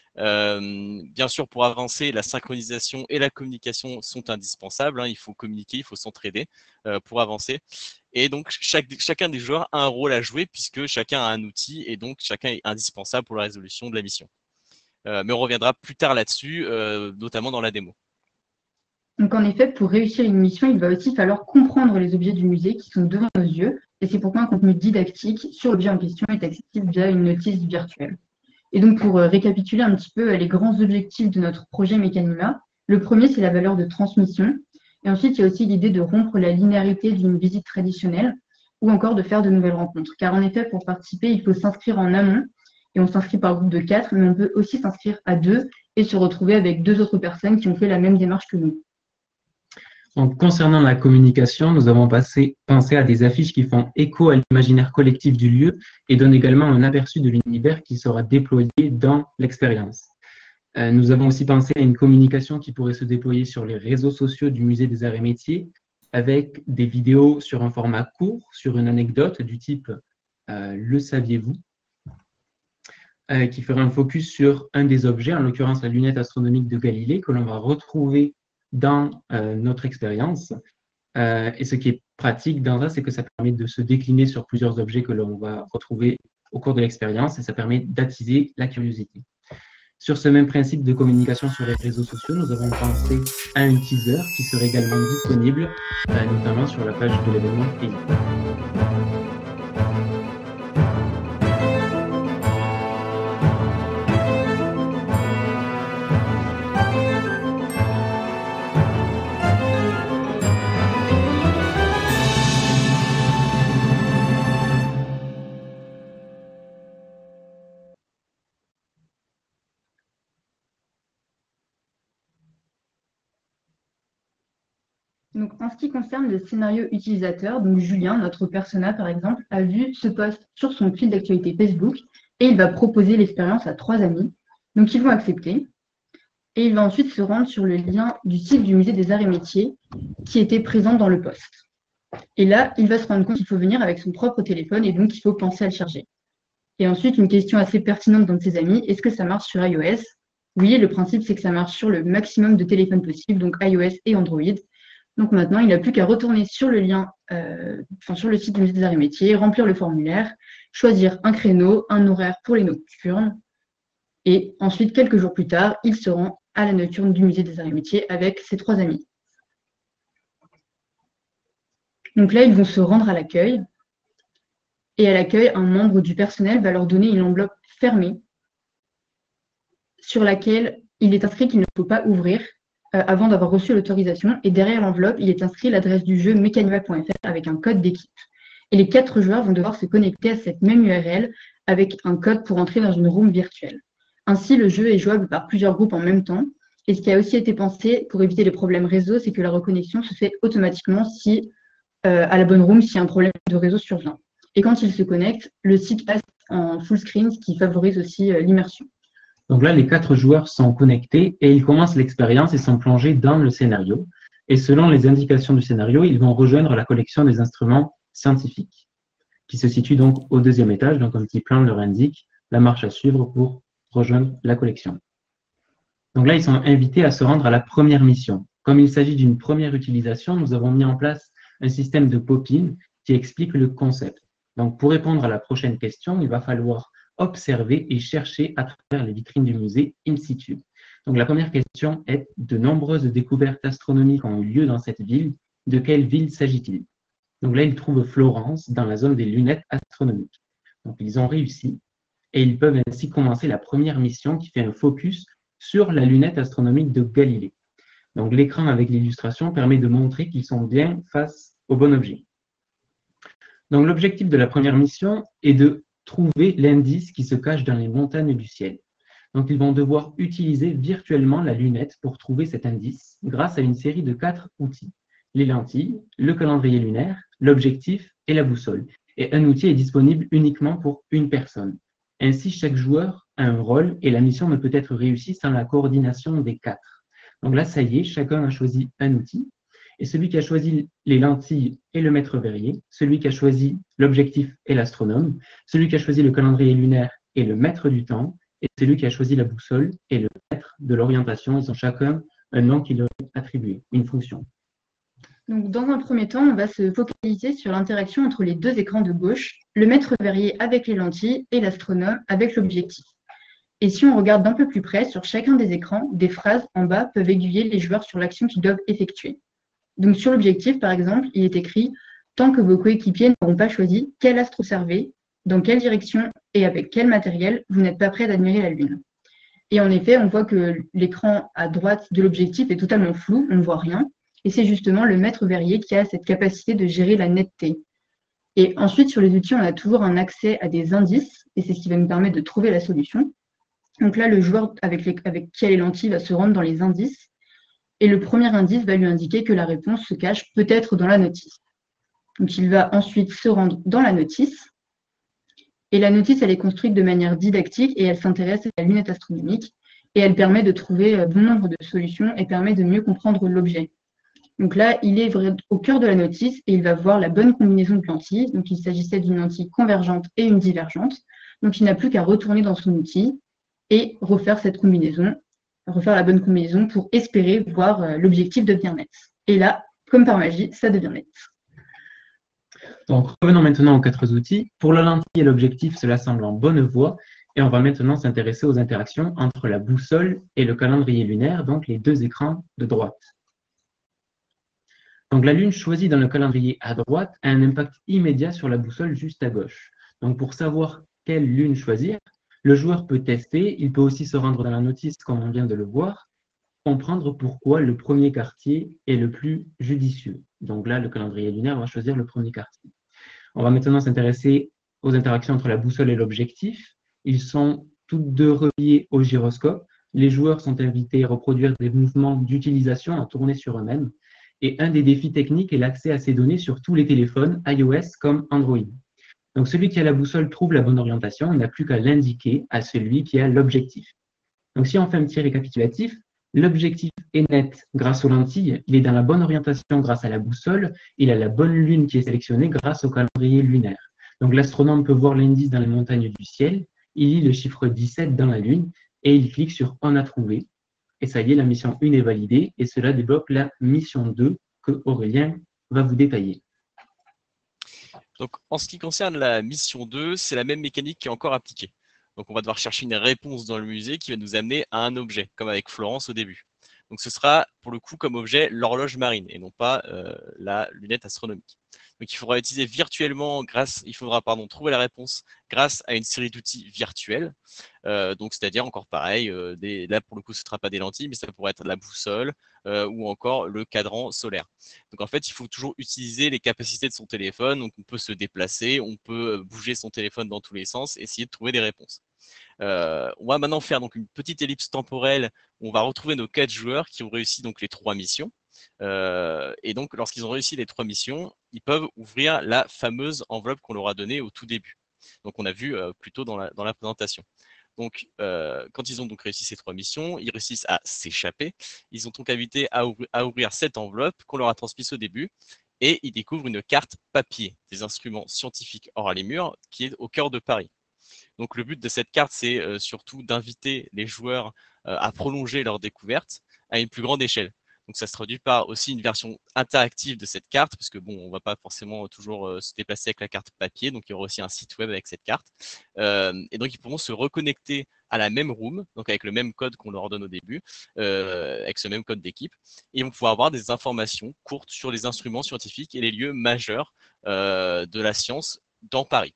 Bien sûr, pour avancer, la synchronisation et la communication sont indispensables. Il faut communiquer, il faut s'entraider pour avancer. Et donc, chacun des joueurs a un rôle à jouer puisque chacun a un outil et donc chacun est indispensable pour la résolution de la mission. Mais on reviendra plus tard là-dessus, notamment dans la démo. Donc en effet, pour réussir une mission, il va aussi falloir comprendre les objets du musée qui sont devant nos yeux. Et c'est pourquoi un contenu didactique sur l'objet en question est accessible via une notice virtuelle. Et donc pour récapituler un petit peu les grands objectifs de notre projet Mecanima, le premier, c'est la valeur de transmission. Et ensuite, il y a aussi l'idée de rompre la linéarité d'une visite traditionnelle ou encore de faire de nouvelles rencontres. Car en effet, pour participer, il faut s'inscrire en amont et on s'inscrit par groupe de 4, mais on peut aussi s'inscrire à 2 et se retrouver avec 2 autres personnes qui ont fait la même démarche que nous. Donc, concernant la communication, nous avons pensé à des affiches qui font écho à l'imaginaire collectif du lieu et donnent également un aperçu de l'univers qui sera déployé dans l'expérience. Nous avons aussi pensé à une communication qui pourrait se déployer sur les réseaux sociaux du Musée des Arts et Métiers avec des vidéos sur un format court, sur une anecdote du type « Le saviez-vous » qui ferait un focus sur un des objets, en l'occurrence la lunette astronomique de Galilée, que l'on va retrouver dans notre expérience. Et ce qui est pratique dans ça, c'est que ça permet de se décliner sur plusieurs objets que l'on va retrouver au cours de l'expérience et ça permet d'attiser la curiosité. Sur ce même principe de communication sur les réseaux sociaux, nous avons pensé à un teaser qui serait également disponible, notamment sur la page de l'événement Facebook. Donc, en ce qui concerne le scénario utilisateur, donc Julien, notre persona par exemple, a vu ce post sur son fil d'actualité Facebook et il va proposer l'expérience à 3 amis. Donc, ils vont accepter et il va ensuite se rendre sur le lien du site du musée des Arts et Métiers qui était présent dans le post. Et là, il va se rendre compte qu'il faut venir avec son propre téléphone et donc il faut penser à le charger. Et ensuite, une question assez pertinente d'un de ses amis, est-ce que ça marche sur iOS? Oui, le principe c'est que ça marche sur le maximum de téléphones possibles, donc iOS et Android. Donc maintenant, il n'a plus qu'à retourner sur le lien, sur le site du musée des Arts et Métiers, remplir le formulaire, choisir un créneau, un horaire pour les nocturnes. Et ensuite, quelques jours plus tard, il se rend à la nocturne du musée des Arts et Métiers avec ses 3 amis. Donc là, ils vont se rendre à l'accueil. Et à l'accueil, un membre du personnel va leur donner une enveloppe fermée sur laquelle il est inscrit qu'il ne faut pas ouvrir avant d'avoir reçu l'autorisation. Et derrière l'enveloppe, il est inscrit l'adresse du jeu mecanima.fr avec un code d'équipe. Et les 4 joueurs vont devoir se connecter à cette même URL avec un code pour entrer dans une room virtuelle. Ainsi, le jeu est jouable par plusieurs groupes en même temps. Et ce qui a aussi été pensé pour éviter les problèmes réseau, c'est que la reconnexion se fait automatiquement si, à la bonne room, si un problème de réseau survient. Et quand ils se connectent, le site passe en full screen, ce qui favorise aussi l'immersion. Donc là, les 4 joueurs sont connectés et ils commencent l'expérience et sont plongés dans le scénario. Et selon les indications du scénario, ils vont rejoindre la collection des instruments scientifiques, qui se situe donc au 2e étage. Donc un petit plan leur indique la marche à suivre pour rejoindre la collection. Donc là, ils sont invités à se rendre à la première mission. Comme il s'agit d'une première utilisation, nous avons mis en place un système de pop-in qui explique le concept. Donc pour répondre à la prochaine question, il va falloir observer et chercher à travers les vitrines du musée in situ. Donc la première question est: de nombreuses découvertes astronomiques ont eu lieu dans cette ville. De quelle ville s'agit-il? Donc là, ils trouvent Florence dans la zone des lunettes astronomiques. Donc ils ont réussi et ils peuvent ainsi commencer la première mission qui fait un focus sur la lunette astronomique de Galilée. Donc l'écran avec l'illustration permet de montrer qu'ils sont bien face au bon objet. Donc l'objectif de la première mission est de trouver l'indice qui se cache dans les montagnes du ciel. Donc, ils vont devoir utiliser virtuellement la lunette pour trouver cet indice grâce à une série de 4 outils. Les lentilles, le calendrier lunaire, l'objectif et la boussole. Et un outil est disponible uniquement pour une personne. Ainsi, chaque joueur a un rôle et la mission ne peut être réussie sans la coordination des 4. Donc là, ça y est, chacun a choisi un outil. Et celui qui a choisi les lentilles est le maître verrier, celui qui a choisi l'objectif est l'astronome, celui qui a choisi le calendrier lunaire est le maître du temps, et celui qui a choisi la boussole est le maître de l'orientation. Ils ont chacun un nom qui leur est attribué, une fonction. Donc, dans un premier temps, on va se focaliser sur l'interaction entre les 2 écrans de gauche, le maître verrier avec les lentilles et l'astronome avec l'objectif. Et si on regarde d'un peu plus près, sur chacun des écrans, des phrases en bas peuvent aiguiller les joueurs sur l'action qu'ils doivent effectuer. Donc sur l'objectif, par exemple, il est écrit « Tant que vos coéquipiers n'auront pas choisi quel astre observer, dans quelle direction et avec quel matériel, vous n'êtes pas prêt d'admirer la Lune. » Et en effet, on voit que l'écran à droite de l'objectif est totalement flou, on ne voit rien. Et c'est justement le maître verrier qui a cette capacité de gérer la netteté. Et ensuite, sur les outils, on a toujours un accès à des indices, et c'est ce qui va nous permettre de trouver la solution. Donc là, le joueur avec qui a les lentilles va se rendre dans les indices. Et le premier indice va lui indiquer que la réponse se cache peut-être dans la notice. Donc, il va ensuite se rendre dans la notice. Et la notice, elle est construite de manière didactique et elle s'intéresse à la lunette astronomique. Et elle permet de trouver bon nombre de solutions et permet de mieux comprendre l'objet. Donc là, il est au cœur de la notice et il va voir la bonne combinaison de lentilles. Donc, il s'agissait d'une lentille convergente et une divergente. Donc, il n'a plus qu'à retourner dans son outil et refaire cette combinaison, refaire la bonne combinaison pour espérer voir l'objectif devenir net. Et là, comme par magie, ça devient net. Donc, revenons maintenant aux 4 outils. Pour la lentille et l'objectif, cela semble en bonne voie. Et on va maintenant s'intéresser aux interactions entre la boussole et le calendrier lunaire, donc les deux écrans de droite. Donc la lune choisie dans le calendrier à droite a un impact immédiat sur la boussole juste à gauche. Donc pour savoir quelle lune choisir, le joueur peut tester, il peut aussi se rendre dans la notice comme on vient de le voir, comprendre pourquoi le premier quartier est le plus judicieux. Donc là, le calendrier lunaire va choisir le premier quartier. On va maintenant s'intéresser aux interactions entre la boussole et l'objectif. Ils sont toutes deux reliés au gyroscope. Les joueurs sont invités à reproduire des mouvements d'utilisation à tourner sur eux-mêmes. Et un des défis techniques est l'accès à ces données sur tous les téléphones, iOS comme Android. Donc celui qui a la boussole trouve la bonne orientation, il n'a plus qu'à l'indiquer à celui qui a l'objectif. Donc si on fait un petit récapitulatif, l'objectif est net grâce aux lentilles, il est dans la bonne orientation grâce à la boussole, il a la bonne lune qui est sélectionnée grâce au calendrier lunaire. Donc l'astronome peut voir l'indice dans les montagnes du ciel, il lit le chiffre 17 dans la lune et il clique sur « On a trouvé ». Et ça y est, la mission 1 est validée et cela débloque la mission 2 que Aurélien va vous détailler. Donc, en ce qui concerne la mission 2, c'est la même mécanique qui est encore appliquée. Donc, on va devoir chercher une réponse dans le musée qui va nous amener à un objet, comme avec Florence au début. Donc, ce sera pour le coup comme objet l'horloge marine et non pas la lunette astronomique. Donc, il faudra utiliser virtuellement trouver la réponse grâce à une série d'outils virtuels. Donc, c'est-à-dire encore pareil, là pour le coup, ce ne sera pas des lentilles, mais ça pourrait être la boussole ou encore le cadran solaire. Donc, en fait, il faut toujours utiliser les capacités de son téléphone. Donc, on peut se déplacer, on peut bouger son téléphone dans tous les sens, essayer de trouver des réponses. On va maintenant faire donc une petite ellipse temporelle où on va retrouver nos 4 joueurs qui ont réussi donc les 3 missions. Et donc, lorsqu'ils ont réussi les 3 missions, ils peuvent ouvrir la fameuse enveloppe qu'on leur a donnée au tout début. Donc, on a vu plus tôt dans la présentation. Donc, quand ils ont donc réussi ces 3 missions, ils réussissent à s'échapper. Ils ont donc invité à ouvrir cette enveloppe qu'on leur a transmise au début. Et ils découvrent une carte papier des instruments scientifiques hors les murs qui est au cœur de Paris. Donc, le but de cette carte, c'est surtout d'inviter les joueurs à prolonger leur découverte à une plus grande échelle. Donc, ça se traduit par aussi une version interactive de cette carte, parce que bon, on ne va pas forcément toujours se déplacer avec la carte papier, donc il y aura aussi un site web avec cette carte. Et donc, ils pourront se reconnecter à la même room, donc avec le même code qu'on leur donne au début, avec ce même code d'équipe, et ils vont pouvoir avoir des informations courtes sur les instruments scientifiques et les lieux majeurs de la science dans Paris.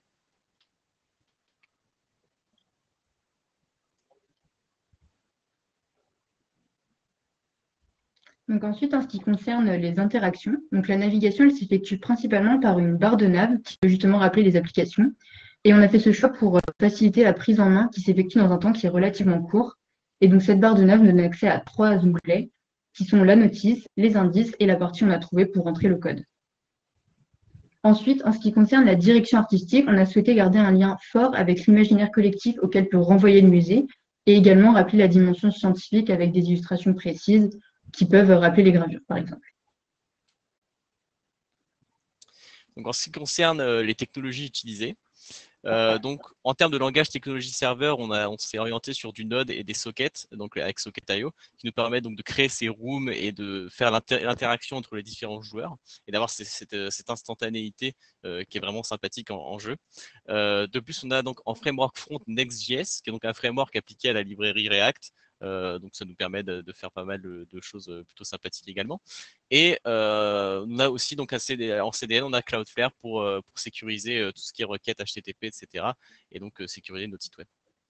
Donc ensuite, en ce qui concerne les interactions, donc la navigation elle s'effectue principalement par une barre de nav qui peut justement rappeler les applications. Et on a fait ce choix pour faciliter la prise en main qui s'effectue dans un temps qui est relativement court. Et donc cette barre de nav nous donne accès à 3 onglets qui sont la notice, les indices et la partie où on a trouvé pour entrer le code. Ensuite, en ce qui concerne la direction artistique, on a souhaité garder un lien fort avec l'imaginaire collectif auquel peut renvoyer le musée et également rappeler la dimension scientifique avec des illustrations précises qui peuvent rappeler les gravures, par exemple. Donc, en ce qui concerne les technologies utilisées, donc en termes de langage technologie serveur, on s'est orienté sur du Node et des sockets, donc avec Socket.io, qui nous permettent donc de créer ces rooms et de faire l'interaction entre les différents joueurs et d'avoir cette instantanéité qui est vraiment sympathique en jeu. De plus, on a donc en framework front Next.js, qui est donc un framework appliqué à la librairie React. Donc ça nous permet de faire pas mal de choses plutôt sympathiques également. Et on a aussi donc en CDN, on a Cloudflare pour sécuriser tout ce qui est requêtes HTTP, etc. Et donc sécuriser notre site web.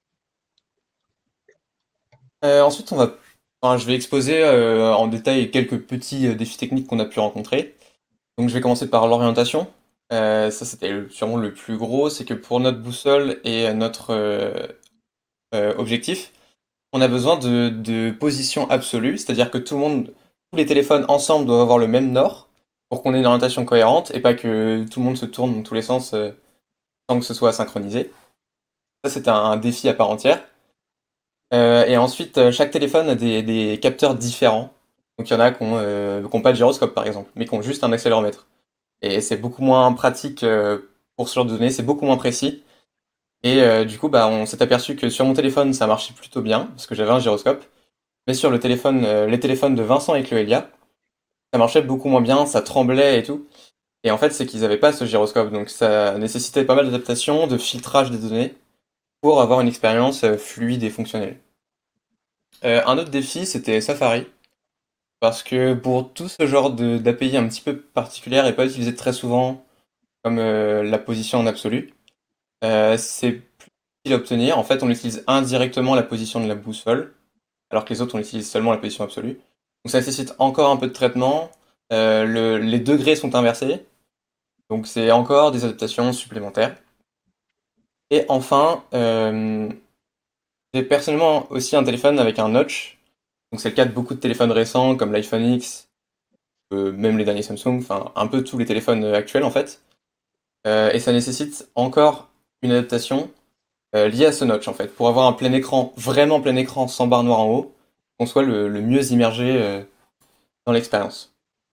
Ensuite, je vais exposer en détail quelques petits défis techniques qu'on a pu rencontrer. Donc je vais commencer par l'orientation. Ça, c'était sûrement le plus gros, c'est que pour notre boussole et notre objectif, on a besoin de position absolue, c'est-à-dire que tous les téléphones ensemble doivent avoir le même nord pour qu'on ait une orientation cohérente et pas que tout le monde se tourne dans tous les sens sans que ce soit synchronisé. Ça, c'est un défi à part entière. Et ensuite, chaque téléphone a des capteurs différents. Donc il y en a qui n'ont pas de gyroscope par exemple, mais qui ont juste un accéléromètre. Et c'est beaucoup moins pratique pour ce genre de données, c'est beaucoup moins précis. Et du coup, on s'est aperçu que sur mon téléphone, ça marchait plutôt bien, parce que j'avais un gyroscope. Mais sur les téléphones de Vincent et Chloélia, ça marchait beaucoup moins bien, ça tremblait et tout. Et en fait, c'est qu'ils n'avaient pas ce gyroscope, donc ça nécessitait pas mal d'adaptation, de filtrage des données. pour avoir une expérience fluide et fonctionnelle. Un autre défi, c'était Safari, parce que pour tout ce genre d'API un petit peu particulière et pas utilisé très souvent, comme la position en absolu, c'est plus difficile à obtenir. En fait, on utilise indirectement la position de la boussole, alors que les autres, on utilise seulement la position absolue. Donc ça nécessite encore un peu de traitement. Les degrés sont inversés, donc c'est encore des adaptations supplémentaires. Et enfin, j'ai personnellement aussi un téléphone avec un notch. Donc c'est le cas de beaucoup de téléphones récents comme l'iPhone X, même les derniers Samsung, enfin un peu tous les téléphones actuels en fait. Et ça nécessite encore une adaptation liée à ce notch en fait, pour avoir un plein écran, vraiment plein écran sans barre noire en haut, qu'on soit le mieux immergé dans l'expérience.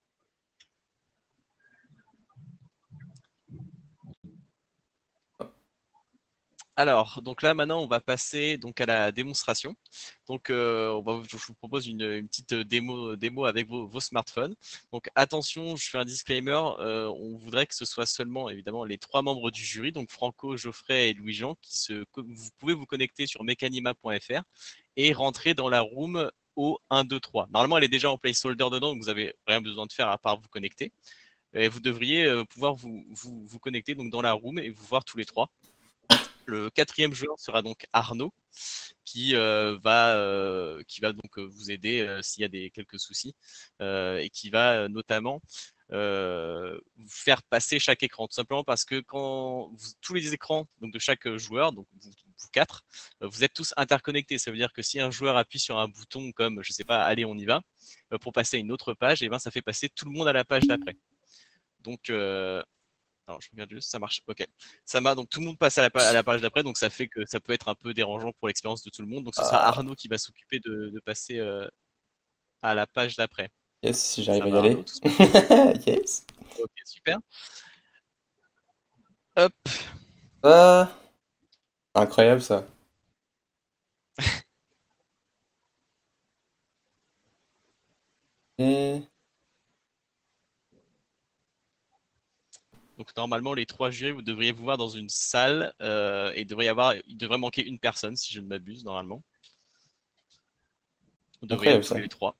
Alors, donc là maintenant, on va passer donc à la démonstration. Donc, je vous propose une petite démo avec vos smartphones. Donc, attention, je fais un disclaimer. On voudrait que ce soit seulement, évidemment, les 3 membres du jury, donc Franco, Geoffrey et Louis-Jean, vous pouvez vous connecter sur mecanima.fr et rentrer dans la room au 1, 2, 3. Normalement, elle est déjà en placeholder dedans, donc vous n'avez rien besoin de faire à part vous connecter. Et vous devriez pouvoir vous connecter donc dans la room et vous voir tous les 3. Le 4e joueur sera donc Arnaud, qui va donc vous aider s'il y a quelques soucis et qui va notamment vous faire passer chaque écran, tout simplement parce que tous les écrans donc de chaque joueur, donc vous 4, vous êtes tous interconnectés. Ça veut dire que si un joueur appuie sur un bouton comme, je sais pas, allez on y va, pour passer à une autre page, et ben ça fait passer tout le monde à la page d'après. Donc alors, je regarde juste, ça marche. Ok. Donc tout le monde passe à la page d'après, donc ça fait que ça peut être un peu dérangeant pour l'expérience de tout le monde. Donc ce sera Arnaud qui va s'occuper de passer à la page d'après. Yes, si j'arrive à y aller. Yes. Ok, super. Hop. Incroyable ça. Et... Donc normalement, les 3 jurys, vous devriez vous voir dans une salle et il devrait manquer une personne, si je ne m'abuse, normalement. Vous devriez être tous les 3.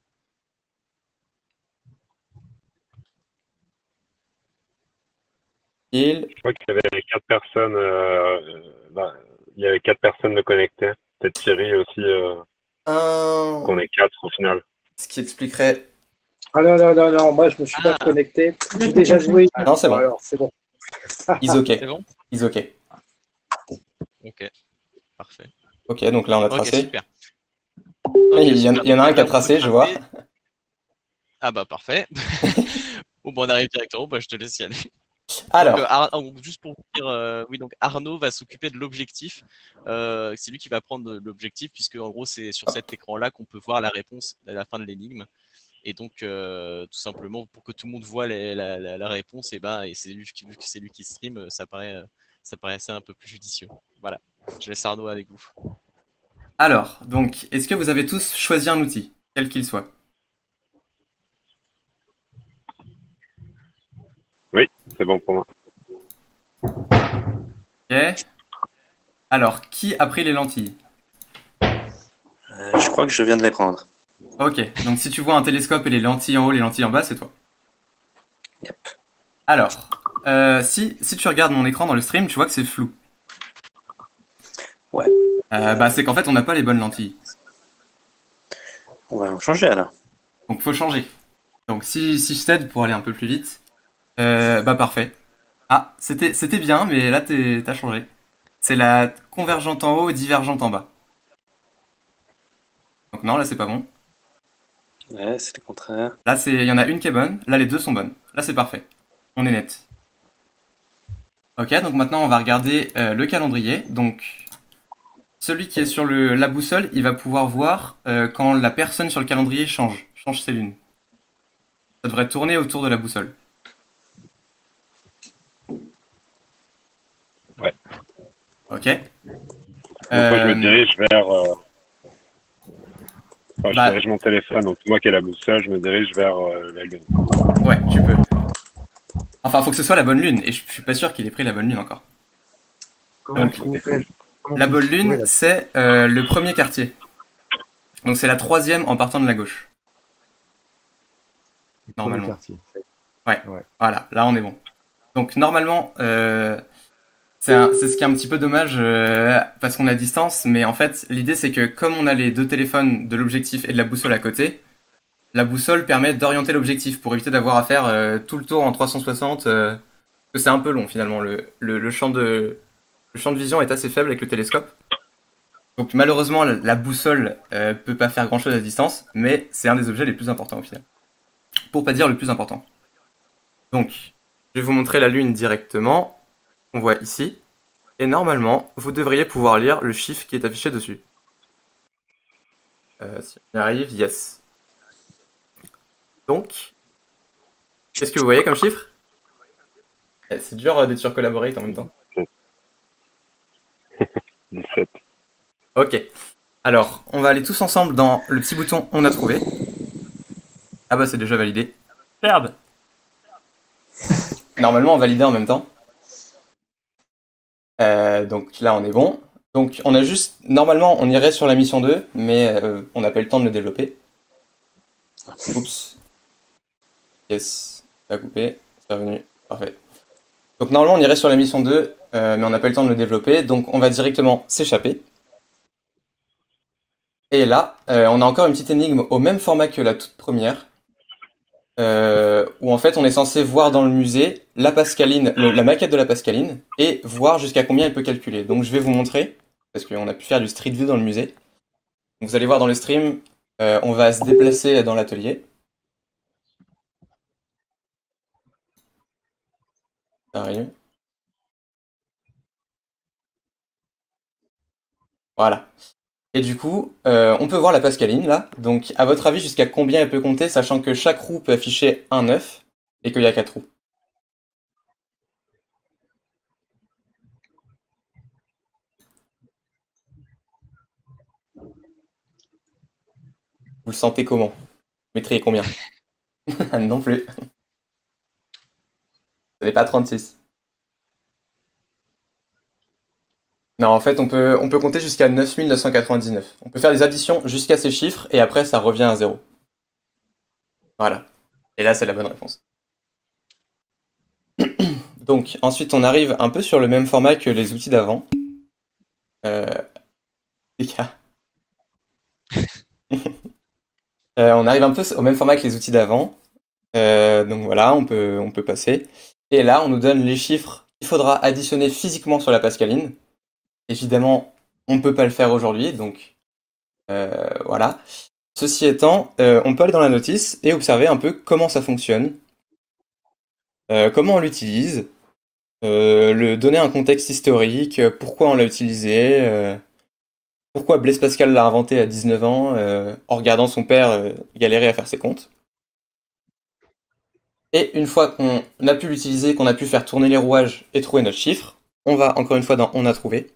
Je crois qu'il y avait 4 personnes. Il y avait 4 personnes de connectées. Peut-être Thierry aussi. Qu'on est 4 au final. Ce qui expliquerait. Ah non, moi je me suis pas connecté. J'ai déjà joué. Non, c'est bon. Alors, c'est bon. OK. C'est bon ? OK. Ok, parfait. Ok, donc là on a tracé. Ok, super. Il y en a un qui a tracé, je vois. Ah bah parfait. Bon, on arrive directement, je te laisse y aller. Alors, donc, juste pour vous dire, oui, donc Arnaud va s'occuper de l'objectif. C'est lui qui va prendre l'objectif, puisque en gros, c'est sur cet écran-là qu'on peut voir la réponse à la fin de l'énigme. Et donc, tout simplement, pour que tout le monde voit la réponse, et c'est vu que c'est lui qui stream, ça paraît assez un peu plus judicieux. Voilà, je laisse Arnaud avec vous. Alors, donc, est-ce que vous avez tous choisi un outil, quel qu'il soit? Oui, c'est bon pour moi. Ok. Alors, qui a pris les lentilles? Je crois que je viens de les prendre. Ok, donc si tu vois un télescope et les lentilles en haut, les lentilles en bas, c'est toi. Yep. Alors, si tu regardes mon écran dans le stream, tu vois que c'est flou. Ouais. C'est qu'en fait, on n'a pas les bonnes lentilles. On va en changer alors. Donc, faut changer. Donc, si je t'aide pour aller un peu plus vite, parfait. Ah, c'était bien, mais là, t'as changé. C'est la convergente en haut et divergente en bas. Donc non, là, c'est pas bon. Ouais, c'est le contraire. Là, il y en a une qui est bonne. Là, les deux sont bonnes. Là, c'est parfait. On est net. Ok, donc maintenant, on va regarder le calendrier. Donc, celui qui est sur la boussole, il va pouvoir voir quand la personne sur le calendrier change ses lunes. Ça devrait tourner autour de la boussole. Ouais. Ok. Moi, je me dirige vers... je dirige mon téléphone, donc moi qui ai la boussole, je me dirige vers la lune. Ouais, tu peux. Enfin, faut que ce soit la bonne lune, et je suis pas sûr qu'il ait pris la bonne lune encore. Comment tu fais ? La vous bolle trouvez lune, la- c'est le premier quartier. Donc c'est la troisième en partant de la gauche, le premier normalement. quartier. Ouais, Ouais. voilà, là on est bon. Donc normalement, c'est ce qui est un petit peu dommage parce qu'on est à distance, mais en fait l'idée c'est que comme on a les deux téléphones de l'objectif et de la boussole à côté, la boussole permet d'orienter l'objectif pour éviter d'avoir à faire tout le tour en 360, parce que c'est un peu long finalement. Le champ de vision est assez faible avec le télescope. Donc malheureusement, la boussole peut pas faire grand-chose à distance, mais c'est un des objets les plus importants au final. Pour pas dire le plus important. Donc, je vais vous montrer la Lune directement. On voit ici. Et normalement, vous devriez pouvoir lire le chiffre qui est affiché dessus. Si on y arrive, yes. Donc, qu'est-ce que vous voyez comme chiffre? C'est dur d'être sur Collaborate en même temps. 17. Ok. Alors, on va aller tous ensemble dans le petit bouton On a trouvé. Ah bah c'est déjà validé. Merde. Normalement on validait en même temps. Donc là on est bon. Donc on a juste... Normalement on irait sur la mission 2, mais on n'a pas eu le temps de le développer. Oups. Yes. Ça a coupé. C'est revenu. Parfait. Donc normalement on irait sur la mission 2, mais on n'a pas eu le temps de le développer. Donc on va directement s'échapper. Et là, on a encore une petite énigme au même format que la toute première. Où en fait on est censé voir dans le musée la Pascaline, la maquette de la Pascaline, et voir jusqu'à combien elle peut calculer. Donc je vais vous montrer, parce qu'on a pu faire du street view dans le musée. Donc, vous allez voir dans le stream, on va se déplacer dans l'atelier. Ça arrive. Voilà. Et du coup, on peut voir la Pascaline là. Donc à votre avis, jusqu'à combien elle peut compter, sachant que chaque roue peut afficher un 9 et qu'il y a 4 roues. Vous le sentez comment? Vous mettriez combien? Non plus. Ce n'est pas 36. Non, en fait, on peut compter jusqu'à 9999. On peut faire des additions jusqu'à ces chiffres et après, ça revient à 0. Voilà. Et là, c'est la bonne réponse. Donc, ensuite, on arrive un peu sur le même format que les outils d'avant. Les gars. On arrive un peu au même format que les outils d'avant. Donc voilà, on peut passer. Et là, on nous donne les chiffres qu'il faudra additionner physiquement sur la Pascaline. Évidemment, on ne peut pas le faire aujourd'hui, donc voilà. Ceci étant, on peut aller dans la notice et observer un peu comment ça fonctionne, comment on l'utilise, donner un contexte historique, pourquoi on l'a utilisé, pourquoi Blaise Pascal l'a inventé à 19 ans en regardant son père galérer à faire ses comptes. Et une fois qu'on a pu l'utiliser, qu'on a pu faire tourner les rouages et trouver notre chiffre, on va encore une fois dans On a trouvé.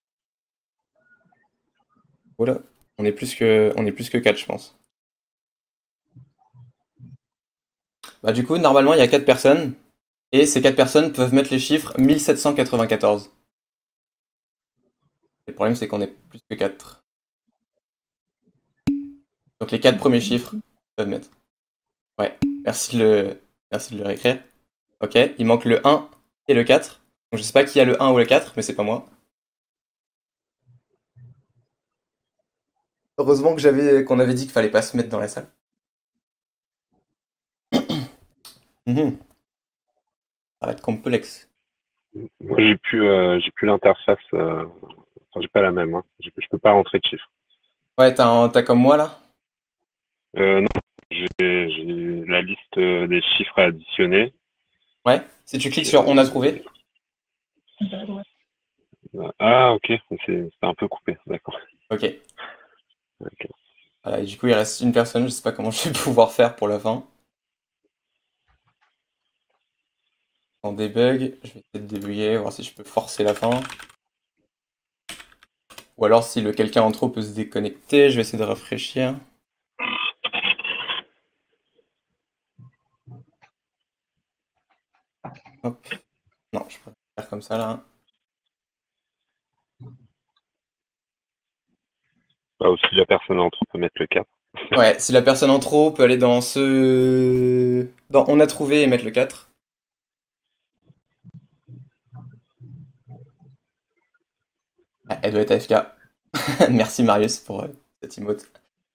Voilà, on est plus que 4, je pense. Bah, du coup, normalement, il y a 4 personnes, et ces 4 personnes peuvent mettre les chiffres 1794. Le problème, c'est qu'on est plus que 4. Donc les 4 premiers chiffres peuvent mettre. Ouais, merci de le réécrire. Ok, il manque le 1 et le 4. Donc je sais pas qui a le 1 ou le 4, mais c'est pas moi. Heureusement qu'on avait dit qu'il fallait pas se mettre dans la salle. Ça va être complexe. Moi, j'ai plus l'interface. Enfin, j'ai pas la même. Hein. Je peux pas rentrer de chiffres. Ouais, t'as comme moi là? Non, j'ai la liste des chiffres à additionner. Ouais, si tu cliques sur On a trouvé. Ah, ok, c'est un peu coupé, d'accord. Ok. Voilà, et du coup, il reste une personne, je sais pas comment je vais pouvoir faire pour la fin. En debug, je vais essayer de débugger, voir si je peux forcer la fin. Ou alors si quelqu'un en trop peut se déconnecter, je vais essayer de rafraîchir. Hop. Non, je peux faire comme ça là. Bah, ou si la personne en trop peut mettre le 4. Ouais, si la personne en trop peut aller dans on a trouvé et mettre le 4. Ah, elle doit être AFK. Merci Marius pour cette emote.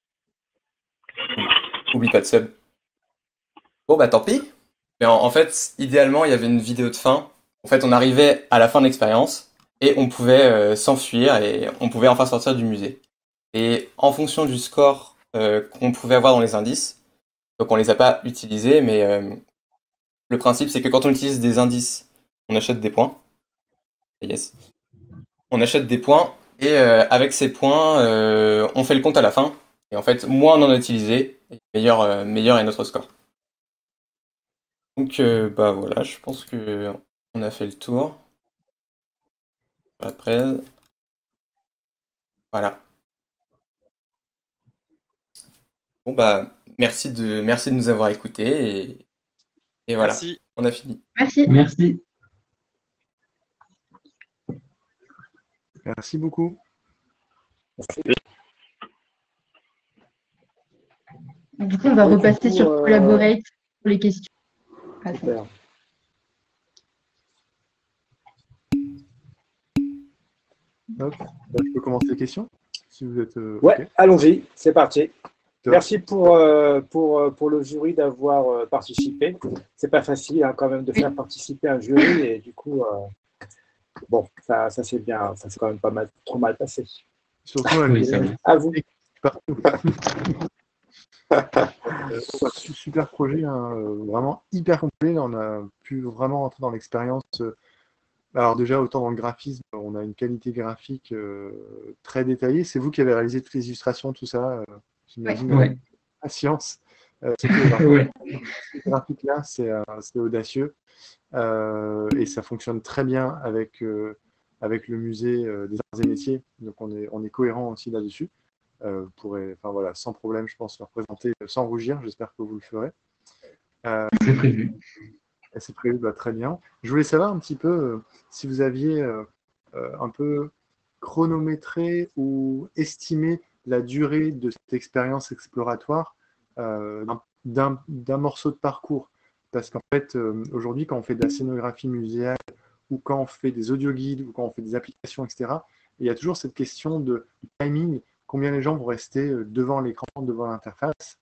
Oublie pas de sub. Bon bah tant pis. Mais en fait, idéalement, il y avait une vidéo de fin. En fait, on arrivait à la fin de l'expérience et on pouvait s'enfuir et on pouvait enfin sortir du musée. Et en fonction du score qu'on pouvait avoir dans les indices, donc on les a pas utilisés, mais le principe c'est que quand on utilise des indices, on achète des points. Yes. On achète des points et avec ces points, on fait le compte à la fin. Et en fait, moins on en a utilisé, meilleur est notre score. Donc bah voilà, je pense que on a fait le tour. Après, voilà. Bon bah merci de nous avoir écoutés et voilà, Merci. on a fini. Merci. Merci. Merci beaucoup. Du coup, on va repasser sur Collaborate pour les questions. Super. Hop, je peux commencer les questions si vous êtes Ouais, OK. allons-y, c'est parti. Top. Merci pour le jury d'avoir participé. C'est pas facile quand même de faire participer un jury et du coup, bon, ça c'est bien, ça s'est quand même pas mal, trop mal passé. Surtout Oui, ça va. À vous. Super projet, hein, vraiment hyper complet. On a pu vraiment rentrer dans l'expérience. Alors déjà, autant dans le graphisme, on a une qualité graphique très détaillée. C'est vous qui avez réalisé toutes les illustrations, tout ça, j'imagine, Ouais. avec patience. Ouais. Ce graphique-là, c'est audacieux et ça fonctionne très bien avec le musée des arts et métiers. Donc on est cohérent aussi là-dessus. Enfin voilà, sans problème, je pense, le représenter sans rougir. J'espère que vous le ferez. C'est prévu. C'est prévu, bah, très bien. Je voulais savoir un petit peu si vous aviez un peu chronométré ou estimé la durée de cette expérience exploratoire d'un morceau de parcours. Parce qu'en fait, aujourd'hui, quand on fait de la scénographie muséale ou quand on fait des audioguides ou quand on fait des applications, etc., il y a toujours cette question de timing, combien les gens vont rester devant l'écran, devant l'interface.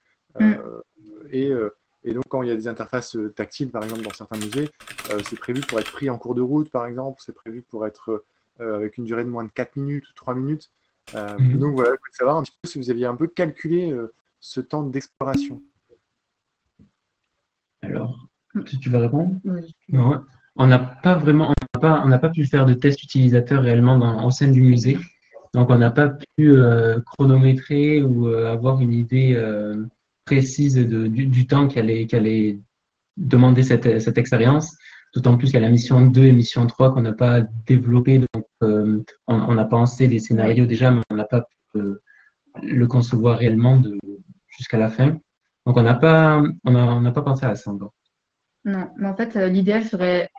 Et donc, quand il y a des interfaces tactiles, par exemple, dans certains musées, c'est prévu pour être pris en cours de route, par exemple, c'est prévu pour être avec une durée de moins de 4 minutes ou 3 minutes. Donc voilà, je voulais savoir un petit peu si vous aviez un peu calculé ce temps d'exploration. Alors, tu veux répondre? Oui. Non, on n'a pas pu faire de test utilisateur réellement au sein du musée. Donc, on n'a pas pu chronométrer ou avoir une idée précise du temps qu'allait demander cette expérience. D'autant plus qu'à la mission 2 et mission 3 qu'on n'a pas développé. Donc, on a pensé les scénarios déjà, mais on n'a pas pu le concevoir réellement jusqu'à la fin. Donc, on n'a pas pensé à ça encore. Non, mais en fait, l'idéal serait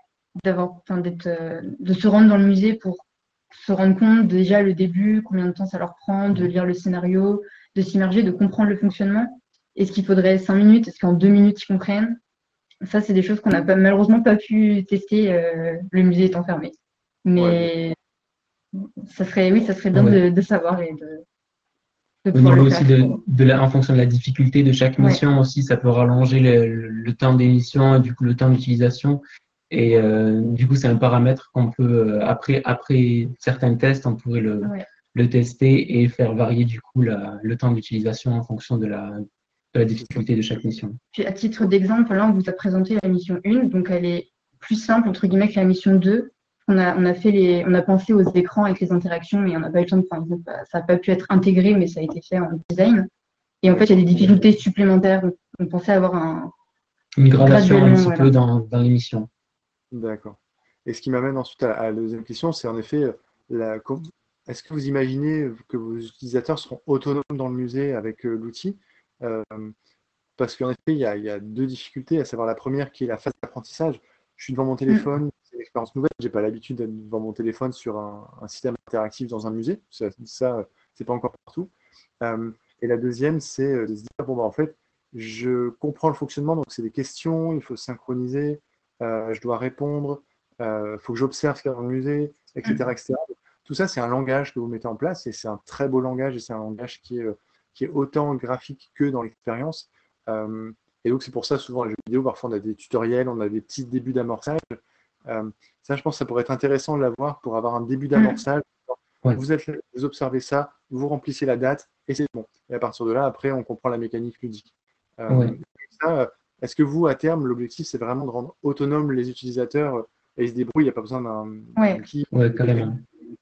de se rendre dans le musée pour se rendre compte déjà le début, combien de temps ça leur prend, de lire le scénario, de s'immerger, de comprendre le fonctionnement. Est-ce qu'il faudrait 5 minutes? Est-ce qu'en 2 minutes, ils comprennent? Ça, c'est des choses qu'on n'a malheureusement pas pu tester, le musée étant fermé. Mais ça serait bien de savoir et de Au pouvoir niveau le aussi faire. en fonction de la difficulté de chaque mission aussi, ça peut rallonger le temps d'émission et du coup le temps d'utilisation. Et du coup, c'est un paramètre qu'on peut, après certains tests, on pourrait le tester et faire varier du coup le temps d'utilisation en fonction de la difficulté de chaque mission. Puis à titre d'exemple, là, on vous a présenté la mission 1, donc elle est plus simple, entre guillemets, que la mission 2. On a pensé aux écrans avec les interactions, mais on n'a pas eu le temps ça n'a pas pu être intégré, mais ça a été fait en design. Et en fait, il y a des difficultés supplémentaires. On pensait avoir une gradation un petit peu dans l'émission. D'accord. Et ce qui m'amène ensuite à la deuxième question, c'est en effet, est-ce que vous imaginez que vos utilisateurs seront autonomes dans le musée avec l'outil? Parce qu'en effet, il y a deux difficultés, à savoir la première qui est la phase d'apprentissage. Je suis devant mon téléphone, c'est une expérience nouvelle, je n'ai pas l'habitude d'être devant mon téléphone sur un système interactif dans un musée, ça c'est pas encore partout. Et la deuxième, c'est de se dire, bon, bah, en fait, je comprends le fonctionnement, donc c'est des questions, il faut synchroniser, je dois répondre, il faut que j'observe ce qu'il y a dans le musée, etc., etc. Tout ça, c'est un langage que vous mettez en place et c'est un très beau langage et c'est un langage qui est autant graphique que dans l'expérience. Et donc, c'est pour ça, souvent, les jeux vidéo, parfois, on a des tutoriels, on a des petits débuts d'amorçage. Ça, je pense que ça pourrait être intéressant de l'avoir pour avoir un début d'amorçage. Ouais. Vous êtes là, vous observez ça, vous remplissez la date et c'est bon. Et à partir de là, après, on comprend la mécanique ludique. Ouais. Est-ce que vous, à terme, l'objectif, c'est vraiment de rendre autonomes les utilisateurs et ils se débrouillent, il n'y a pas besoin d'un outil? Ouais, carrément.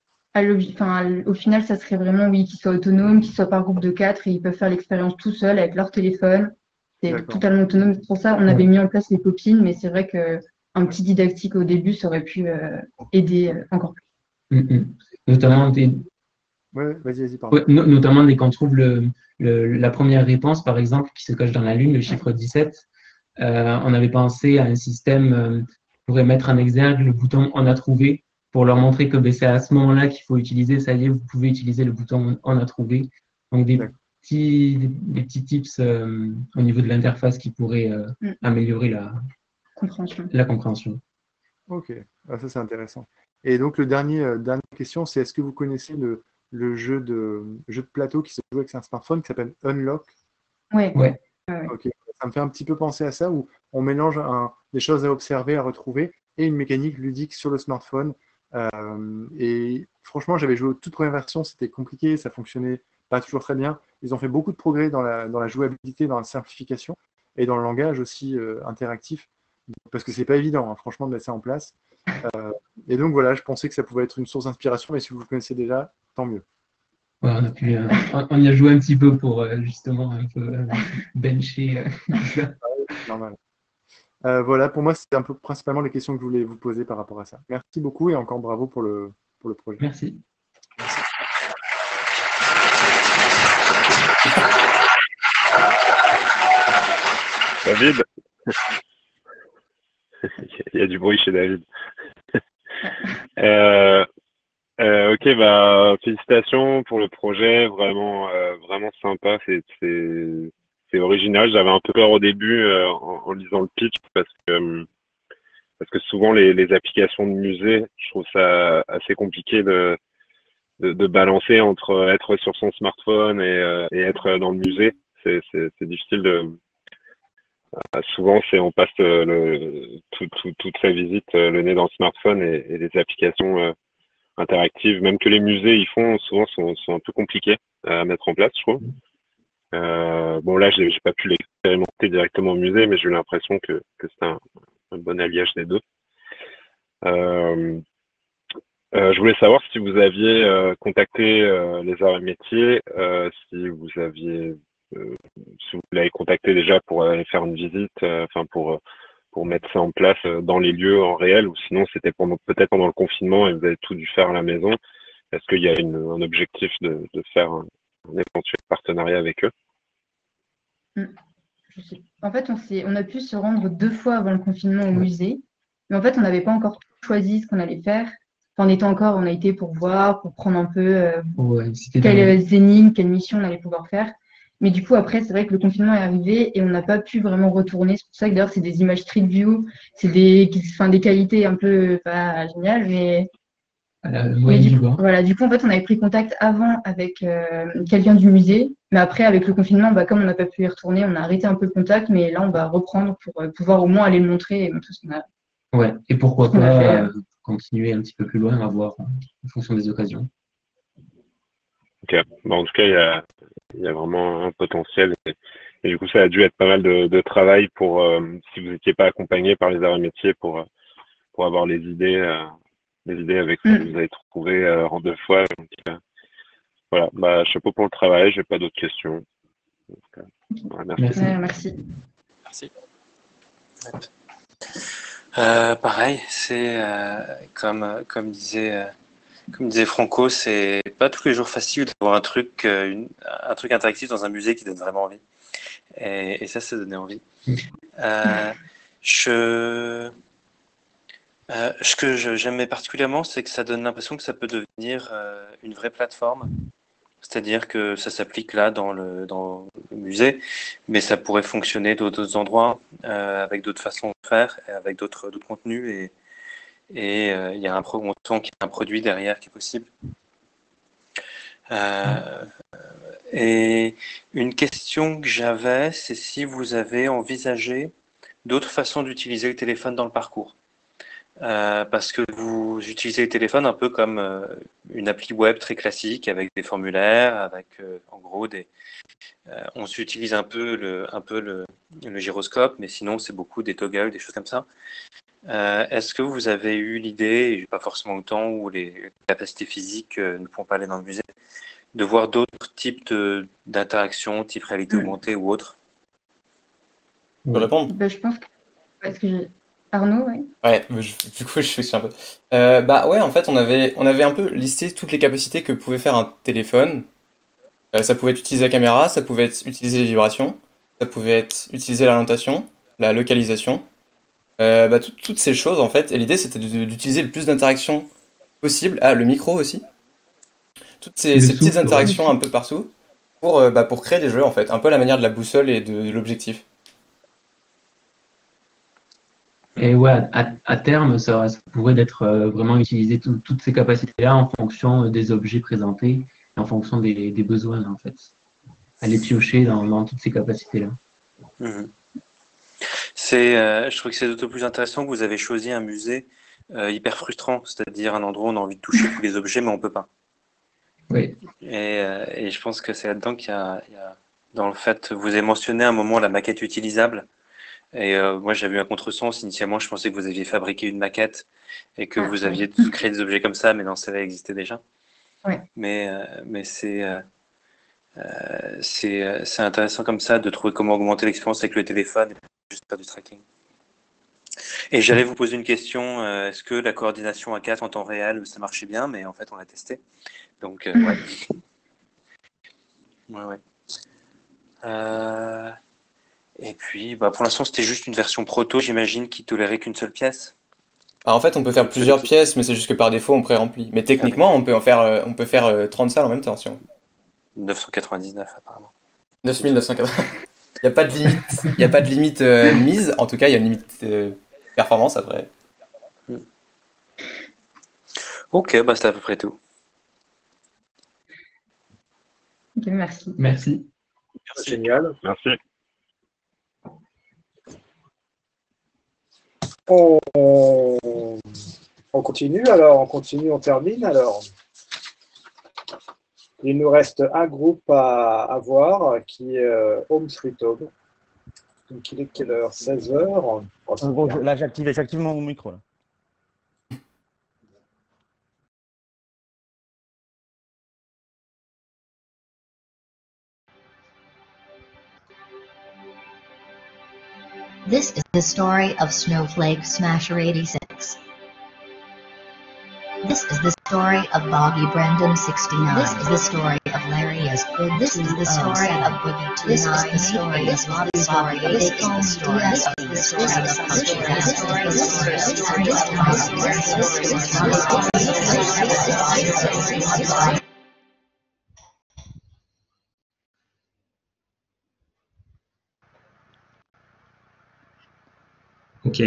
Au final, ça serait vraiment, oui, qu'ils soient autonomes, qu'ils soient par groupe de 4 et ils peuvent faire l'expérience tout seuls avec leur téléphone. C'est totalement autonome. C'est pour ça on avait mis en place les copines, mais c'est vrai qu'un petit didactique au début, ça aurait pu aider encore plus. Notamment vas-y, pardon. Notamment dès qu'on trouve la première réponse, par exemple, qui se cache dans la Lune, le chiffre 17, on avait pensé à un système qui pourrait mettre en exergue le bouton « On a trouvé » pour leur montrer que c'est à ce moment-là qu'il faut utiliser, ça y est, vous pouvez utiliser le bouton « On a trouvé ». Donc des petits tips au niveau de l'interface qui pourraient améliorer la compréhension. Ok, ça c'est intéressant. Et donc dernière question, c'est est-ce que vous connaissez le jeu de plateau qui se joue avec un smartphone qui s'appelle Unlock? Ouais. Ok, ça me fait un petit peu penser à ça, où on mélange des choses à observer, à retrouver, et une mécanique ludique sur le smartphone. Et franchement, j'avais joué aux toutes premières versions, c'était compliqué, ça fonctionnait pas toujours très bien. Ils ont fait beaucoup de progrès dans la jouabilité, dans la simplification, et dans le langage aussi interactif, parce que c'est pas évident, hein, franchement, de mettre ça en place. Et donc voilà, je pensais que ça pouvait être une source d'inspiration, mais si vous le connaissez déjà, tant mieux. Ouais, on y a joué un petit peu pour justement un peu bencher ça. Normal. Voilà, pour moi, c'est un peu principalement les questions que je voulais vous poser par rapport à ça. Merci beaucoup et encore bravo pour le projet. Merci. David? Il y a du bruit chez David. Ok, bah félicitations pour le projet, vraiment sympa, c'est original. J'avais un peu peur au début en lisant le pitch parce que souvent les applications de musée, je trouve ça assez compliqué de balancer entre être sur son smartphone et être dans le musée. C'est difficile souvent on passe toute sa visite le nez dans le smartphone et les applications interactives, même que les musées ils font, souvent sont un peu compliquées à mettre en place, je trouve. Bon là, j'ai pas pu l'expérimenter directement au musée, mais j'ai eu l'impression que c'était un bon alliage des deux. Je voulais savoir si vous aviez contacté les arts et métiers, si vous l'avez contacté déjà pour aller faire une visite, enfin pour mettre ça en place dans les lieux en réel, ou sinon c'était peut-être pendant le confinement et vous avez tout dû faire à la maison. Est-ce qu'il y a un objectif de faire un éventuel partenariat avec eux? En fait, on a pu se rendre 2 fois avant le confinement au musée, mais en fait, on n'avait pas encore choisi ce qu'on allait faire. Enfin, on a été pour voir, pour prendre un peu quelles énigmes, quelles missions on allait pouvoir faire. Mais du coup, après, c'est vrai que le confinement est arrivé et on n'a pas pu vraiment retourner. C'est pour ça que d'ailleurs, c'est des images Street View, c'est des qualités un peu pas géniales, mais du coup, en fait, on avait pris contact avant avec quelqu'un du musée, mais après, avec le confinement, comme on n'a pas pu y retourner, on a arrêté un peu le contact, mais là, on va reprendre pour pouvoir au moins aller le montrer et montrer ce qu'on a. Ouais, et pourquoi pas continuer un petit peu plus loin à voir en fonction des occasions. Ok, en tout cas, il y a vraiment un potentiel et du coup, ça a dû être pas mal de travail pour si vous n'étiez pas accompagné par les arts et métiers pour avoir les idées avec ce que vous avez trouvé en 2 fois. Donc, voilà, chapeau pour le travail, j'ai pas d'autres questions. Donc, merci. Merci. Pareil, c'est comme disait Franco, c'est pas tous les jours facile d'avoir un truc interactif dans un musée qui donne vraiment envie. Et ça donnait envie. Ce que j'aimais particulièrement, c'est que ça donne l'impression que ça peut devenir une vraie plateforme C'est-à-dire que ça s'applique là dans le musée, mais ça pourrait fonctionner d'autres endroits, avec d'autres façons de faire, et avec d'autres contenus, et il y a on sent qu'il y a un produit derrière qui est possible. Et une question que j'avais, c'est si vous avez envisagé d'autres façons d'utiliser le téléphone dans le parcours. Parce que vous utilisez le téléphone un peu comme une appli web très classique avec des formulaires, avec en gros on utilise un peu le gyroscope, mais sinon c'est beaucoup des toggles, des choses comme ça. Est-ce que vous avez eu l'idée, pas forcément le temps ou les capacités physiques ne pourront pas aller dans le musée, de voir d'autres types d'interactions, type réalité augmentée ou autre? Je peux répondre? Je pense que... Parce que Arnaud, oui. Ouais, du coup, je suis un peu. Bah ouais, en fait, on avait un peu listé toutes les capacités que pouvait faire un téléphone. Ça pouvait être utiliser la caméra, ça pouvait être utiliser les vibrations, ça pouvait être utiliser l'orientation, la localisation. Bah, toutes ces choses, en fait. Et l'idée, c'était d'utiliser le plus d'interactions possible. Ah, le micro aussi. Toutes ces petites interactions un peu partout pour créer des jeux, en fait. Un peu à la manière de la boussole et de l'objectif. Et ouais, à terme, ça pourrait être vraiment utiliser toutes ces capacités-là en fonction des objets présentés et en fonction des besoins, en fait. Aller piocher dans toutes ces capacités-là. Mhm. Je trouve que c'est d'autant plus intéressant que vous avez choisi un musée hyper frustrant, c'est-à-dire un endroit où on a envie de toucher tous les objets, mais on peut pas. Oui. Et je pense que c'est là-dedans qu'il y a, dans le fait, vous avez mentionné à un moment la maquette utilisable. Et moi, j'avais eu un contresens. Initialement, je pensais que vous aviez fabriqué une maquette et que vous aviez créé des objets comme ça, mais non, ça existait déjà. Ouais. Mais c'est intéressant comme ça de trouver comment augmenter l'expérience avec le téléphone et pas juste faire du tracking. Et j'allais vous poser une question. Est-ce que la coordination à 4 en temps réel, ça marchait bien? Mais en fait, on l'a testé. Donc, ouais. Ouais. Et puis, bah, pour l'instant, c'était juste une version proto, j'imagine, qui tolérait qu'une seule pièce. Alors, en fait, on peut faire plusieurs pièces, mais c'est juste que par défaut, on pré-remplit. Mais techniquement, on peut faire 30 salles en même temps, si on... 999, apparemment. 9980. Il n'y a pas de limite, il y a pas de limite mise. En tout cas, il y a une limite performance après. Ok, bah, c'était à peu près tout. Ok, merci. Merci. Génial. Merci. On continue alors, on termine alors. Il nous reste un groupe à voir qui est Home Sweet Home. Donc il est quelle heure? 16h. Bon, là j'active mon micro. Là. This is the story of Snowflake Smasher 86. This is the story of Boggy Brendan 69. This is the story of Larry Esquid. This is the story of Boogie 29. This is the story of Bobby Story. This is the story of the story of the Ok.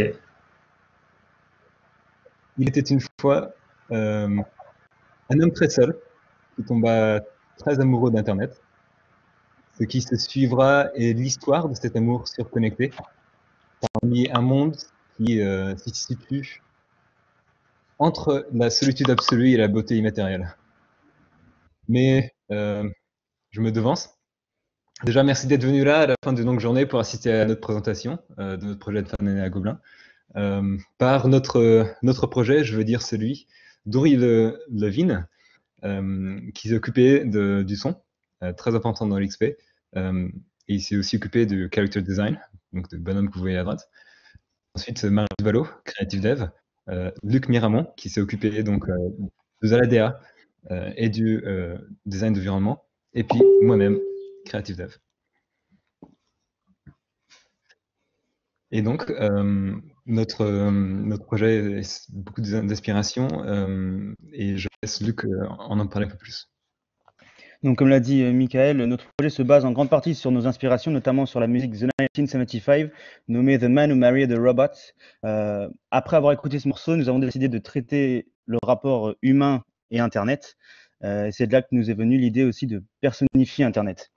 Il était une fois un homme très seul qui tomba très amoureux d'Internet. Ce qui se suivra est l'histoire de cet amour surconnecté parmi un monde qui se situe entre la solitude absolue et la beauté immatérielle. Mais je me devance. Déjà, merci d'être venu là à la fin d'une longue journée pour assister à notre présentation de notre projet de fin d'année à Gobelin. Par notre projet, je veux dire celui d'Uri Levine, qui s'est occupé du son, très important dans l'XP, et il s'est aussi occupé du character design, donc le bonhomme que vous voyez à droite. Ensuite, Marie Duvalot, creative dev, Luc Miramont, qui s'est occupé donc de Zaladea et du design d'environnement, et puis moi-même, creative dev. Et donc, notre projet est beaucoup d'inspiration et je laisse Luc en parler un peu plus. Donc, comme l'a dit Michael, notre projet se base en grande partie sur nos inspirations, notamment sur la musique The 1975, nommée The Man Who Married the Robot. Après avoir écouté ce morceau, nous avons décidé de traiter le rapport humain et Internet. Et c'est de là que nous est venue l'idée aussi de personnifier Internet.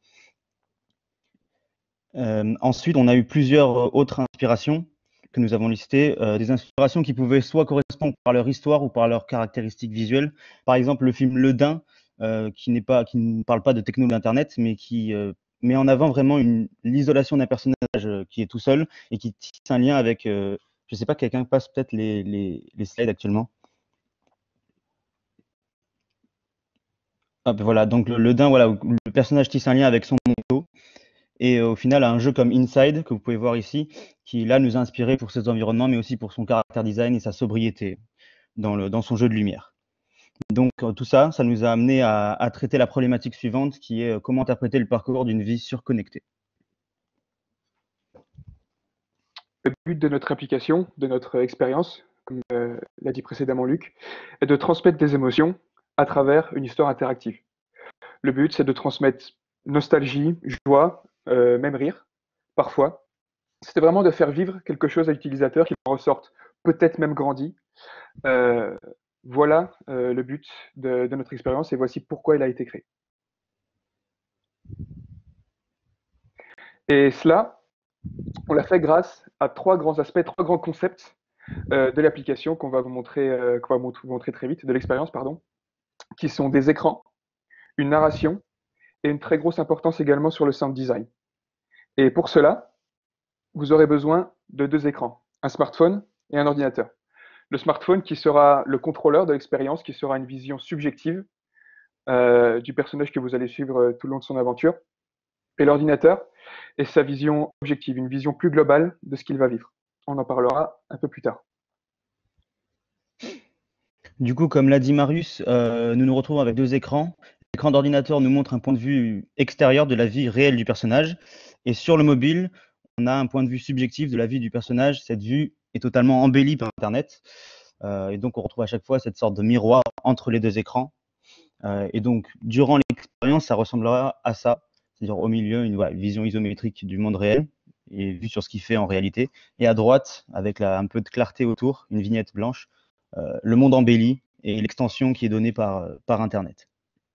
Ensuite, on a eu plusieurs autres inspirations que nous avons listées, des inspirations qui pouvaient soit correspondre par leur histoire ou par leurs caractéristiques visuelles. Par exemple, le film Le Dain, qui ne parle pas de techno d'Internet, mais qui met en avant vraiment l'isolation d'un personnage qui est tout seul et qui tisse un lien avec, je ne sais pas, quelqu'un passe peut-être les slides actuellement. Hop, voilà, donc le Dain, voilà, où le personnage tisse un lien avec son manteau. Et au final, un jeu comme Inside, que vous pouvez voir ici, qui là nous a inspiré pour ses environnements, mais aussi pour son caractère design et sa sobriété dans son jeu de lumière. Donc tout ça, ça nous a amené à traiter la problématique suivante, qui est comment interpréter le parcours d'une vie surconnectée. Le but de notre application, de notre expérience, comme l'a dit précédemment Luc, est de transmettre des émotions à travers une histoire interactive. Le but, c'est de transmettre nostalgie, joie, même rire, parfois. C'était vraiment de faire vivre quelque chose à l'utilisateur qui en ressorte peut-être même grandi. Voilà le but de notre expérience et voici pourquoi il a été créé. Et cela, on l'a fait grâce à trois grands aspects, trois grands concepts de l'application qu'on va vous montrer très vite, de l'expérience, pardon, qui sont des écrans, une narration et une très grosse importance également sur le sound design. Et pour cela, vous aurez besoin de deux écrans, un smartphone et un ordinateur. Le smartphone qui sera le contrôleur de l'expérience, qui sera une vision subjective du personnage que vous allez suivre tout le long de son aventure. Et l'ordinateur est sa vision objective, une vision plus globale de ce qu'il va vivre. On en parlera un peu plus tard. Du coup, comme l'a dit Marius, nous nous retrouvons avec deux écrans. L'écran d'ordinateur nous montre un point de vue extérieur de la vie réelle du personnage. Et sur le mobile, on a un point de vue subjectif de la vie du personnage. Cette vue est totalement embellie par Internet. Et donc, on retrouve à chaque fois cette sorte de miroir entre les deux écrans. Et donc, durant l'expérience, ça ressemblera à ça. C'est-à-dire au milieu, une vision isométrique du monde réel et vue sur ce qu'il fait en réalité. Et à droite, avec un peu de clarté autour, une vignette blanche, le monde embelli et l'extension qui est donnée par Internet.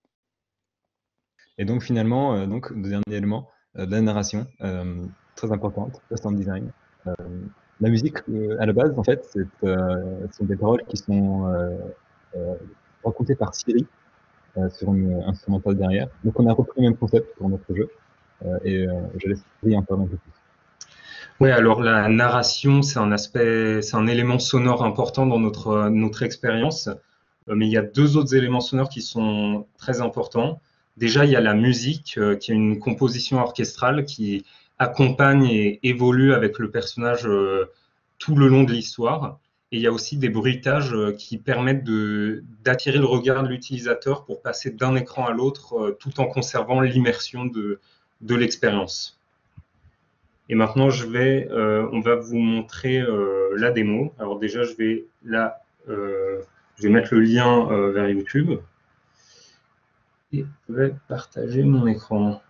Et donc finalement, le dernier élément, de la narration, très importante, le sound design. La musique, à la base, en fait, sont des paroles qui sont racontées par Siri sur une instrumentale derrière. Donc on a repris le même concept pour notre jeu et je laisse Siri en parler un peu plus. Oui, alors la narration, c'est un élément sonore important dans notre expérience, mais il y a deux autres éléments sonores qui sont très importants. Déjà, il y a la musique, qui est une composition orchestrale qui accompagne et évolue avec le personnage tout le long de l'histoire. Et il y a aussi des bruitages qui permettent d'attirer le regard de l'utilisateur pour passer d'un écran à l'autre tout en conservant l'immersion de l'expérience. Et maintenant, on va vous montrer la démo. Alors déjà, je vais mettre le lien vers YouTube. Et je vais partager mon écran.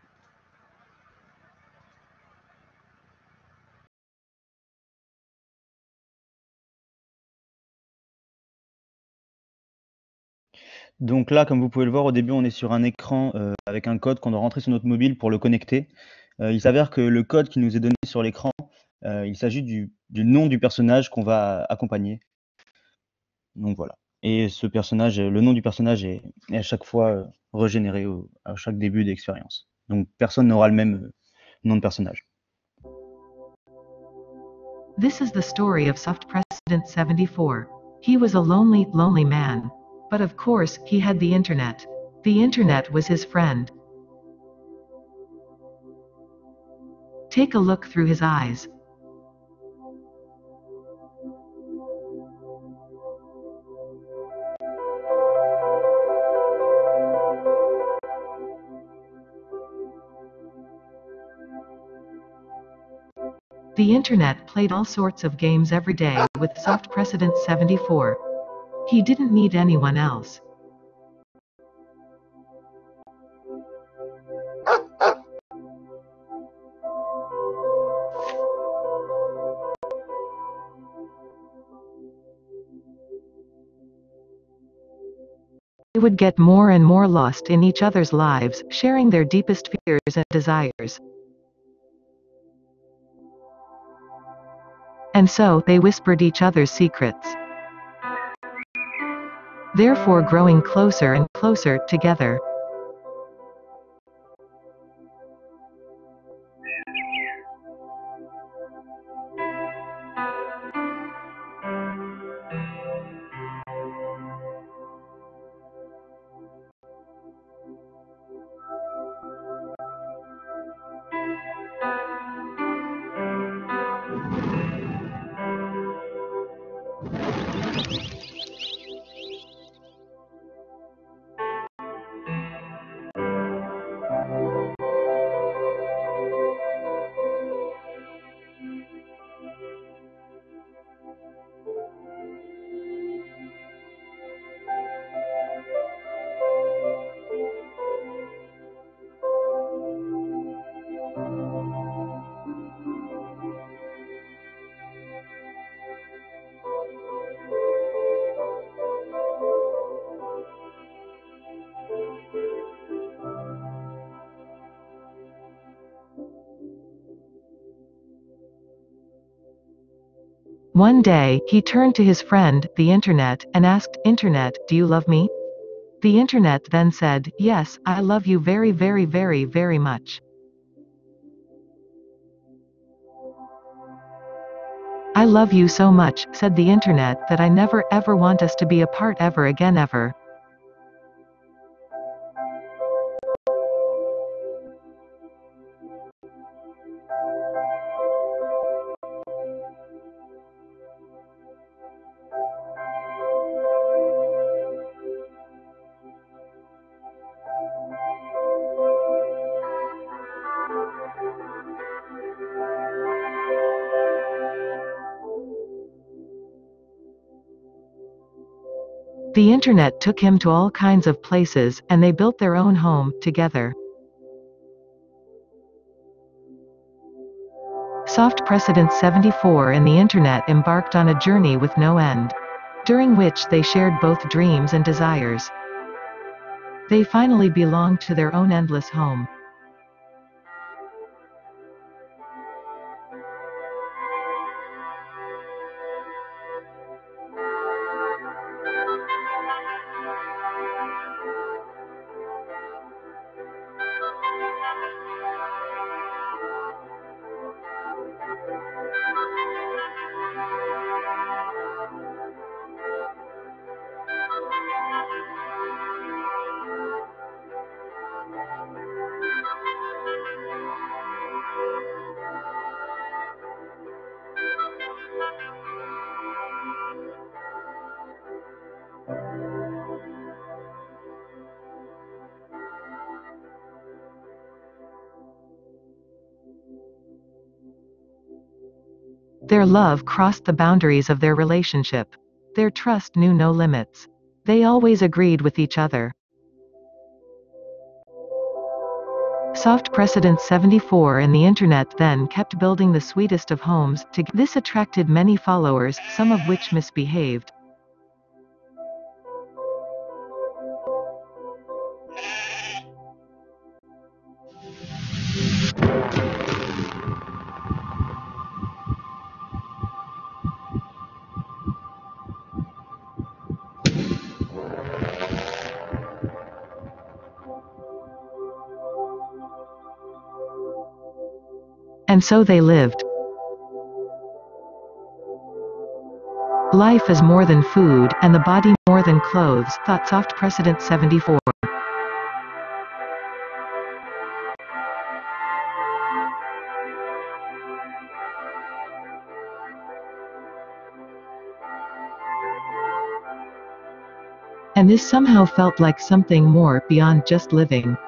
Donc là, comme vous pouvez le voir, au début, on est sur un écran avec un code qu'on doit rentrer sur notre mobile pour le connecter. Il s'avère que le code qui nous est donné sur l'écran, il s'agit du nom du personnage qu'on va accompagner. Donc voilà. Et ce personnage, le nom du personnage est à chaque fois régénéré à chaque début d'expérience. Donc personne n'aura le même nom de personnage. This is the story of Soft President 74. He was a lonely, lonely man. But of course, he had the internet. The internet was his friend. Take a look through his eyes. The internet played all sorts of games every day with Soft President 74. He didn't need anyone else. They would get more and more lost in each other's lives, sharing their deepest fears and desires. And so, they whispered each other's secrets, therefore growing closer and closer together. One day, he turned to his friend, the Internet, and asked, "Internet, do you love me?" The Internet then said, "Yes, I love you very very very very much. I love you so much," said the Internet, "that I never ever want us to be apart ever again ever." The Internet took him to all kinds of places, and they built their own home, together. Soft Precedence 74 and the Internet embarked on a journey with no end, during which they shared both dreams and desires. They finally belonged to their own endless home. Their love crossed the boundaries of their relationship. Their trust knew no limits. They always agreed with each other. Soft Precedence 74 and the Internet then kept building the sweetest of homes. This attracted many followers, some of which misbehaved. And so they lived. Life is more than food, and the body more than clothes, thought Soft Precedence 74. And this somehow felt like something more, beyond just living.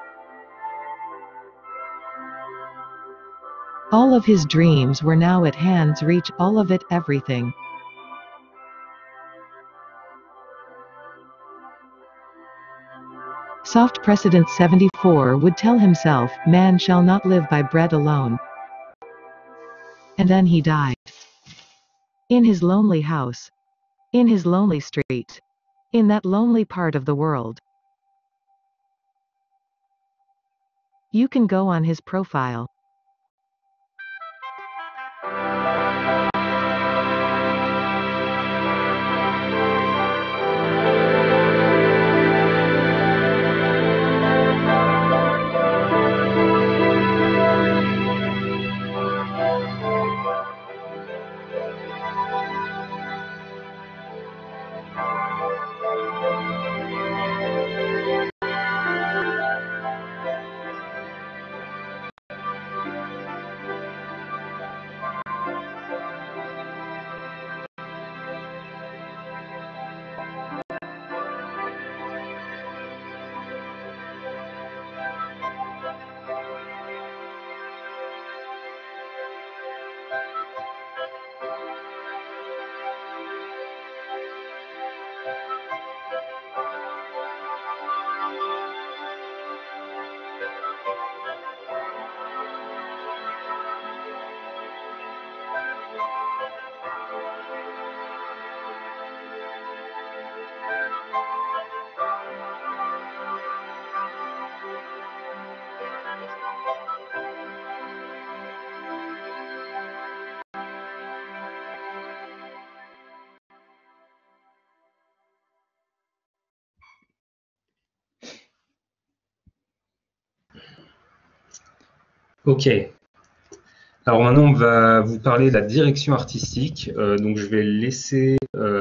All of his dreams were now at hand's reach, all of it, everything. Soft Precedence 74 would tell himself, "Man shall not live by bread alone." And then he died. In his lonely house. In his lonely street. in that lonely part of the world. You can go on his profile. Ok. Alors maintenant, on va vous parler de la direction artistique. Donc je vais laisser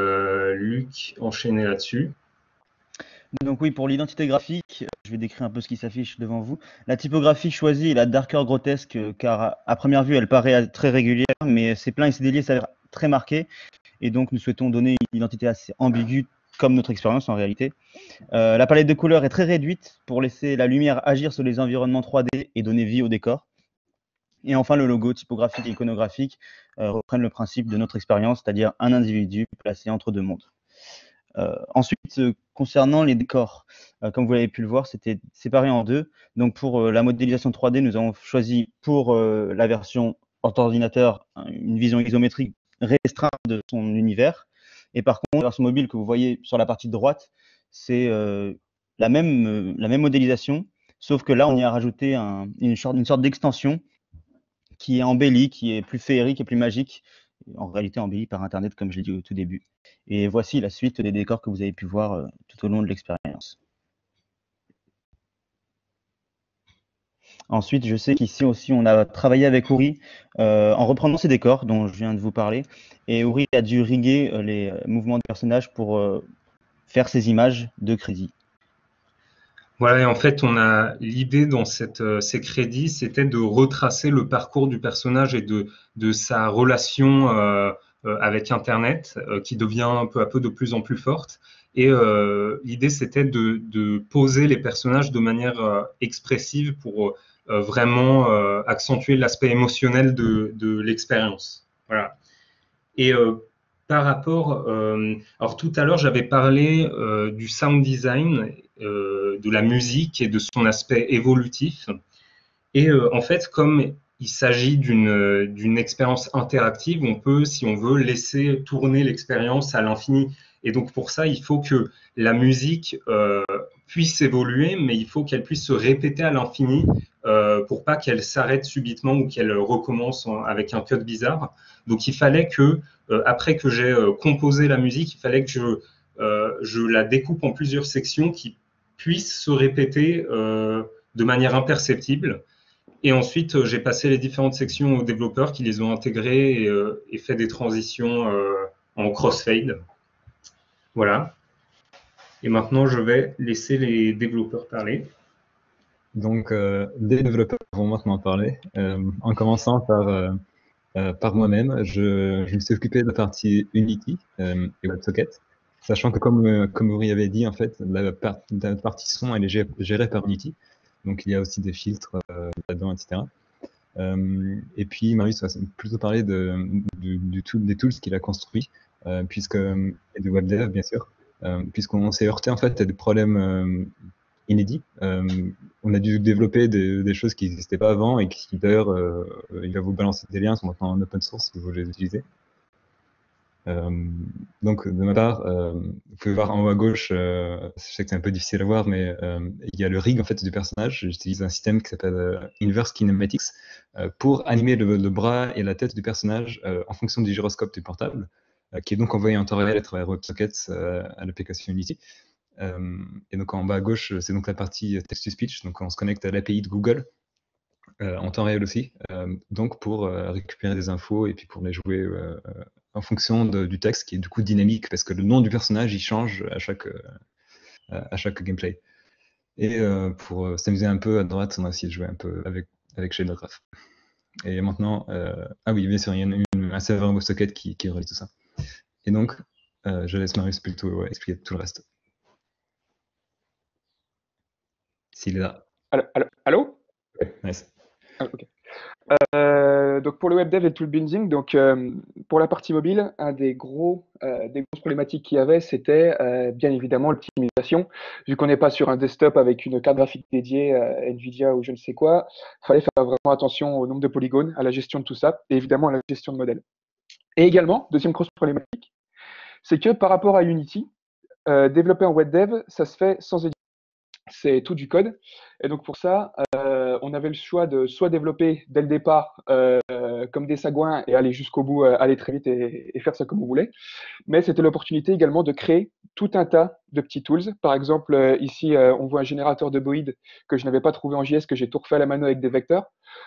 Luc enchaîner là-dessus. Donc oui, pour l'identité graphique, je vais décrire un peu ce qui s'affiche devant vous. La typographie choisie est la darker grotesque, car à première vue, elle paraît très régulière, mais ses pleins et ses déliés s'avèrent très marqués. Et donc, nous souhaitons donner une identité assez ambiguë, comme notre expérience en réalité. La palette de couleurs est très réduite pour laisser la lumière agir sur les environnements 3D et donner vie au décor. Et enfin, le logo typographique et iconographique reprennent le principe de notre expérience, c'est-à-dire un individu placé entre deux mondes. Ensuite, concernant les décors, comme vous l'avez pu le voir, c'était séparé en deux. Donc pour la modélisation 3D, nous avons choisi pour la version ordinateur une vision isométrique restreinte de son univers. Et par contre, la version mobile que vous voyez sur la partie droite, c'est la même modélisation, sauf que là, on y a rajouté une sorte d'extension qui est embellie, qui est plus féerique et plus magique, en réalité embellie par Internet, comme je l'ai dit au tout début. Et voici la suite des décors que vous avez pu voir tout au long de l'expérience. Ensuite, je sais qu'ici aussi, on a travaillé avec Uri en reprenant ces décors dont je viens de vous parler. Et Uri a dû riguer les mouvements des personnages pour faire ces images de crédit. Voilà, et en fait, on a l'idée dans ces crédits, c'était de retracer le parcours du personnage et de sa relation avec Internet, qui devient peu à peu de plus en plus forte. Et l'idée, c'était de poser les personnages de manière expressive pour vraiment accentuer l'aspect émotionnel de l'expérience. Voilà. Et par rapport, alors tout à l'heure, j'avais parlé du sound design, de la musique et de son aspect évolutif. Et en fait, comme il s'agit d'une expérience interactive, on peut, si on veut, laisser tourner l'expérience à l'infini. Et donc pour ça, il faut que la musique puisse évoluer, mais il faut qu'elle puisse se répéter à l'infini pour pas qu'elle s'arrête subitement ou qu'elle recommence avec un code bizarre. Donc il fallait que, après que j'ai composé la musique, il fallait que je la découpe en plusieurs sections qui puissent se répéter de manière imperceptible. Et ensuite, j'ai passé les différentes sections aux développeurs qui les ont intégrées et fait des transitions en crossfade. Voilà. Et maintenant, je vais laisser les développeurs parler. Donc, les développeurs vont maintenant parler, en commençant par moi-même. Je me suis occupé de la partie Unity et WebSocket, sachant que comme Uri avait dit, en fait, la partie son, elle est gérée par Unity. Donc, il y a aussi des filtres là-dedans, etc. Et puis, Marius va plutôt parler des tools qu'il a construits, et du WebDev, bien sûr, puisqu'on s'est heurté en fait à des problèmes inédits. On a dû développer des choses qui n'existaient pas avant et qui, d'ailleurs, il va vous balancer des liens, sont maintenant en open source si vous voulez les utiliser. Donc, de ma part, vous pouvez voir en haut à gauche, je sais que c'est un peu difficile à voir, mais il y a le rig en fait du personnage. J'utilise un système qui s'appelle Inverse Kinematics pour animer le bras et la tête du personnage en fonction du gyroscope du portable, qui est donc envoyé en temps réel à travers WebSockets à l'application Unity. Et donc en bas à gauche, c'est donc la partie text-to-speech. Donc on se connecte à l'API de Google en temps réel aussi, donc pour récupérer des infos et puis pour les jouer en fonction du texte qui est du coup dynamique parce que le nom du personnage il change à chaque gameplay. Et pour s'amuser un peu à droite, on a essayé de jouer un peu avec Shadowgraph. Et maintenant, ah oui, bien sûr, il y a un serveur WebSocket qui relie tout ça. Et donc, je laisse Marius plutôt expliquer tout le reste. S'il est là. Allô? Ouais, nice. Ah, ok. Donc pour le web dev et le tool building, donc pour la partie mobile, un des grosses problématiques qu'il y avait, c'était bien évidemment l'optimisation. Vu qu'on n'est pas sur un desktop avec une carte graphique dédiée, Nvidia ou je ne sais quoi, il fallait faire vraiment attention au nombre de polygones, à la gestion de tout ça, et évidemment à la gestion de modèles. Et également, deuxième grosse problématique, c'est que par rapport à Unity, développer en web dev, ça se fait sans édition. C'est tout du code. Et donc pour ça, on avait le choix de soit développer dès le départ comme des sagouins et aller jusqu'au bout, aller très vite et faire ça comme on voulait. Mais c'était l'opportunité également de créer tout un tas de petits tools. Par exemple, ici, on voit un générateur de Boid que je n'avais pas trouvé en JS, que j'ai tout refait à la mano avec des vecteurs.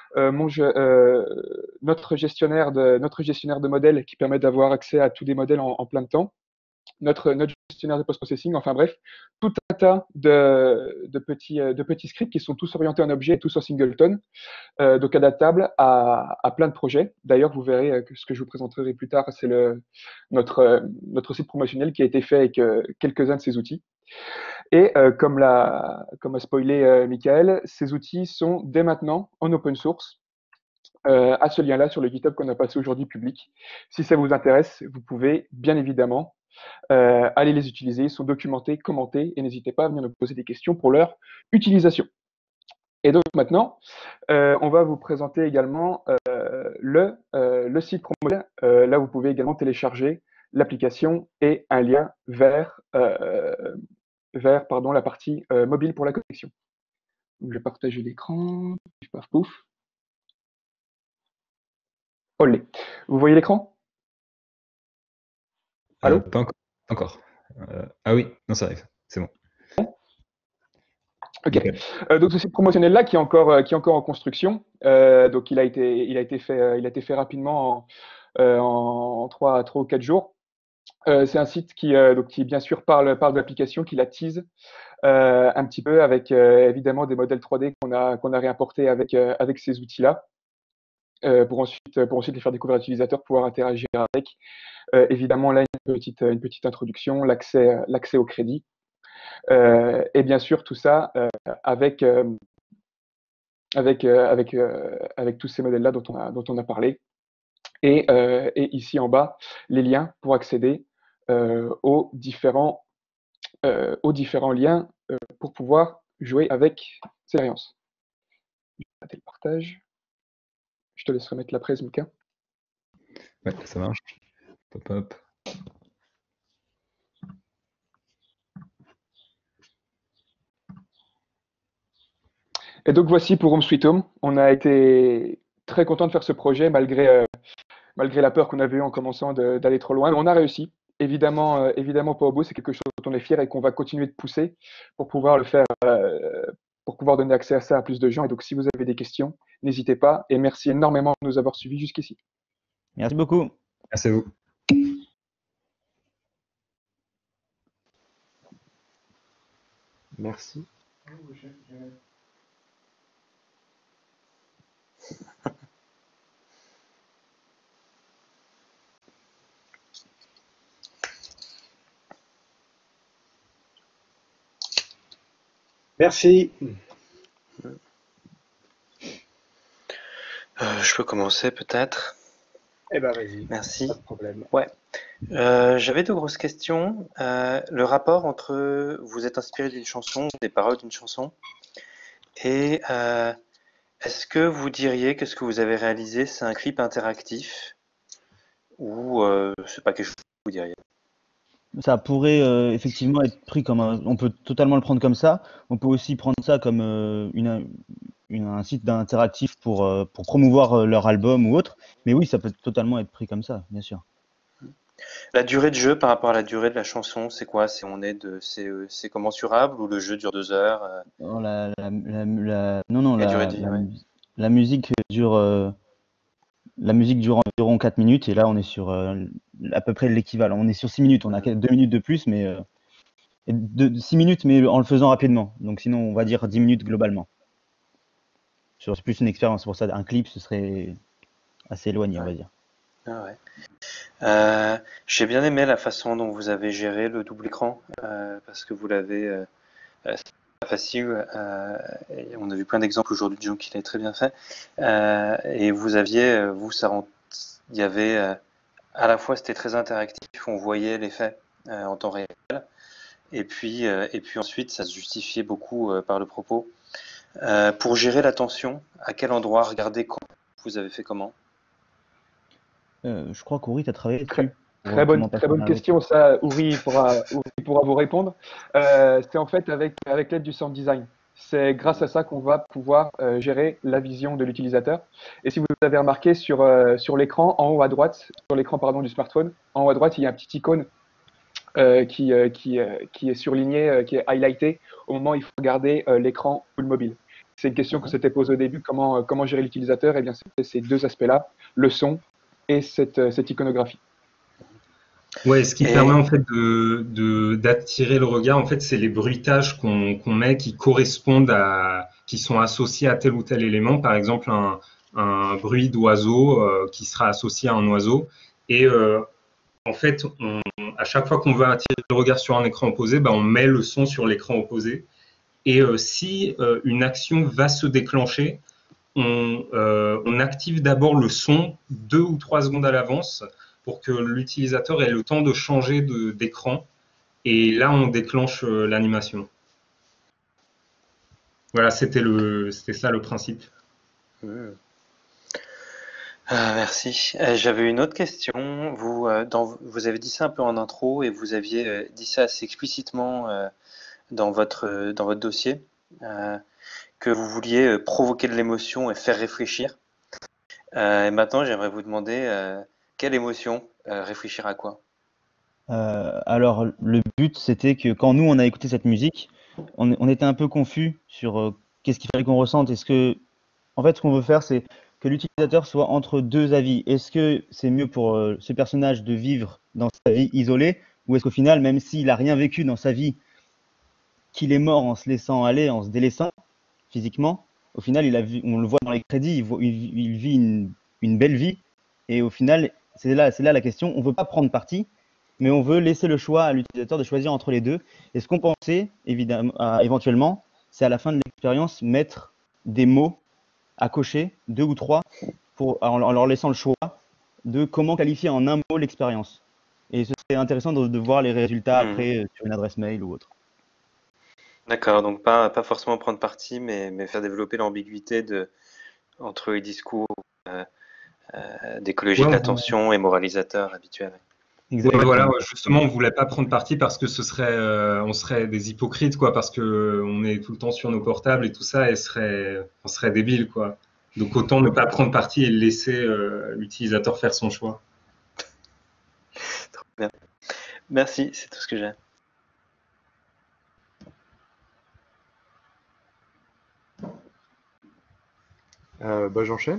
Notre gestionnaire de modèles qui permet d'avoir accès à tous des modèles en plein de temps. Notre gestionnaire de post-processing, enfin bref, tout un tas de petits scripts qui sont tous orientés en objet et tous en singleton, donc adaptables à plein de projets. D'ailleurs, vous verrez que ce que je vous présenterai plus tard, c'est notre site promotionnel qui a été fait avec quelques-uns de ces outils. Et comme a spoilé Michael, ces outils sont dès maintenant en open source. À ce lien-là sur le GitHub qu'on a passé aujourd'hui public. Si ça vous intéresse, vous pouvez bien évidemment aller les utiliser, ils sont documentés, commentés, et n'hésitez pas à venir nous poser des questions pour leur utilisation. Et donc maintenant, on va vous présenter également le site promotionnel. Là, vous pouvez également télécharger l'application et un lien vers la partie mobile pour la connexion. Donc, je vais partager l'écran. Paf, pouf. Olé. Vous voyez l'écran? Allô? Pas encore. Ah oui, non, ça arrive. C'est bon. Ok. Donc ce site promotionnel-là qui est encore en construction. Donc il a été fait rapidement en 3 ou 4 jours. C'est un site qui bien sûr parle de l'application, qui la tease un petit peu avec évidemment des modèles 3D qu'on a réimportés avec ces outils-là. Pour ensuite les faire découvrir à l'utilisateur, pouvoir interagir avec. Évidemment, là, une petite introduction, l'accès au crédit. Et bien sûr, tout ça avec tous ces modèles-là dont on a parlé. Et ici en bas, les liens pour accéder aux différents liens pour pouvoir jouer avec ces expériences. Je vais arrêter le partage. Je te laisse remettre la presse, Mika. Ouais, ça marche. Pop, hop. Et donc voici pour Home Sweet Home. On a été très content de faire ce projet malgré la peur qu'on avait eue en commençant d'aller trop loin. On a réussi. Évidemment pas au bout, c'est quelque chose dont on est fier et qu'on va continuer de pousser pour pouvoir le faire, pour pouvoir donner accès à ça à plus de gens. Et donc si vous avez des questions, n'hésitez pas. Et merci énormément de nous avoir suivis jusqu'ici. Merci beaucoup. Merci à vous. Merci. Merci. Je peux commencer peut-être? Eh ben vas-y. Merci. Pas de problème. Ouais. J'avais 2 grosses questions. Le rapport entre vous êtes inspiré d'une chanson, des paroles d'une chanson, et est-ce que vous diriez que ce que vous avez réalisé, c'est un clip interactif? ou c'est pas quelque chose que vous diriez? Ça pourrait effectivement être pris comme on peut totalement le prendre comme ça. On peut aussi prendre ça comme un site interactif pour promouvoir leur album ou autre. Mais oui, ça peut totalement être pris comme ça, bien sûr. La durée de jeu par rapport à la durée de la chanson, c'est quoi? C'est commensurable ou le jeu dure 2 heures? Non, non, La durée de vie, ouais. la musique dure environ 4 minutes et là on est sur à peu près l'équivalent. On est sur 6 minutes, on a 2 minutes de plus, mais 6 minutes, mais en le faisant rapidement. Donc sinon, on va dire 10 minutes globalement. C'est plus une expérience. Pour ça, un clip, ce serait assez éloigné, on va dire. Ah ouais. J'ai bien aimé la façon dont vous avez géré le double écran, parce que vous l'avez, c'est pas facile. Et on a vu plein d'exemples aujourd'hui de gens qui l'avaient très bien fait. Et vous aviez, il y avait à la fois c'était très interactif, on voyait les faits en temps réel, et puis ensuite ça se justifiait beaucoup par le propos. Pour gérer l'attention, à quel endroit regarder quand? Vous avez fait comment? Je crois qu'Ouri, tu as travaillé dessus. Très bonne question, ça, Ouri pourra vous répondre. C'est en fait avec l'aide du sound design. C'est grâce à ça qu'on va pouvoir gérer la vision de l'utilisateur. Et si vous avez remarqué sur l'écran, en haut à droite, sur l'écran du smartphone, en haut à droite, il y a un petit icône qui est surligné, qui est highlighté au moment où il faut regarder l'écran ou le mobile. C'est une question qu'on s'était posée au début, comment gérer l'utilisateur? Eh bien, c'est ces deux aspects-là, le son et cette iconographie. Ouais, ce qui permet en fait d'attirer le regard, en fait, c'est les bruitages qu'on met qui correspondent qui sont associés à tel ou tel élément. Par exemple, un bruit d'oiseau qui sera associé à un oiseau. Et en fait, à chaque fois qu'on veut attirer le regard sur un écran opposé, on met le son sur l'écran opposé. Et si une action va se déclencher, on active d'abord le son 2 ou 3 secondes à l'avance pour que l'utilisateur ait le temps de changer d'écran. Et là, on déclenche l'animation. Voilà, c'était ça le principe. Merci. J'avais une autre question. Vous avez dit ça un peu en intro et vous aviez dit ça assez explicitement dans votre dossier, que vous vouliez provoquer de l'émotion et faire réfléchir. Et maintenant, j'aimerais vous demander quelle émotion, réfléchir à quoi? Alors, le but, c'était que quand nous, on a écouté cette musique, on était un peu confus sur qu'est-ce qu'il fallait qu'on ressente. En fait, ce qu'on veut faire, c'est que l'utilisateur soit entre deux avis. Est-ce que c'est mieux pour ce personnage de vivre dans sa vie isolée, ou est-ce qu'au final, même s'il n'a rien vécu dans sa vie, qu'il est mort en se laissant aller, en se délaissant physiquement, au final, on le voit dans les crédits, il vit une belle vie. Et au final, c'est là la question. On ne veut pas prendre parti, mais on veut laisser le choix à l'utilisateur de choisir entre les deux. Et ce qu'on pensait, évidemment, éventuellement, c'est à la fin de l'expérience mettre des mots à cocher, 2 ou 3, en leur laissant le choix de comment qualifier en un mot l'expérience. Et ce serait intéressant de voir les résultats après sur une adresse mail ou autre. D'accord, donc pas forcément prendre parti, mais faire développer l'ambiguïté entre les discours d'écologie de l'attention et moralisateurs habituels. Ouais, voilà, justement, on voulait pas prendre parti parce que on serait des hypocrites, quoi, parce que on est tout le temps sur nos portables et tout ça, et on serait débiles, quoi. Donc autant ne pas prendre parti et laisser l'utilisateur faire son choix. Trop bien. Merci, c'est tout ce que j'ai. J'enchaîne.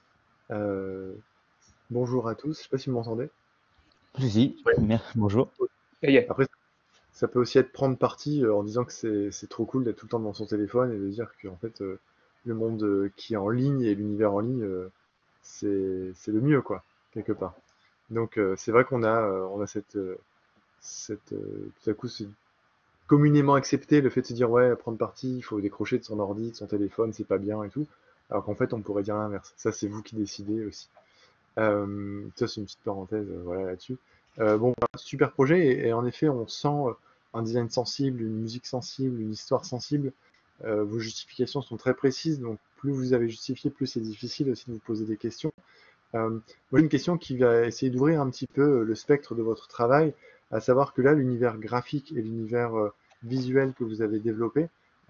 Bonjour à tous, je ne sais pas si vous m'entendez. Si, bonjour. Après, ça peut aussi être prendre parti en disant que c'est trop cool d'être tout le temps devant son téléphone et de dire que en fait, le monde qui est en ligne et l'univers en ligne, c'est le mieux, quoi, quelque part. Donc c'est vrai qu'on a cette tout à coup, c'est communément accepté le fait de se dire ouais, prendre parti, il faut décrocher de son ordi, de son téléphone, c'est pas bien et tout. Alors qu'en fait, on pourrait dire l'inverse. Ça, c'est vous qui décidez aussi. Ça, c'est une petite parenthèse voilà, là-dessus. Super projet. Et en effet, on sent un design sensible, une musique sensible, une histoire sensible. Vos justifications sont très précises. Donc, plus vous avez justifié, plus c'est difficile aussi de vous poser des questions. Moi, j'ai une question qui va essayer d'ouvrir un petit peu le spectre de votre travail, à savoir que là, l'univers graphique et l'univers visuel que vous avez développé,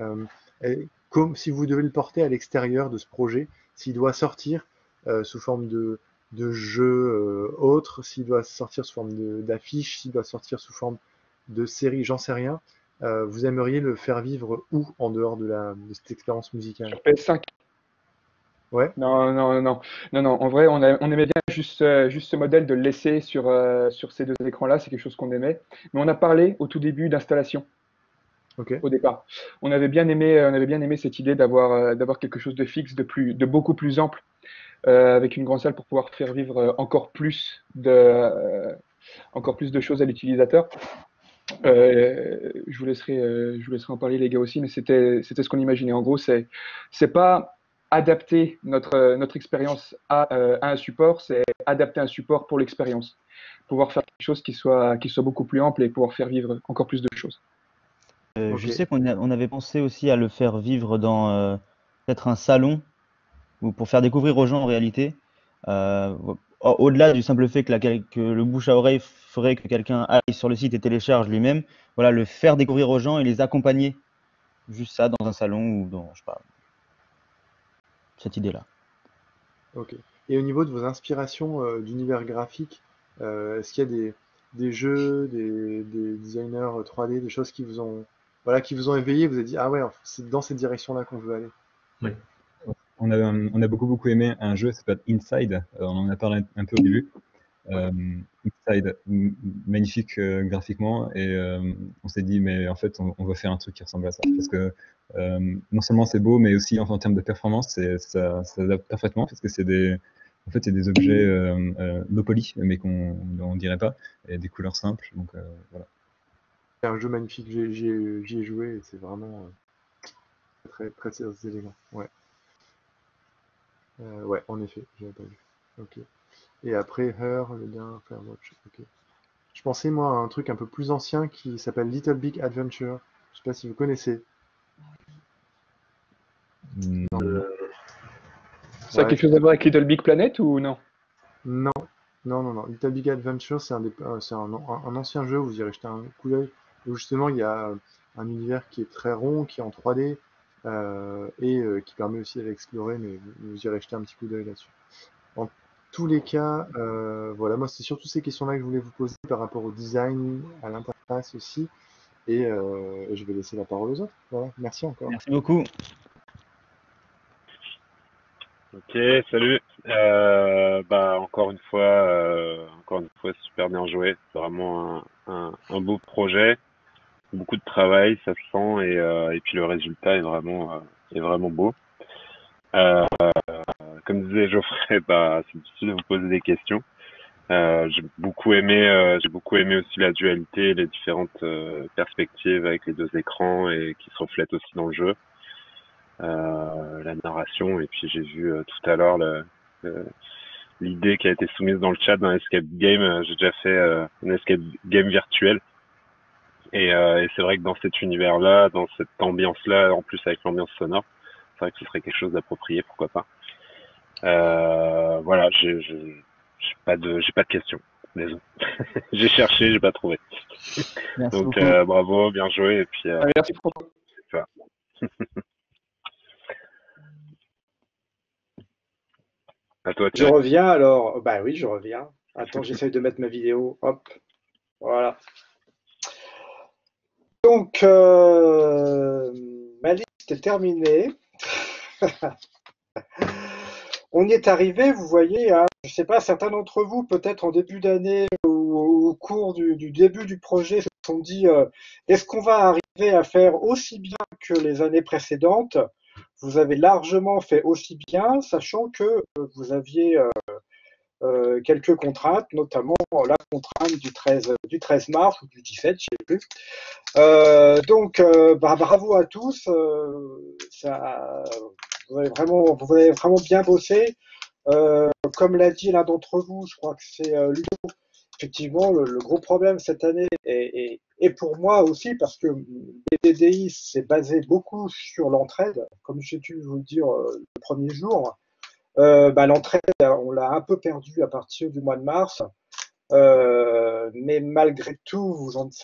comme si vous devez le porter à l'extérieur de ce projet, s'il doit sortir sous forme de jeu autre, s'il doit sortir sous forme d'affiche, s'il doit sortir sous forme de série, j'en sais rien. Vous aimeriez le faire vivre où en dehors de cette expérience musicale? Sur PS5. Ouais. Non. En vrai, on aimait bien juste ce modèle de le laisser sur ces deux écrans-là. C'est quelque chose qu'on aimait. Mais on a parlé au tout début d'installation. Ok. Au départ, on avait bien aimé cette idée d'avoir quelque chose de fixe, de beaucoup plus ample, avec une grande salle pour pouvoir faire vivre encore plus de choses à l'utilisateur. Je vous laisserai en parler les gars aussi, mais c'était ce qu'on imaginait. En gros, c'est pas adapter notre expérience à un support, c'est adapter un support pour l'expérience, pouvoir faire quelque chose qui soit beaucoup plus ample et pouvoir faire vivre encore plus de choses. Je sais qu'on avait pensé aussi à le faire vivre dans peut-être un salon, ou pour faire découvrir aux gens en réalité. Au-delà du simple fait que le bouche à oreille ferait que quelqu'un aille sur le site et télécharge lui-même, voilà, le faire découvrir aux gens et les accompagner, juste ça, dans un salon ou dans, je sais pas, cette idée-là. Ok. Et au niveau de vos inspirations d'univers graphique, est-ce qu'il y a des jeux, des designers 3D, des choses qui vous ont éveillé, vous avez dit, ah ouais, c'est dans cette direction-là qu'on veut aller? Oui. On a beaucoup aimé un jeu qui s'appelle Inside. On en a parlé un peu au début. Inside, magnifique graphiquement, et on s'est dit, mais en fait, on va faire un truc qui ressemble à ça, parce que non seulement c'est beau, mais aussi en termes de performance, ça s'adapte parfaitement, parce que c'est des objets low poly, mais on dirait pas, et des couleurs simples, donc voilà. C'est un jeu magnifique, j'y ai joué, et c'est vraiment très, très, très élégant. Ouais. Ouais, en effet, j'avais pas vu. Ok. Et après, Her, le lien, Firewatch, ok. Je pensais, moi, à un truc un peu plus ancien qui s'appelle Little Big Adventure. Je sais pas si vous connaissez. Ça a quelque chose à voir avec Little Big Planet ou non? Non. Little Big Adventure, c'est un ancien jeu où vous irez jeter un coup d'œil. Où justement, il y a un univers qui est très rond, qui est en 3D, qui permet aussi d'aller explorer, mais vous irez jeter un petit coup d'œil là-dessus. En tous les cas, voilà, moi, c'est surtout ces questions-là que je voulais vous poser par rapport au design, à l'interface aussi. Et je vais laisser la parole aux autres. Voilà, merci encore. Merci beaucoup. Ok, salut. Encore une fois, super bien joué. C'est vraiment un beau projet, beaucoup de travail, ça se sent, et puis le résultat est vraiment beau. Comme disait Geoffrey, c'est difficile de vous poser des questions. J'ai beaucoup aimé aussi la dualité, les différentes perspectives avec les deux écrans et qui se reflètent aussi dans le jeu. La narration, et puis j'ai vu tout à l'heure l'idée qui a été soumise dans le chat d'un escape game. J'ai déjà fait un escape game virtuel, et c'est vrai que dans cet univers-là, dans cette ambiance-là, en plus avec l'ambiance sonore, c'est vrai que ce serait quelque chose d'approprié, pourquoi pas. Voilà, j'ai pas de questions, désolé. J'ai cherché, j'ai pas trouvé. Merci Donc beaucoup. bravo, bien joué, et puis merci François. c'est ça. À toi, Je Thierry. reviens alors. Bah oui, je reviens. Attends, j'essaye de mettre ma vidéo. Hop. Voilà. Donc, ma liste est terminée. On y est arrivé, vous voyez, hein, je ne sais pas, certains d'entre vous, peut-être en début d'année ou au cours du début du projet, se sont dit, est-ce qu'on va arriver à faire aussi bien que les années précédentes? Vous avez largement fait aussi bien, sachant que vous aviez quelques contraintes, notamment la contrainte du 13 mars ou du 17, je ne sais plus. Donc, bravo à tous. Vous avez vraiment bien bossé. Comme l'a dit l'un d'entre vous, je crois que c'est Ludo, effectivement, le gros problème cette année, et pour moi aussi, parce que BDDI s'est basé beaucoup sur l'entraide, comme j'ai dû vous le dire le premier jour. L'entraide, on l'a un peu perdue à partir du mois de mars, mais malgré tout, vous en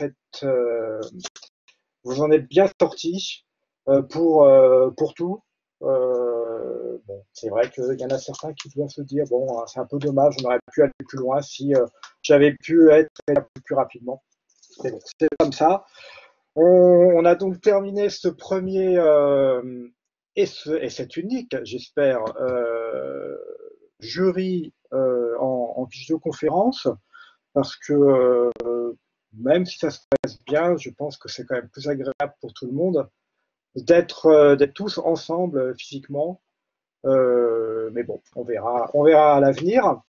êtes bien sortis pour tout. C'est vrai qu'il y en a certains qui doivent se dire, bon, c'est un peu dommage, on aurait pu aller plus loin si j'avais pu être plus rapidement. Mais bon, c'est comme ça. On a donc terminé ce premier et c'est unique, j'espère, jury en visioconférence, parce que même si ça se passe bien, je pense que c'est quand même plus agréable pour tout le monde d'être tous ensemble physiquement. Mais bon, on verra à l'avenir.